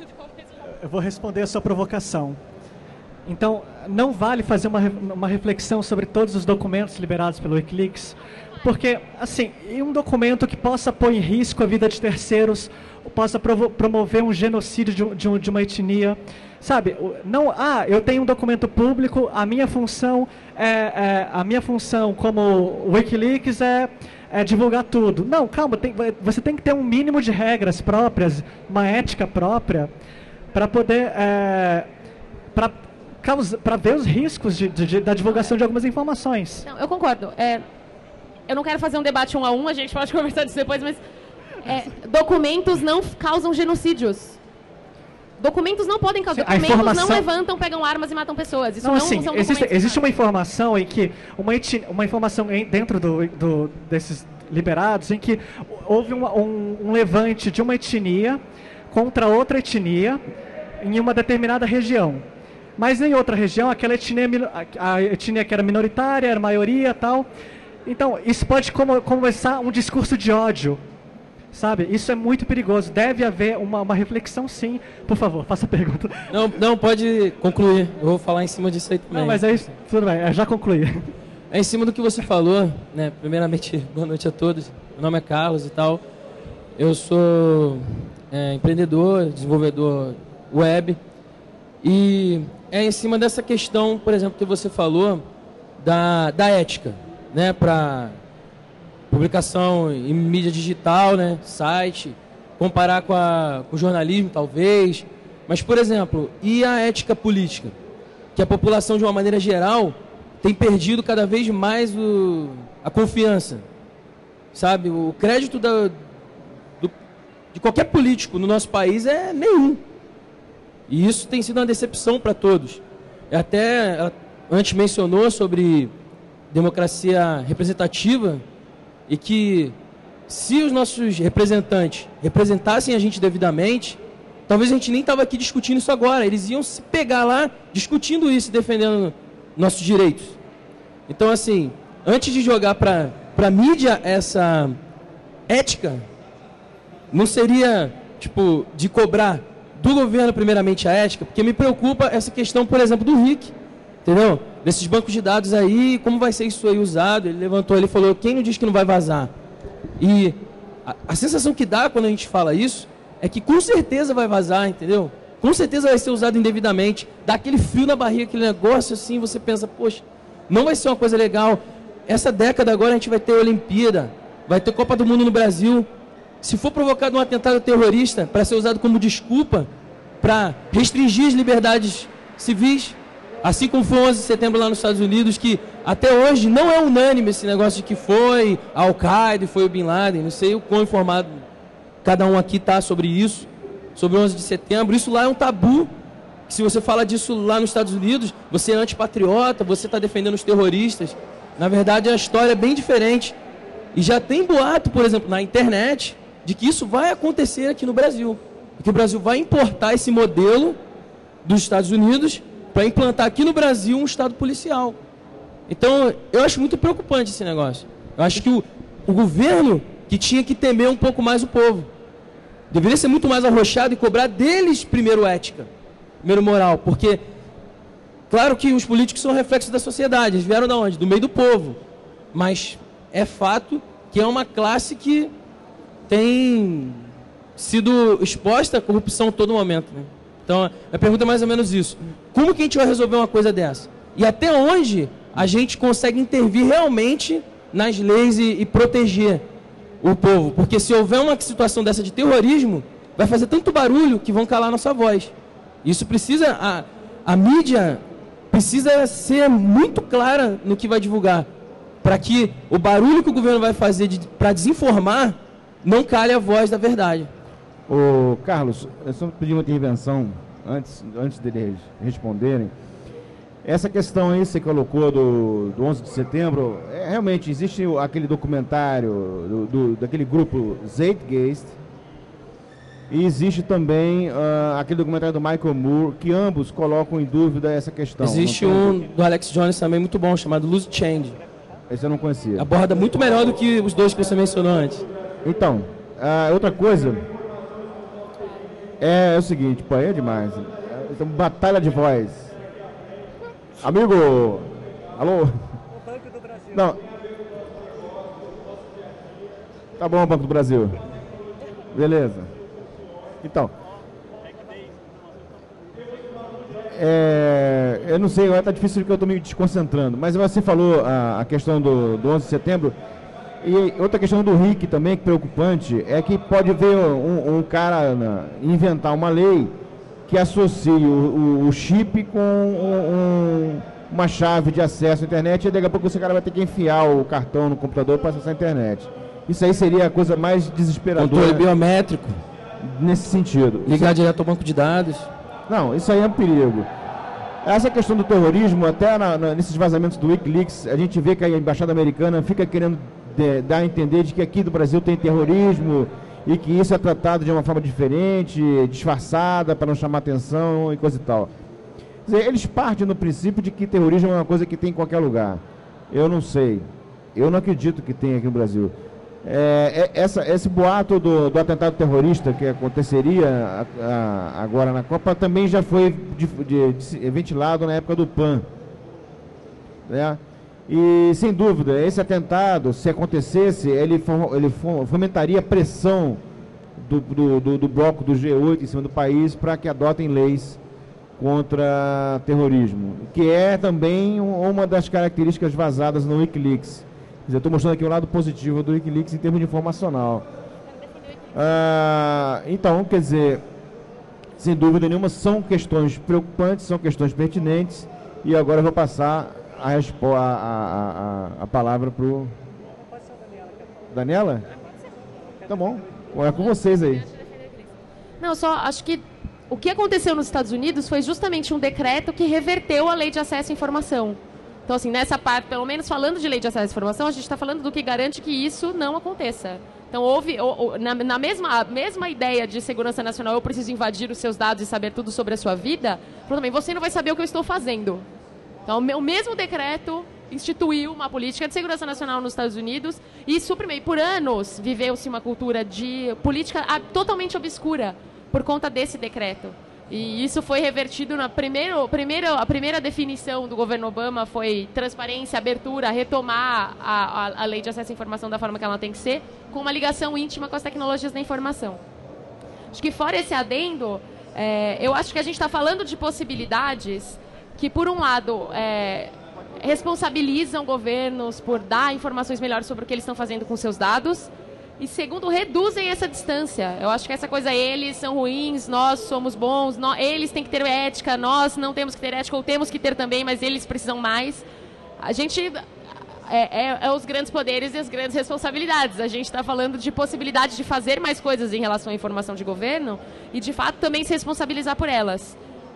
Eu vou responder a sua provocação. Então, não vale fazer uma, uma reflexão sobre todos os documentos liberados pelo Wikileaks, porque, assim, um documento que possa pôr em risco a vida de terceiros, possa provo promover um genocídio de, de, de uma etnia, sabe? Não, ah, eu tenho um documento público, a minha função, é, é, a minha função como Wikileaks é, é divulgar tudo. Não, calma, tem, você tem que ter um mínimo de regras próprias, uma ética própria, para poder... É, pra, para ver os riscos de, de, da divulgação de algumas informações. Não, eu concordo. É, eu não quero fazer um debate um a um, a gente pode conversar disso depois, mas É, documentos não causam genocídios. Documentos não podem causar. A Documentos informação... não levantam, pegam armas e matam pessoas. Isso não, não, assim, são existe, documentos. existe uma informação em que uma, etnia, uma informação em, dentro do, do, desses liberados em que houve um, um, um levante de uma etnia contra outra etnia em uma determinada região. Mas em outra região, aquela etnia, a etnia que era minoritária, era maioria, tal. Então, isso pode como, começar um discurso de ódio. Sabe? Isso é muito perigoso. Deve haver uma, uma reflexão, sim. Por favor, faça a pergunta. Não, não, pode concluir. Eu vou falar em cima disso aí também. Não, mas é isso. Tudo bem, eu já concluí. É em cima do que você falou, né? Primeiramente, boa noite a todos. Meu nome é Carlos e tal. Eu sou é, empreendedor, desenvolvedor web. E é em cima dessa questão, por exemplo, que você falou da, da ética, né? Para publicação em mídia digital, né, site, comparar com, a, com o jornalismo, talvez. Mas, por exemplo, e a ética política? Que a população, de uma maneira geral, tem perdido cada vez mais o, a confiança. Sabe? O crédito da, do, de qualquer político no nosso país é nenhum. E isso tem sido uma decepção para todos. Até, ela antes mencionou sobre democracia representativa, e que se os nossos representantes representassem a gente devidamente, talvez a gente nem estava aqui discutindo isso agora. Eles iam se pegar lá discutindo isso e defendendo nossos direitos. Então, assim, antes de jogar para a mídia essa ética, não seria, tipo, de cobrar do governo primeiramente a ética, porque me preocupa essa questão, por exemplo, do R I C, entendeu? Desses bancos de dados aí, como vai ser isso aí usado? Ele levantou, ele falou, quem não diz que não vai vazar? E a, a sensação que dá quando a gente fala isso é que com certeza vai vazar, entendeu? Com certeza vai ser usado indevidamente. Dá aquele frio na barriga, aquele negócio assim, você pensa, poxa, não vai ser uma coisa legal. Essa década agora a gente vai ter Olimpíada, vai ter Copa do Mundo no Brasil. Se for provocado um atentado terrorista para ser usado como desculpa para restringir as liberdades civis, assim como foi o onze de setembro lá nos Estados Unidos, que até hoje não é unânime esse negócio de que foi a Al-Qaeda e foi o Bin Laden. Não sei o quão informado cada um aqui está sobre isso, sobre o onze de setembro. Isso lá é um tabu. Se você fala disso lá nos Estados Unidos, você é antipatriota, você está defendendo os terroristas. Na verdade, a história é bem diferente. E já tem boato, por exemplo, na internet, de que isso vai acontecer aqui no Brasil. Que o Brasil vai importar esse modelo dos Estados Unidos para implantar aqui no Brasil um Estado policial. Então, eu acho muito preocupante esse negócio. Eu acho que o, o governo que tinha que temer um pouco mais o povo. Deveria ser muito mais arrochado e cobrar deles primeiro ética, primeiro moral. Porque, claro que os políticos são reflexos da sociedade. Eles vieram de onde? Do meio do povo. Mas é fato que é uma classe que tem sido exposta à corrupção a todo momento, né? Então, a pergunta é mais ou menos isso. Como que a gente vai resolver uma coisa dessa? E até onde a gente consegue intervir realmente nas leis e, e proteger o povo? Porque se houver uma situação dessa de terrorismo, vai fazer tanto barulho que vão calar nossa voz. Isso precisa... A, a mídia precisa ser muito clara no que vai divulgar, para que o barulho que o governo vai fazer de, para desinformar não cale a voz da verdade. Ô, Carlos, eu só pedi uma intervenção antes, antes deles responderem. Essa questão aí que você colocou do, do onze de setembro, é, realmente existe aquele documentário do, do, daquele grupo Zeitgeist, e existe também uh, aquele documentário do Michael Moore, que ambos colocam em dúvida essa questão. Existe um do Alex Jones também muito bom, chamado Loose Change. Esse eu não conhecia. Aborda muito melhor do que os dois que você mencionou antes. Então, uh, outra coisa é, é o seguinte, pô, aí é demais. Então, batalha de voz. Amigo, alô? O Banco do Brasil. Não. Tá bom, Banco do Brasil. Beleza. Então. É, eu não sei, agora tá difícil porque eu tô me desconcentrando, mas você falou a, a questão do, do onze de setembro, e outra questão do R I C também, que é preocupante, é que pode ver um, um cara na, inventar uma lei que associe o, o, o chip com um, um, uma chave de acesso à internet, e daqui a pouco esse cara vai ter que enfiar o cartão no computador para acessar a internet. Isso aí seria a coisa mais desesperadora. Controle biométrico. Nesse sentido. Ligar direto ao banco de dados. Não, isso aí é um perigo. Essa questão do terrorismo, até na, na, nesses vazamentos do Wikileaks, a gente vê que a embaixada americana fica querendo de, dar a entender de que aqui do Brasil tem terrorismo e que isso é tratado de uma forma diferente, disfarçada, para não chamar atenção e coisa e tal. Quer dizer, eles partem no princípio de que terrorismo é uma coisa que tem em qualquer lugar. Eu não sei. Eu não acredito que tem aqui no Brasil. É, é, essa, esse boato do, do atentado terrorista que aconteceria a, a, agora na Copa também já foi de, de, de, ventilado na época do P A N, né? E sem dúvida, esse atentado, se acontecesse, ele, ele fomentaria pressão do, do, do, do bloco do G oito em cima do país para que adotem leis contra terrorismo, que é também uma das características vazadas no Wikileaks. Eu estou mostrando aqui o lado positivo do Wikileaks em termos de informacional. Ah, então, quer dizer, sem dúvida nenhuma, são questões preocupantes, são questões pertinentes, e agora eu vou passar a, a, a, a, a palavra para o... Daniela? Tá bom, é com vocês aí. Não, só acho que o que aconteceu nos Estados Unidos foi justamente um decreto que reverteu a lei de acesso à informação. Então, assim, nessa parte, pelo menos falando de lei de acesso à informação, a gente está falando do que garante que isso não aconteça. Então, houve, ou, ou, na, na mesma, mesma ideia de segurança nacional, eu preciso invadir os seus dados e saber tudo sobre a sua vida, também você não vai saber o que eu estou fazendo. Então, o mesmo decreto instituiu uma política de segurança nacional nos Estados Unidos e suprimiu. Por anos, viveu-se uma cultura de política totalmente obscura por conta desse decreto. E isso foi revertido na primeira, primeira, a primeira definição do governo Obama foi transparência, abertura, retomar a, a, a lei de acesso à informação da forma que ela tem que ser, com uma ligação íntima com as tecnologias da informação. Acho que fora esse adendo, é, eu acho que a gente está falando de possibilidades que, por um lado, é, responsabilizam governos por dar informações melhores sobre o que eles estão fazendo com seus dados, e segundo, reduzem essa distância. Eu acho que essa coisa, eles são ruins, nós somos bons, nós, eles têm que ter ética, nós não temos que ter ética, ou temos que ter também, mas eles precisam mais. A gente... É, é, é os grandes poderes e as grandes responsabilidades. A gente está falando de possibilidade de fazer mais coisas em relação à informação de governo e, de fato, também se responsabilizar por elas.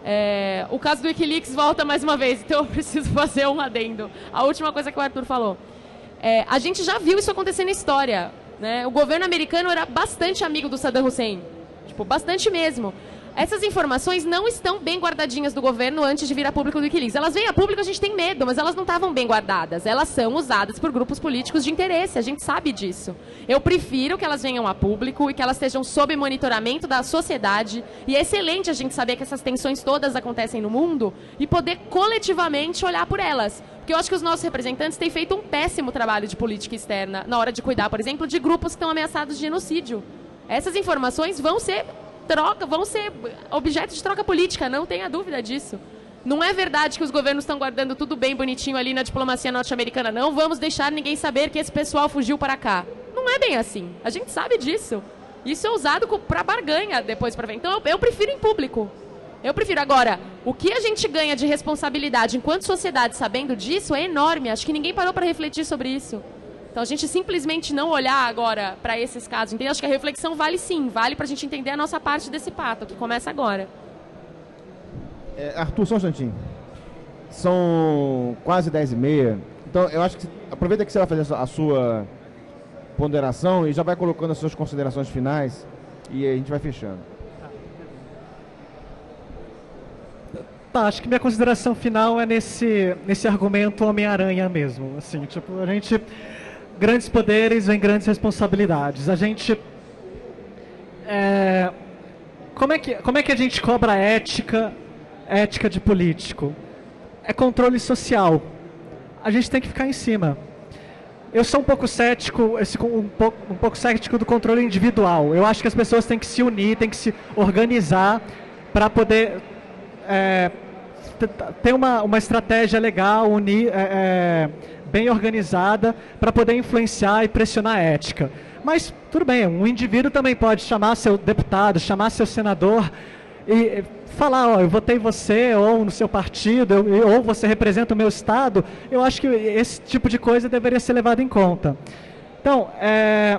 É, o caso do Wikileaks volta mais uma vez, então eu preciso fazer um adendo. A última coisa que o Arthur falou. É, a gente já viu isso acontecer na história. Né? O governo americano era bastante amigo do Saddam Hussein, tipo, bastante mesmo. Essas informações não estão bem guardadinhas do governo antes de vir a público do Wikileaks. Elas vêm a público, a gente tem medo, mas elas não estavam bem guardadas. Elas são usadas por grupos políticos de interesse, a gente sabe disso. Eu prefiro que elas venham a público e que elas estejam sob monitoramento da sociedade. E é excelente a gente saber que essas tensões todas acontecem no mundo e poder coletivamente olhar por elas. Porque eu acho que os nossos representantes têm feito um péssimo trabalho de política externa na hora de cuidar, por exemplo, de grupos que estão ameaçados de genocídio. Essas informações vão ser... troca, vão ser objeto de troca política, não tenha dúvida disso. Não é verdade que os governos estão guardando tudo bem bonitinho ali na diplomacia norte-americana, não vamos deixar ninguém saber que esse pessoal fugiu para cá. Não é bem assim, a gente sabe disso. Isso é usado para barganha depois para ver. Então eu, eu prefiro em público. Eu prefiro. Agora, o que a gente ganha de responsabilidade enquanto sociedade sabendo disso é enorme, acho que ninguém parou para refletir sobre isso. Então, a gente simplesmente não olhar agora para esses casos, entende? Acho que a reflexão vale sim, vale para a gente entender a nossa parte desse pato, que começa agora. É, Arthur, só um instantinho. São quase dez e meia, então eu acho que aproveita que você vai fazer a sua ponderação e já vai colocando as suas considerações finais e a gente vai fechando. Tá, acho que minha consideração final é nesse, nesse argumento Homem-Aranha mesmo. Assim, tipo, a gente... Grandes poderes vem grandes responsabilidades. A gente... É, como, é que, como é que a gente cobra ética, ética de político? É controle social. A gente tem que ficar em cima. Eu sou um pouco cético, esse, um, pouco, um pouco cético do controle individual. Eu acho que as pessoas têm que se unir, têm que se organizar para poder... É, ter uma, uma estratégia legal, unir, é, é, bem organizada, para poder influenciar e pressionar a ética. Mas, tudo bem, um indivíduo também pode chamar seu deputado, chamar seu senador e falar, ó, eu votei você, ou no seu partido, eu, ou você representa o meu estado. Eu acho que esse tipo de coisa deveria ser levado em conta. Então, é,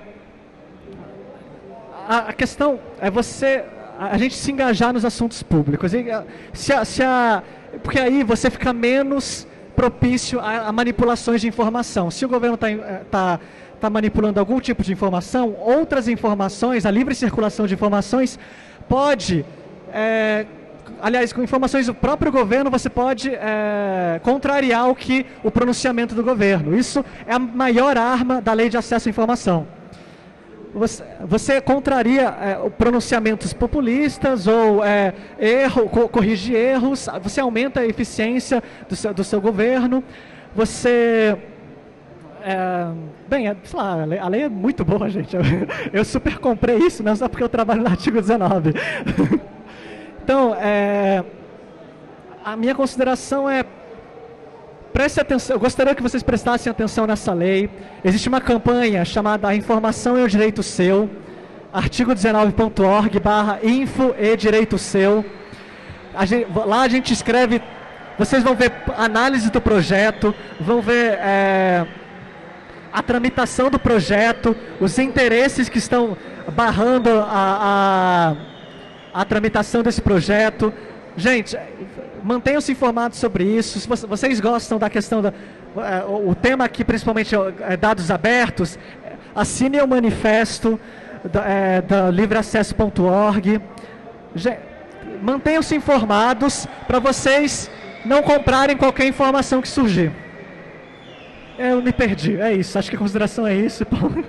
a, a questão é você, a, a gente se engajar nos assuntos públicos. E, se a, se a, porque aí você fica menos propício a, a manipulações de informação. Se o governo está tá, tá manipulando algum tipo de informação, outras informações, a livre circulação de informações pode... É, aliás, com informações do próprio governo, você pode é, contrariar o que o pronunciamento do governo. Isso é a maior arma da lei de acesso à informação. Você, você contraria é, pronunciamentos populistas ou é, erro, co corrige erros, você aumenta a eficiência do seu, do seu governo, você... É, bem, é, sei lá, a lei, a lei é muito boa, gente. Eu, eu super comprei isso, não só porque eu trabalho no artigo dezenove. Então, é, a minha consideração é, preste atenção, eu gostaria que vocês prestassem atenção nessa lei. Existe uma campanha chamada A Informação é o Direito Seu, artigo dezenove ponto org barra info e direito seu. A gente, lá a gente escreve, vocês vão ver análise do projeto, vão ver é, a tramitação do projeto, os interesses que estão barrando a... a a tramitação desse projeto. Gente, mantenham-se informados sobre isso. Se vocês gostam da questão da... O tema aqui, principalmente, é dados abertos, assinem o manifesto da, é, da livre acesso ponto org. Mantenham-se informados para vocês não comprarem qualquer informação que surgir. Eu me perdi, é isso. Acho que a consideração é isso.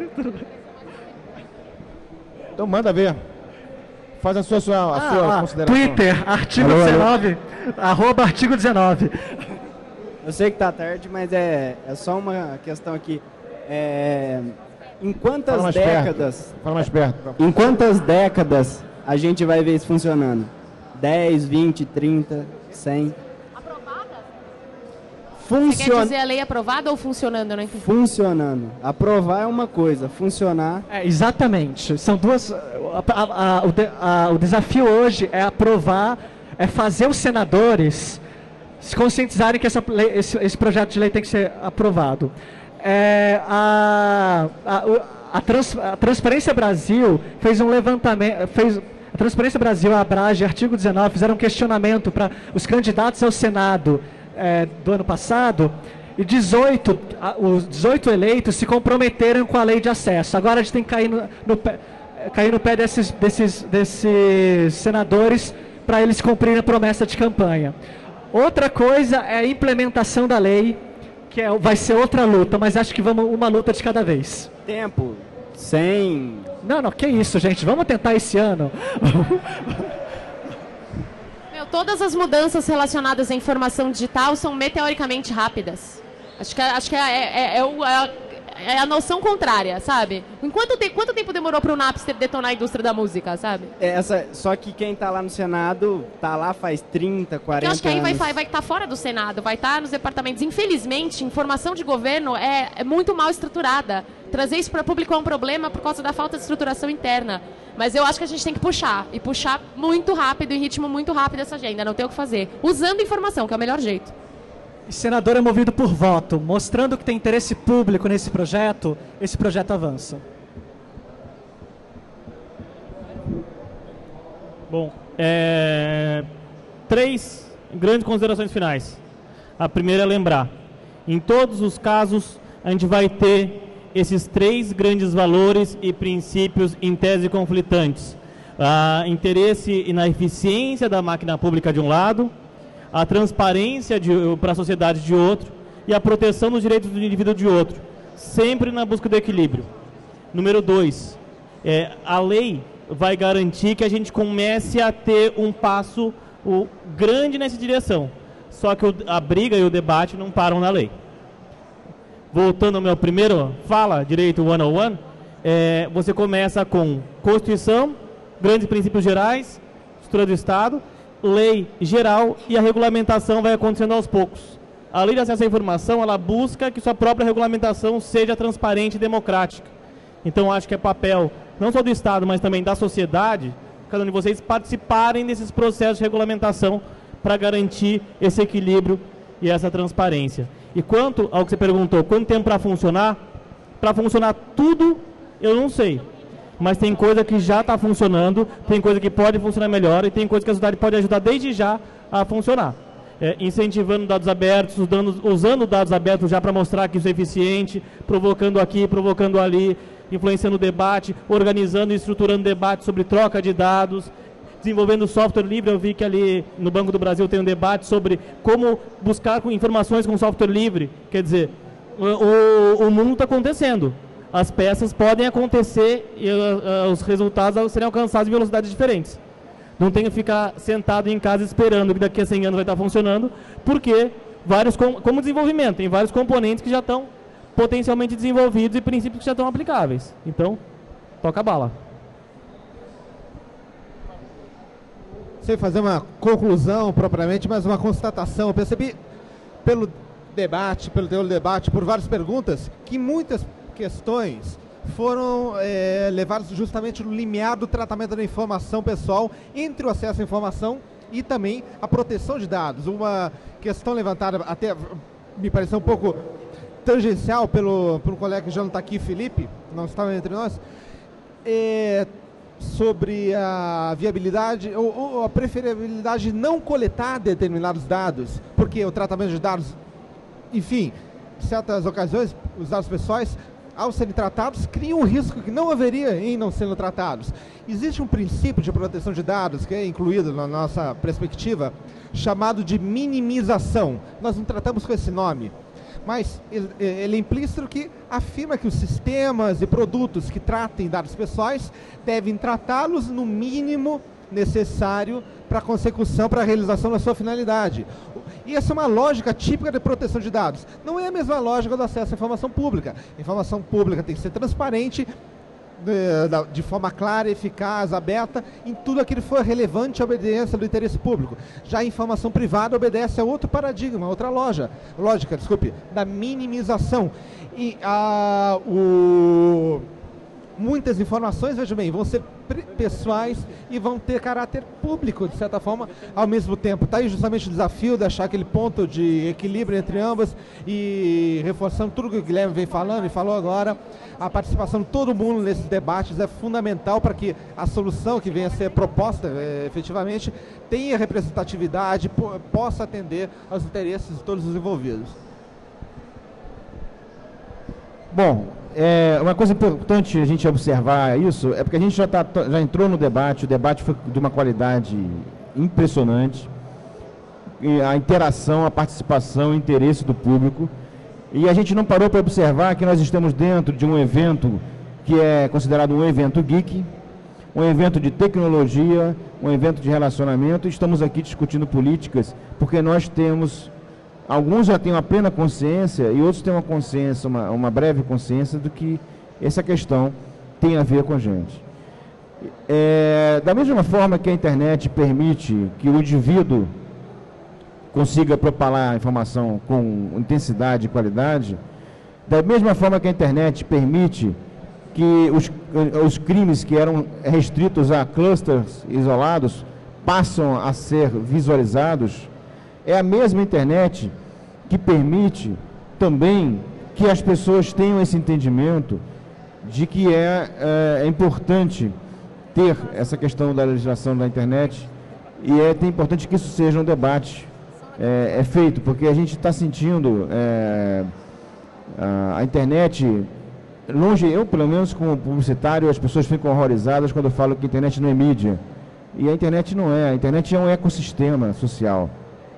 Então manda ver. Faz a sua, sua, a ah, sua ah, consideração. Twitter, artigo alô, dezenove, alô. arroba artigo dezenove. Eu sei que tá tarde, mas é, é só uma questão aqui. É, em quantas Fala mais décadas... Perto. Fala mais perto. Em quantas décadas a gente vai ver isso funcionando? dez, vinte, trinta, cem? Funciona... Você quer Funcion... dizer a lei aprovada ou funcionando? Eu não entendi. Funcionando. Aprovar é uma coisa, funcionar... É, exatamente. São duas... A, a, a, o, de, a, o desafio hoje é aprovar, é fazer os senadores se conscientizarem que essa lei, esse, esse projeto de lei tem que ser aprovado. É, a, a, a, trans, a Transparência Brasil fez um levantamento... Fez, a Transparência Brasil, a Abrage, artigo dezenove, fizeram um questionamento para os candidatos ao Senado É, do ano passado, e dezoito, os dezoito eleitos se comprometeram com a lei de acesso. Agora a gente tem que cair no, no pé, cair no pé desses, desses, desses senadores para eles cumprirem a promessa de campanha. Outra coisa é a implementação da lei, que é, vai ser outra luta, mas acho que vamos uma luta de cada vez. Tempo, sem... Não, não, que isso, gente, vamos tentar esse ano. Todas as mudanças relacionadas à informação digital são meteoricamente rápidas. Acho que, acho que é, é, é, é, é a noção contrária, sabe? Em quanto, te, quanto tempo demorou para o Napster detonar a indústria da música, sabe? Essa, só que quem está lá no Senado, está lá faz trinta, quarenta anos. Eu acho que aí vai vai estar fora do Senado, vai estar nos departamentos. Infelizmente, informação de governo é, é muito mal estruturada. Trazer isso para público é um problema por causa da falta de estruturação interna. Mas eu acho que a gente tem que puxar, e puxar muito rápido, em ritmo muito rápido essa agenda, não tem o que fazer. Usando informação, que é o melhor jeito. E senador é movido por voto, mostrando que tem interesse público nesse projeto, esse projeto avança. Bom, é... três grandes considerações finais. A primeira é lembrar, em todos os casos, a gente vai ter esses três grandes valores e princípios em tese conflitantes. Ah, interesse na eficiência da máquina pública de um lado, a transparência para a sociedade de outro e a proteção dos direitos do indivíduo de outro, sempre na busca do equilíbrio. Número dois, é, a lei vai garantir que a gente comece a ter um passo o, grande nessa direção, só que o, a briga e o debate não param na lei. Voltando ao meu primeiro fala, direito cento e um, é, você começa com Constituição, grandes princípios gerais, estrutura do Estado, lei geral e a regulamentação vai acontecendo aos poucos. A lei de acesso à informação, ela busca que sua própria regulamentação seja transparente e democrática. Então, acho que é papel, não só do Estado, mas também da sociedade, cada um de vocês participarem desses processos de regulamentação para garantir esse equilíbrio e essa transparência. E quanto ao que você perguntou, quanto tempo para funcionar? para funcionar tudo, eu não sei. Mas tem coisa que já está funcionando, tem coisa que pode funcionar melhor e tem coisa que a sociedade pode ajudar desde já a funcionar. É, incentivando dados abertos, usando, usando dados abertos já para mostrar que isso é eficiente, provocando aqui, provocando ali, influenciando o debate, organizando e estruturando debate sobre troca de dados, desenvolvendo software livre. Eu vi que ali no Banco do Brasil tem um debate sobre como buscar com informações com software livre. Quer dizer, o, o, o mundo está acontecendo. As peças podem acontecer e uh, uh, os resultados serem alcançados em velocidades diferentes. Não tem que ficar sentado em casa esperando que daqui a cem anos vai estar funcionando, porque vários, com, como desenvolvimento, tem vários componentes que já estão potencialmente desenvolvidos e princípios que já estão aplicáveis. Então, toca a bala. Sem fazer uma conclusão propriamente, mas uma constatação. Eu percebi pelo debate, pelo teu debate, por várias perguntas, que muitas questões foram é, levadas justamente no limiar do tratamento da informação pessoal, entre o acesso à informação e também a proteção de dados. Uma questão levantada, até me pareceu um pouco tangencial pelo, pelo colega que já não está aqui, Felipe, não estava entre nós, é, sobre a viabilidade ou, ou a preferibilidade de não coletar determinados dados, porque o tratamento de dados, enfim, em certas ocasiões, os dados pessoais, ao serem tratados, criam um risco que não haveria em não sendo tratados. Existe um princípio de proteção de dados que é incluído na nossa perspectiva, chamado de minimização. Nós não tratamos com esse nome, mas ele é implícito que afirma que os sistemas e produtos que tratem dados pessoais devem tratá-los no mínimo necessário para a consecução, para a realização da sua finalidade. E essa é uma lógica típica de proteção de dados. Não é a mesma lógica do acesso à informação pública. A informação pública tem que ser transparente, de, de forma clara, eficaz, aberta, em tudo aquilo que for relevante à obediência do interesse público. Já a informação privada obedece a outro paradigma, outra loja, lógica, desculpe, da minimização. E a, o... muitas informações, veja bem, vão ser pessoais e vão ter caráter público, de certa forma, ao mesmo tempo. Está aí justamente o desafio de achar aquele ponto de equilíbrio entre ambas e reforçando tudo que o Guilherme vem falando e falou agora, a participação de todo mundo nesses debates é fundamental para que a solução que venha a ser proposta, é, efetivamente, tenha representatividade, po possa atender aos interesses de todos os envolvidos. Bom, é, uma coisa importante a gente observar isso é porque a gente já, tá, já entrou no debate, o debate foi de uma qualidade impressionante, e a interação, a participação, o interesse do público, e a gente não parou para observar que nós estamos dentro de um evento que é considerado um evento geek, um evento de tecnologia, um evento de relacionamento, e estamos aqui discutindo políticas, porque nós temos... Alguns já têm uma plena consciência e outros têm uma consciência, uma, uma breve consciência do que essa questão tem a ver com a gente. É, da mesma forma que a internet permite que o indivíduo consiga propalar a informação com intensidade e qualidade, da mesma forma que a internet permite que os, os crimes que eram restritos a clusters isolados passam a ser visualizados, é a mesma internet que permite também que as pessoas tenham esse entendimento de que é, é, é importante ter essa questão da legislação da internet e é, é importante que isso seja um debate é, é feito, porque a gente está sentindo é, a, a internet, longe, eu pelo menos como publicitário, as pessoas ficam horrorizadas quando eu falo que a internet não é mídia. E a internet não é, a internet é um ecossistema social.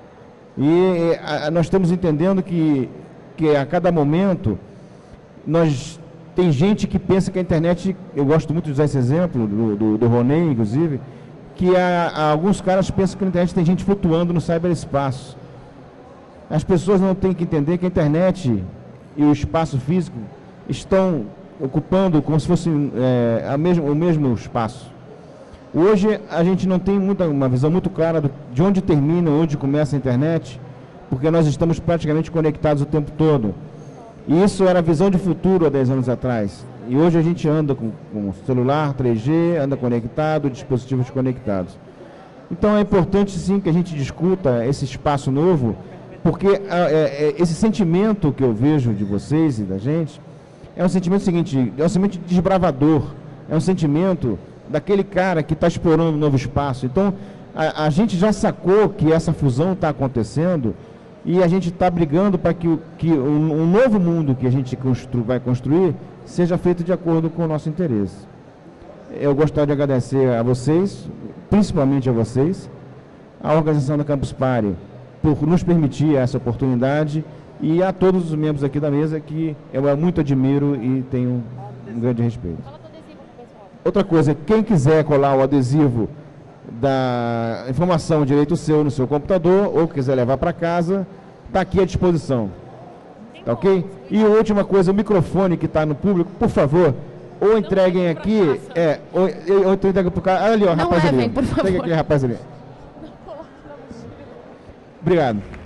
E a, nós estamos entendendo que, que a cada momento, nós, tem gente que pensa que a internet, eu gosto muito de usar esse exemplo, do, do, do Roney, inclusive, que há, há alguns caras pensam que na internet tem gente flutuando no cyberespaço. As pessoas não têm que entender que a internet e o espaço físico estão ocupando como se fosse é, a mesmo, o mesmo espaço. Hoje a gente não tem muita, uma visão muito clara do, de onde termina, onde começa a internet, porque nós estamos praticamente conectados o tempo todo. E isso era a visão de futuro há dez anos atrás. E hoje a gente anda com, com celular, três G, anda conectado, dispositivos conectados. Então é importante sim que a gente discuta esse espaço novo, porque é, é, esse sentimento que eu vejo de vocês e da gente é um sentimento seguinte, é um sentimento desbravador, é um sentimento daquele cara que está explorando um novo espaço. Então, a, a gente já sacou que essa fusão está acontecendo e a gente está brigando para que, o, que um, um novo mundo que a gente constru, vai construir seja feito de acordo com o nosso interesse. Eu gostaria de agradecer a vocês, principalmente a vocês, a organização da Campus Party, por nos permitir essa oportunidade, e a todos os membros aqui da mesa que eu muito admiro e tenho um grande respeito. Outra coisa, quem quiser colar o adesivo da informação direito seu no seu computador ou quiser levar para casa, está aqui à disposição. Tá ok? E a última coisa, o microfone que está no público, por favor, ou entreguem aqui, é, ou, ou entreguem para o cara. Olha ali, ó, rapaz ali. Pega aquele rapaz ali. Obrigado.